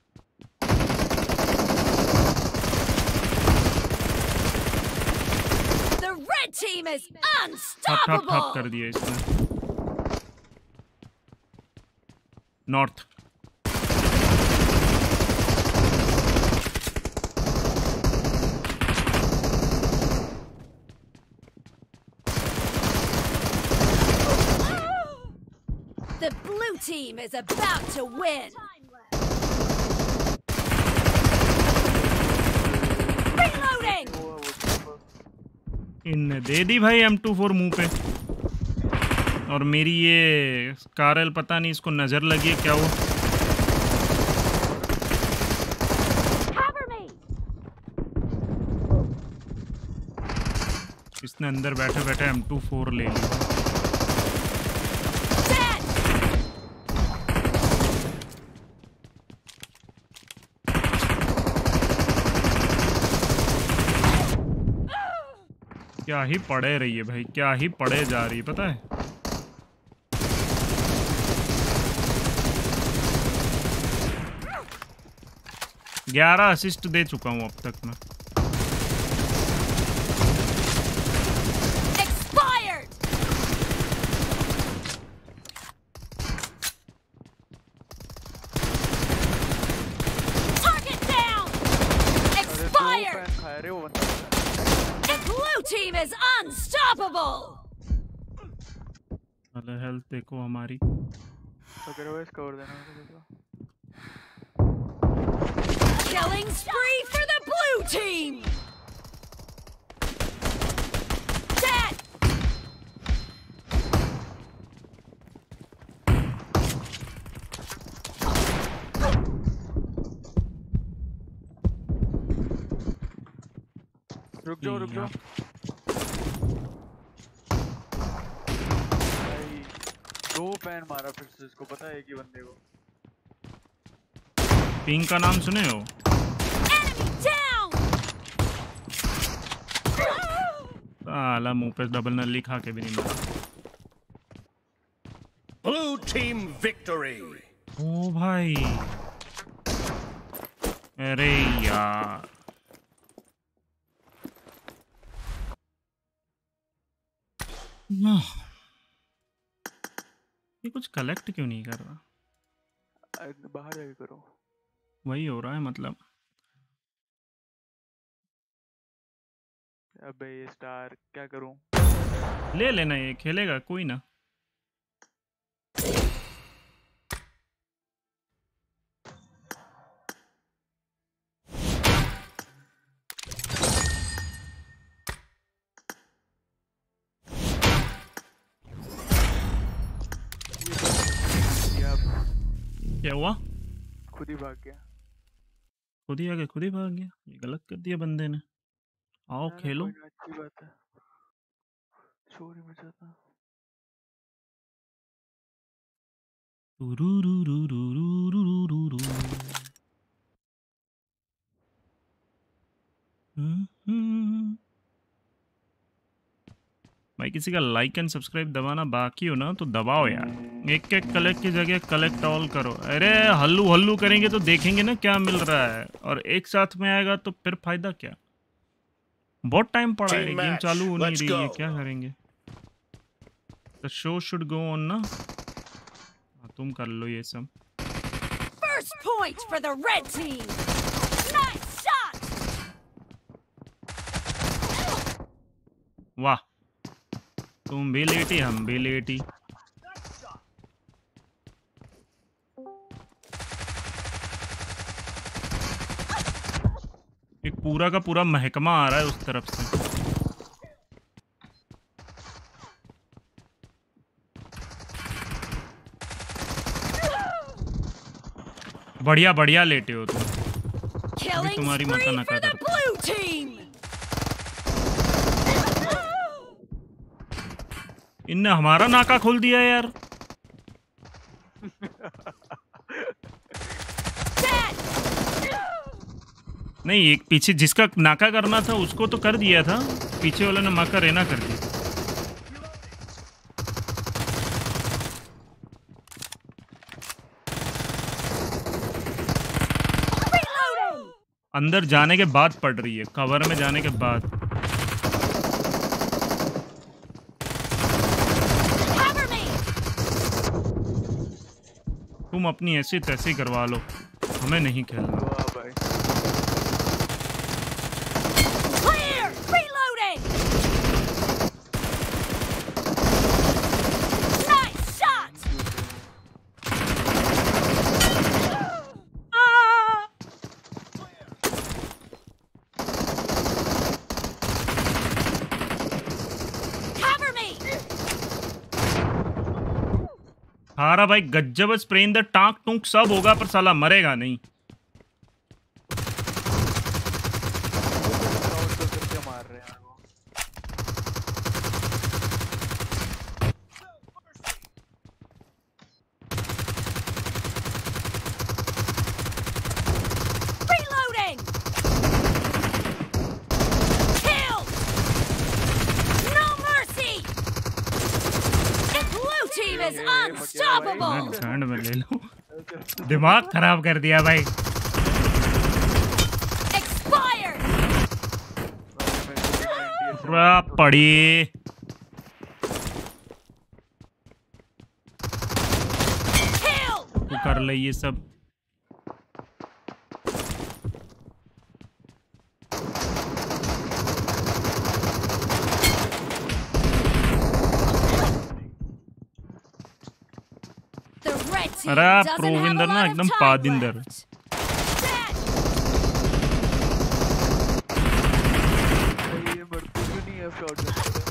The red team is ठप ठप ठप कर unstoppable. दिया इसने। North The blue team is about to win. Reloading. इनने दे दी भाई एम टू फोर मुंह पे। और मेरी ये कारल पता नहीं इसको नजर लगी है क्या वो। Cover me. इसने अंदर बैठे बैठे एम टू फोर ले लिया। Dead. क्या ही पड़े रही है भाई, क्या ही पड़े जा रही है पता है। ग्यारह असिस्ट दे चुका हूँ अब तक मैं। Expired. Target down. Expired. खा रहे हो बंदा। The blue team is unstoppable. अरे हेल्थ देखो हमारी। तो करो इस कवर देना मुझे तो। Killing spree for the blue team. Dead. रुक जाओ रुक जाओ। भाई दो पैन मारा फिर से इसको, पता है एक ही बंदे को। पिंक का नाम सुने हो? Enemy down. साला मुंह पे डबल नली खा के भी नहीं मारा। Blue team victory. ओ भाई अरे यार ये कुछ कलेक्ट क्यों नहीं कर रहा? बाहर जाके करो। वही हो रहा है मतलब। अबे ये स्टार क्या करूं? ले लेना, ये खेलेगा कोई ना। क्या हुआ? खुद ही भाग गया। खुद ही आ गया, खुद ही भाग गया। ये गलत कर दिया बंदे ने। आओ ना, ना, खेलो। कोई ना, अच्छी बात है। चोरी मचाता। टुरुरुरुरुरुरुरुरु। हम्म, हम्म। भाई किसी का लाइक एंड सब्सक्राइब दबाना बाकी हो ना तो दबाओ यार। एक एक कलेक्ट की जगह कलेक्ट ऑल करो। अरे हल्लू हल्लू करेंगे तो देखेंगे ना क्या मिल रहा है, और एक साथ में आएगा तो फिर फायदा क्या। बहुत टाइम पड़ा है, Team गेम match, चालू हो नहीं let's रही है, go. क्या करेंगे। The show should go on ना. हाँ, तुम कर लो ये सब. First point for the red team. Nice shot. वाह. तुम भी लेटी हम भी लेटी. एक पूरा का पूरा महकमा आ रहा है उस तरफ से. बढ़िया बढ़िया लेटे हो तुम. Killing तुम्हारी माता spree नका for the करती. blue team. इनने हमारा नाका खोल दिया यार. Dead. नहीं, एक पीछे जिसका नाका करना था उसको तो कर दिया था. पीछे वाले ने माका रेना कर दिया. Reloading. अंदर जाने के बाद पड़ रही है. कवर में जाने के बाद. Cover me. तुम अपनी ऐसी तैसी करवा लो. हमें नहीं खेलना. वाह भाई. Clear. Reloading. Nice shot. Cover me. हारा भाई गज्जब स्प्रे इन द टांक टूंक सब होगा पर साला मरेगा नहीं. क्राउड तो करके मार रहे हैं वो. Reloading. Kill. No mercy. The blue team is unstoppable. मैं सैंड में ले लूं. दिमाग खराब कर दिया भाई. Expired. पूरा पड़ी. Kill. तू कर ले ये सब. The red team अरे doesn't have a प्रोविंदर ना lot of एकदम time पादिंदर. left. Dead. भाई ये मरते क्यों नहीं है शॉट करते हुए?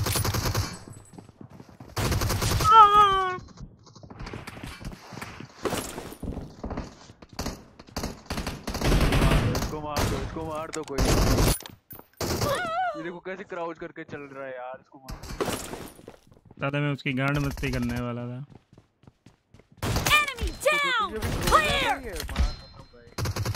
इसको मार दो, इसको मार दो कोई. ये देखो कैसे क्राउच करके चल रहा है यार. इसको मार. दादा मैं उसकी गांड मस्ती करने वाला था. Enemy down. Clear. ये मार दो भाई.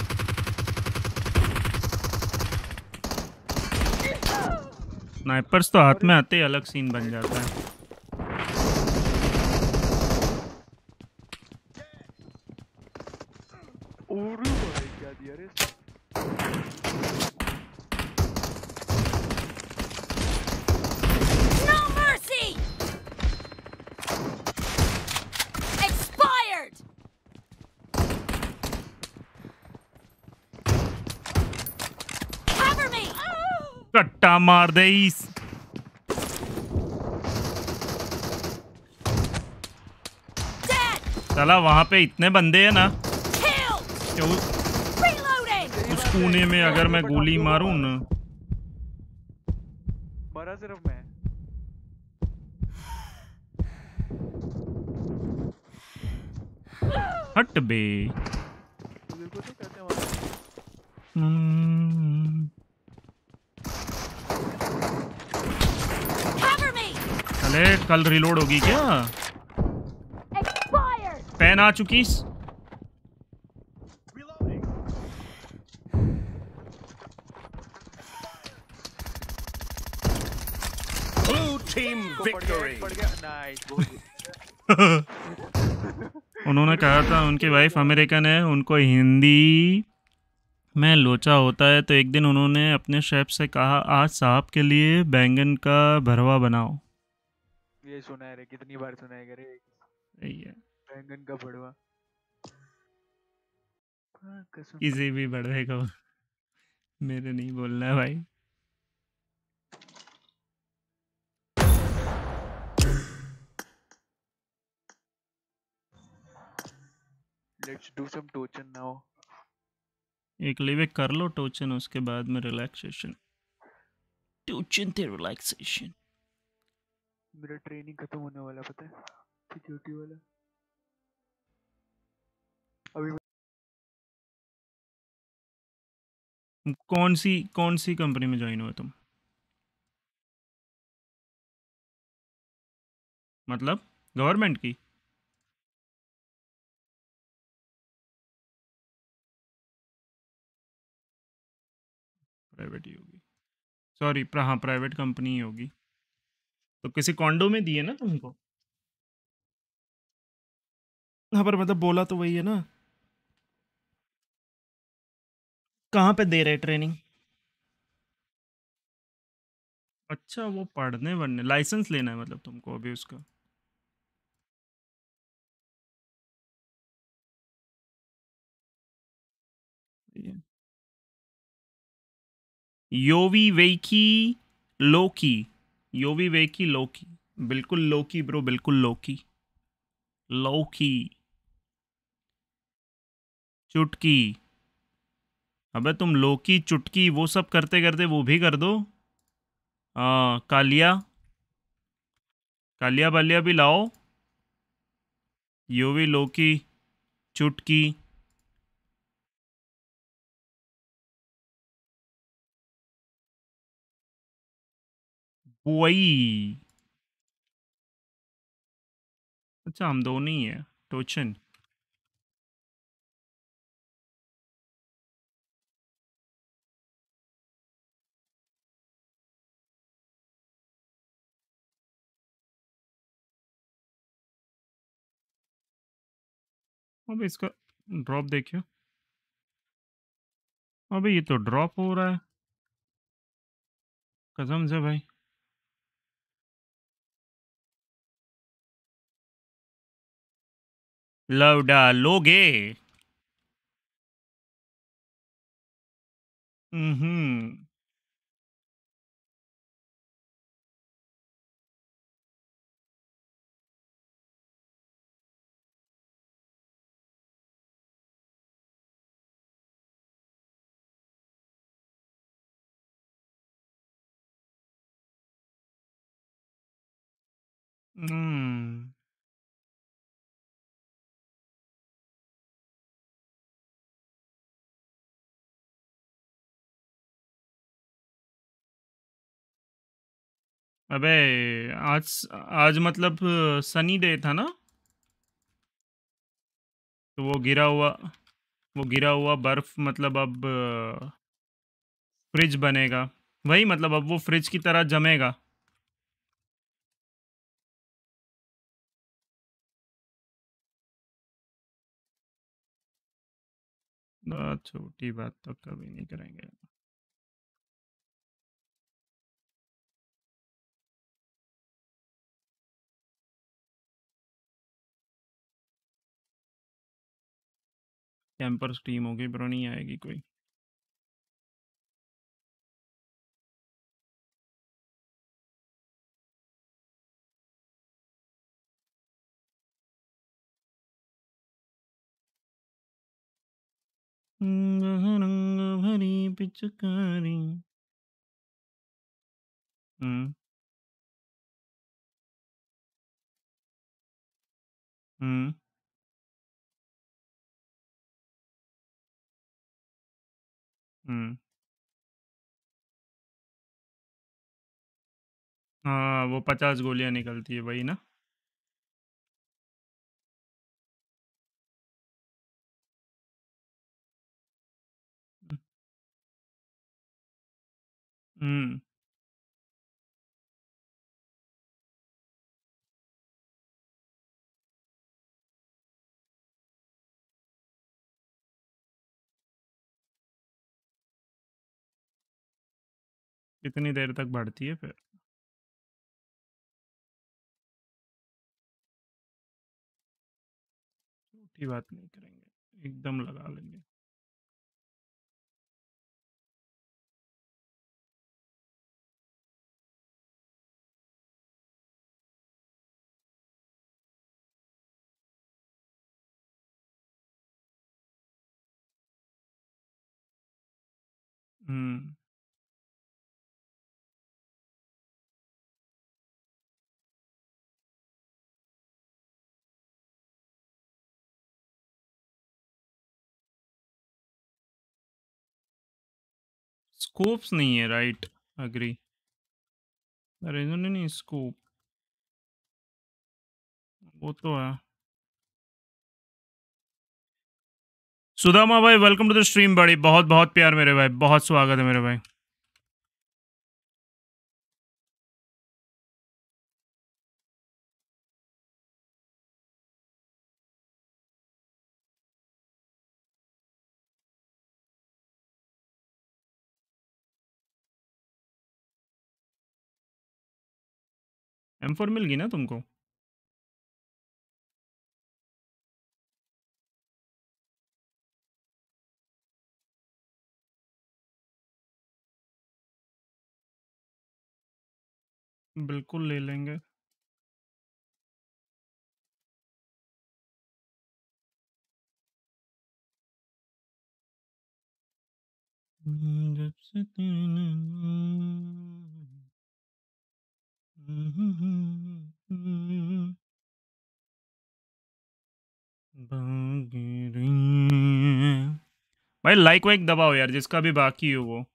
स्नाइपर्स तो हाथ में आते ही अलग सीन बन जाता है. और भाई क्या दिया रे. No mercy. Expired. Cover me. कट्टा मार दे इस. Dead. साला वहां पे इतने बंदे हैं ना Kill. कि उ- Reloading. उस कोने में अगर मैं गोली मारूं ना. मरा सिर्फ मैं. हट बे. देखो तो कैसे मारा. हम्म, Cover me. अरे कल रिलोड होगी क्या? Expired. पैन आ चुकी. Blue team victory. पड़ गया. नाइस. बहुत good. उन्होंने कहा था उनकी वाइफ अमेरिकन है, उनको हिंदी में लोचा होता है, तो एक दिन उन्होंने अपने शेफ से कहा आज साहब के लिए बैंगन का भरवा बनाओ. ये सुना है रे, कितनी बार सुना है रे। सही है। बैंगन का भड़वा। हाँ, कसम। किसी भी बढ़वे को मेरे नहीं बोलना है भाई। Let's do some tochen now. एक लिविक कर लो टोचन, उसके बाद में रिलैक्सेशन। टोचन थे रिलैक्सेशन। मेरा ट्रेनिंग खत्म होने वाला, पता है, सिक्योरिटी वाला। अभी कौन सी कौन सी कंपनी में ज्वाइन हुए तुम? मतलब गवर्नमेंट की? प्राइवेट ही होगी, सॉरी। हाँ, प्राइवेट कंपनी ही होगी। तो किसी कॉन्डो में दिए ना तुमको? हाँ, पर मतलब बोला तो वही है ना। कहाँ पे दे रहे ट्रेनिंग? अच्छा, वो पढ़ने बनने लाइसेंस लेना है मतलब तुमको अभी उसका? योवी वेकी लोकी। योवी वेकी लोकी। बिल्कुल लोकी ब्रो, बिल्कुल लोकी। लोकी। चुटकी। अबे तुम लोकी चुटकी वो सब करते करते वो भी कर दो। हाँ, कालिया। कालिया बालिया भी लाओ। योवी लोकी चुटकी। वही। अच्छा, हम दोनों ही है टोचन। अब इसका ड्रॉप देखियो। अबे ये तो ड्रॉप हो रहा है कसम से भाई। लवडा लोगे। हम्म। हम्म। अबे आज आज मतलब सनी डे था ना? तो वो गिरा हुआ वो गिरा हुआ बर्फ मतलब अब फ्रिज बनेगा। वही मतलब अब वो फ्रिज की तरह जमेगा। आ, छोटी बात तो कभी नहीं करेंगे। कैंपर स्टीम होगी ब्रो, नहीं आएगी कोई। रंग रंग भरी पिचकारी। हम्म। हम्म। हम्म। हाँ, वो पचास गोलियां निकलती है वही ना? हम्म। कितनी देर तक बढ़ती है फिर? छोटी बात नहीं करेंगे, एकदम लगा लेंगे। हम्म स्कोप्स नहीं है, राइट, अग्री। अरे नहीं नहीं स्कोप वो तो है। सुदामा भाई वेलकम टू द स्ट्रीम बड़ी, बहुत बहुत प्यार मेरे भाई, बहुत स्वागत है मेरे भाई। एम फोर मिल गई ना तुमको? बिल्कुल ले लेंगे। जब से तूने भाई लाइक वाइक दबाओ यार, जिसका भी बाकी हो वो।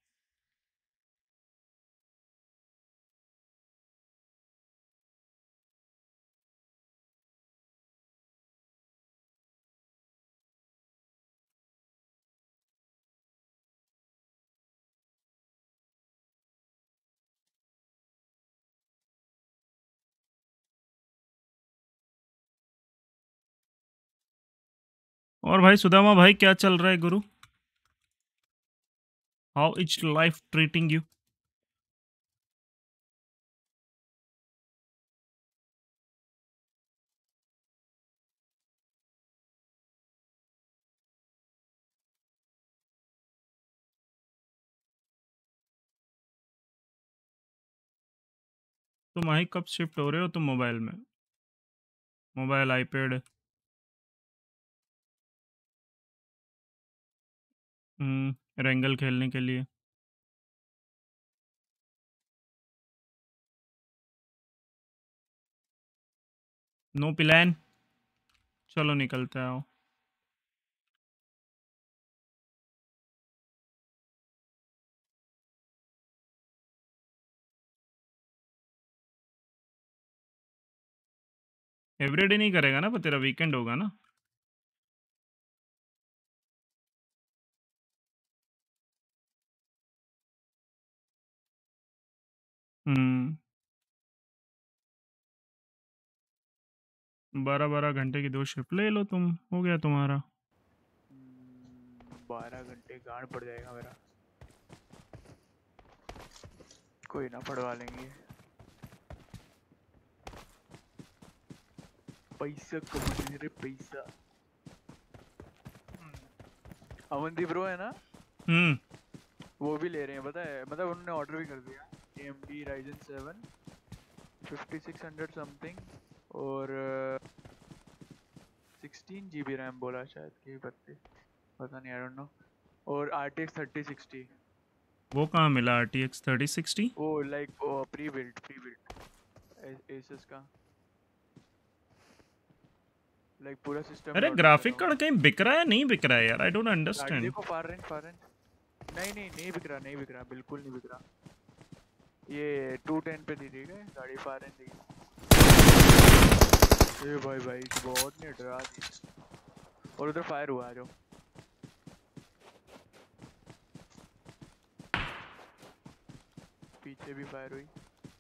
और भाई सुदामा भाई क्या चल रहा है गुरु? How is life treating you? तुम आई कब शिफ्ट हो रहे हो तुम मोबाइल में? Mobile iPad? हम्म रेंगल खेलने के लिए। नो प्लान, चलो निकलते आओ। एवरीडे नहीं करेगा ना, पर तेरा वीकेंड होगा ना? हम्म बारह बारह घंटे की दो शिफ्ट ले लो तुम, हो गया तुम्हारा। बारह घंटे गांड पड़ जाएगा मेरा। कोई ना, पढ़वा लेंगे। पैसा कमाने रे पैसा। अमनदीप ब्रो है ना, हम्म वो भी ले रहे हैं, पता है, मतलब उन्होंने ऑर्डर भी कर दिया। A M D Ryzen seven fifty six hundred something और सिक्सटीन जी बी रैम बोला शायद कि बत्तीस, पता नहीं, आई डोंट नो। और R T X thirty sixty. वो कहाँ मिला R T X thirty sixty? वो लाइक वो pre build pre build SS का लाइक पूरा सिस्टम। अरे ग्राफिक कार्ड कहीं बिक रहा है, नहीं बिक रहा है यार, आई डोंट अंडरस्टैंड। देखो फार रेंज फार रेंज नहीं नहीं नहीं बिक रहा, नहीं बिक रहा, बिल्कुल नहीं बिक रहा। ये टू टेन पे दी थी क्या गाड़ी, फार रेंज दी। ये भाई भाई बहुत ने डरा दी। और उधर फायर हुआ, आ जाओ। पीछे भी फायर हुई।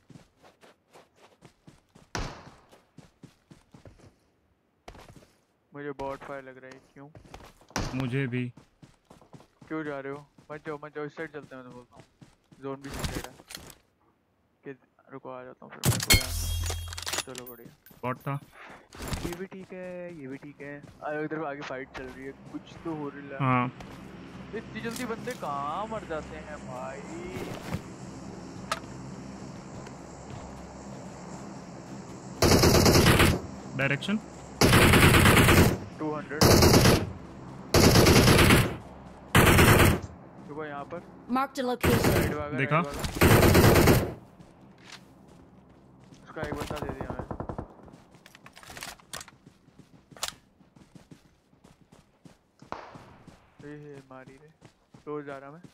मुझे बहुत फायर लग रहा है, क्यों? मुझे भी। क्यों जा रहे हो? मत जाओ मत जाओ, इस साइड चलते हैं, मैं तो बोलता हूँ। जोन भी साइड है कि रुको, आ जाता हूँ फिर मैं। चलो बढ़िया। बॉट था। ये भी ठीक है, ये भी ठीक है। अरे इधर आगे फाइट चल रही है, कुछ तो हो रहा है। हाँ इतनी जल्दी बंदे कहाँ मर जाते हैं भाई। Direction two hundred. रुको यहाँ पर। Marked a location. राइट वाला, देखा? राइट वाला। उसका एक बंदा दे दिया मैं। ये मारी रे, रोज जा रहा मैं।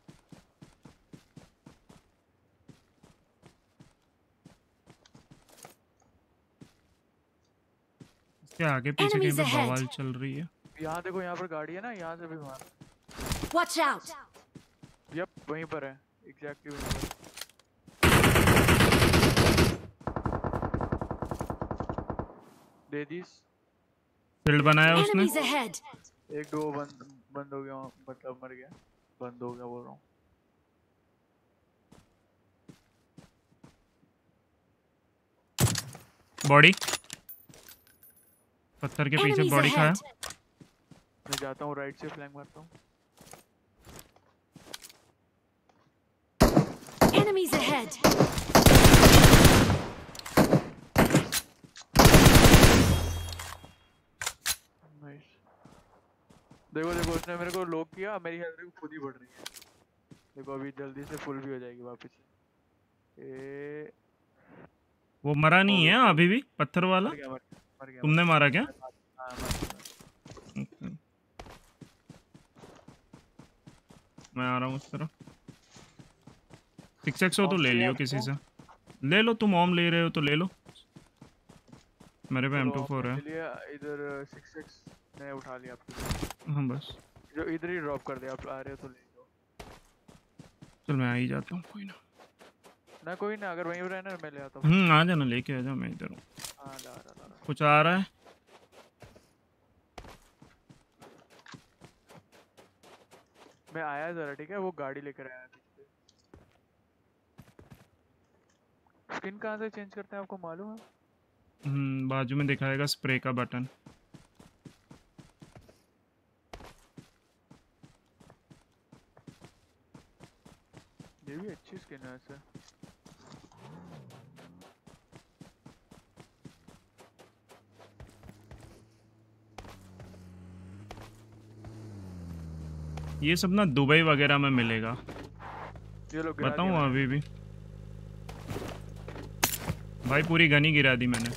इसके आगे पीछे कहीं Enemies पे ahead. बवाल चल रही है। यहाँ देखो, यहाँ पर गाड़ी है ना, यहाँ से भी मार। Watch out! यप, वहीं पर है, एग्जैक्टली वहीं पर। दे दीस। फील्ड बनाया उसने। Enemies ahead! एक दो बंद बंद हो गया, मतलब मर गया, बंद हो गया बोल रहा हूँ। बॉडी पत्थर के पीछे Enemies बॉडी खाया। ahead! मैं जाता हूँ, राइट से फ्लैंक मारता हूँ। Enemies ahead! नाइस। देखो देखो, उसने मेरे को लॉक किया, मेरी हेल्थ देखो खुद ही बढ़ रही है। देखो अभी जल्दी से फुल भी हो जाएगी वापस। ए वो मरा नहीं है अभी भी, पत्थर वाला। मर गया, मर गया, मर गया। तुमने मारा क्या? हाँ, मर गया। Okay. मैं आ रहा हूँ उस तरफ। सिक्स एक्स हो तो ले लियो किसी से। ले लो, तुम ओम ले रहे हो तो ले लो। मेरे पे एम टू फोर है। इधर सिक्स एक्स मैंने उठा लिया आपके। हाँ बस, जो इधर ही ड्रॉप कर दिया, आप आ रहे हो तो ले लो। चल मैं आ ही जाता हूँ, कोई ना। ना कोई ना, अगर वहीं पर है ना मैं ले आता हूँ। हम्म आ जाना, लेके आ जा, मैं इधर हूँ। हाँ ला ला ला। कुछ आ रहा है। मैं आया जरा, ठीक है, वो गाड़ी लेकर आया। स्किन कहाँ से चेंज करते हैं आपको मालूम है? हम्म बाजू में दिखाएगा स्प्रे का बटन। ये भी अच्छी स्किन है ऐसे। ये सब ना दुबई वगैरह में मिलेगा। ये लोग गिरा बताऊँ दिया अभी भी भाई, पूरी गनी गिरा दी मैंने।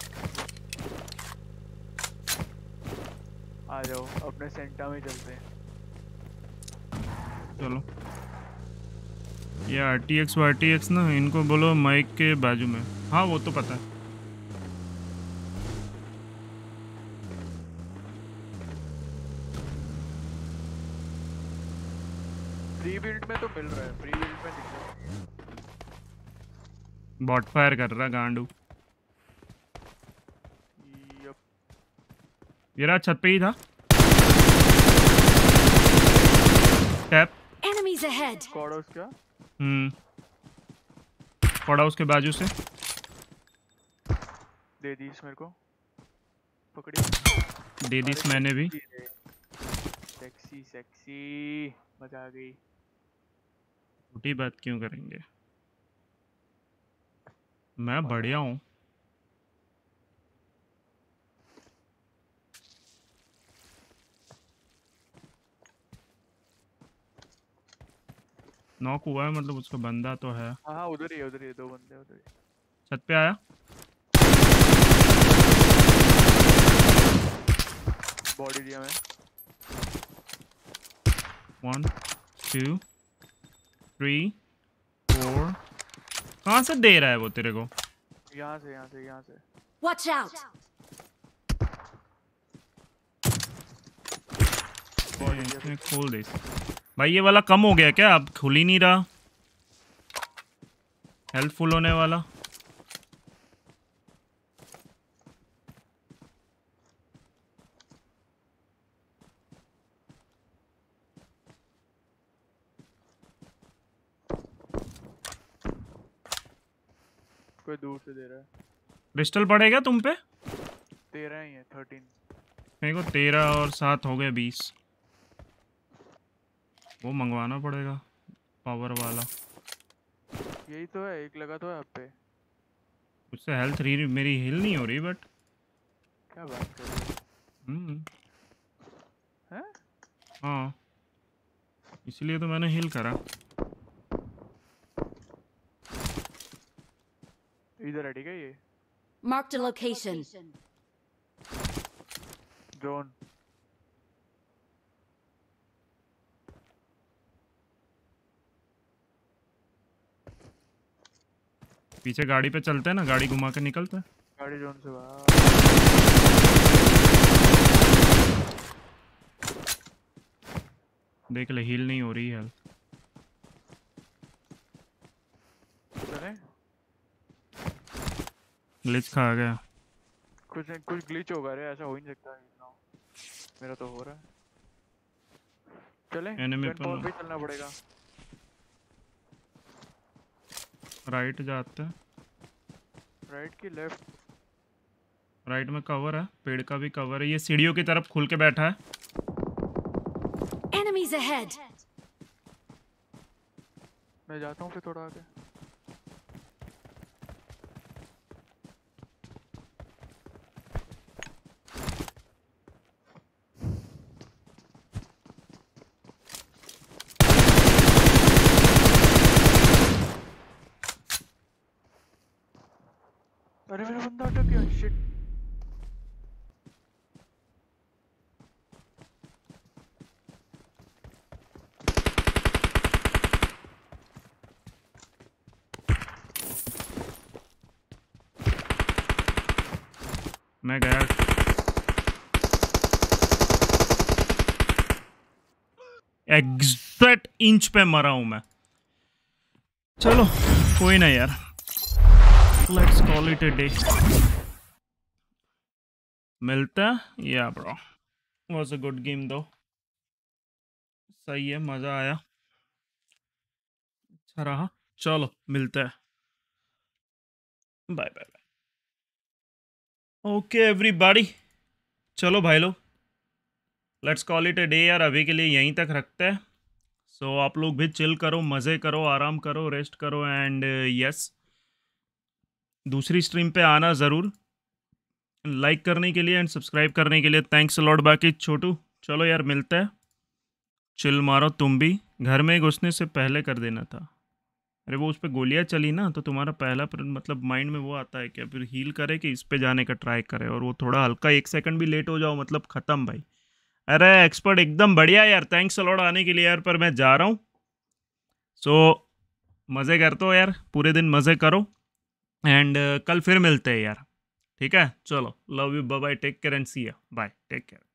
आ जाओ, अपने सेंटा में चलते हैं। चलो, ये आर टी एक्स वार टी एक्स ना, इनको बोलो माइक के बाजू में। हाँ वो तो पता है। फ्री बिल्ड में तो मिल रहा है, फ्री बिल्ड में दिख रहा है। बॉट फायर कर रहा गांडू। यप। ये रहा, छत पे ही था। Tap. Enemies ahead! Squad house क्या? हम्म पड़ा उसके बाजू से। दे दी इस मेरे को, पकड़ी। दे दी इस मैंने भी। सेक्सी सेक्सी, मजा आ गई। छोटी बात क्यों करेंगे, मैं बढ़िया हूँ। नॉक हुआ है, मतलब उसका बंदा तो है। हाँ हाँ उधर ही है, उधर ही है, दो बंदे उधर ही। छत पे आया। बॉडी दिया मैं। One two three four. कहाँ से दे रहा है वो तेरे को? यहाँ से, यहाँ से, यहाँ से। Watch out! इसने खोल दे भाई। ये वाला कम हो गया क्या? अब खुल ही नहीं रहा। हेल्पफुल होने वाला। कोई दूर से दे रहा है। क्रिस्टल पड़ेगा तुम पे? तेरह ही है, थर्टीन। मेरे को तेरह और सात हो गए बीस। वो मंगवाना पड़ेगा पावर वाला। यही तो है, एक लगा तो है आप पे। उससे हेल्थ री मेरी हिल नहीं हो रही बट क्या बात कर रहे हो? हम्म हैं? हाँ इसलिए तो मैंने हिल करा। इधर है ठीक है ये Marked a location. जोन। पीछे गाड़ी पे चलते हैं ना, गाड़ी घुमा के निकलते हैं। गाड़ी जोन से बाहर। देख ले हील नहीं हो रही है। चलें? ग्लिच खा गया। कुछ कुछ ग्लिच होगा रे, ऐसा हो ही नहीं सकता है। मेरा तो हो रहा है। चलें? एनिमी गन पॉइंट पे चलना पड़ेगा। राइट जाते हैं। राइट की लेफ्ट? राइट में कवर है, पेड़ का भी कवर है। ये सीढ़ियों की तरफ खुल के बैठा है। Enemies ahead. मैं जाता हूँ फिर थोड़ा आगे। अरे मेरा बंदा अटक गया। शिट। मैं गया। एग्जैक्ट इंच पे मरा हूं मैं। चलो कोई ना यार, let's call it a day. मिलता है या bro, was a good game दो। सही है, मजा आया, अच्छा रहा। चलो मिलता है, bye bye bye. Okay everybody, चलो भाई लोग let's call it a day यार। अभी के लिए यहीं तक रखते हैं। सो so, आप लोग भी चिल करो, मज़े करो, आराम करो, रेस्ट करो एंड यस दूसरी स्ट्रीम पे आना ज़रूर। लाइक करने के लिए एंड सब्सक्राइब करने के लिए थैंक्स अ लॉट। बाकी छोटू चलो यार मिलते हैं, चिल मारो तुम भी। घर में घुसने से पहले कर देना था। अरे वो उस पर गोलियाँ चली ना तो तुम्हारा पहला पर, मतलब माइंड में वो आता है कि फिर हील करे कि इस पे जाने का ट्राई करे, और वो थोड़ा हल्का एक सेकंड भी लेट हो जाओ मतलब ख़त्म भाई। अरे एक्सपर्ट एकदम बढ़िया यार, थैंक्स अ लॉट आने के लिए यार। पर मैं जा रहा हूँ। सो so, मज़े करते हो यार, पूरे दिन मज़े करो एंड uh, कल फिर मिलते हैं यार। ठीक है चलो, love you, bye bye, take care and see ya, bye, take care.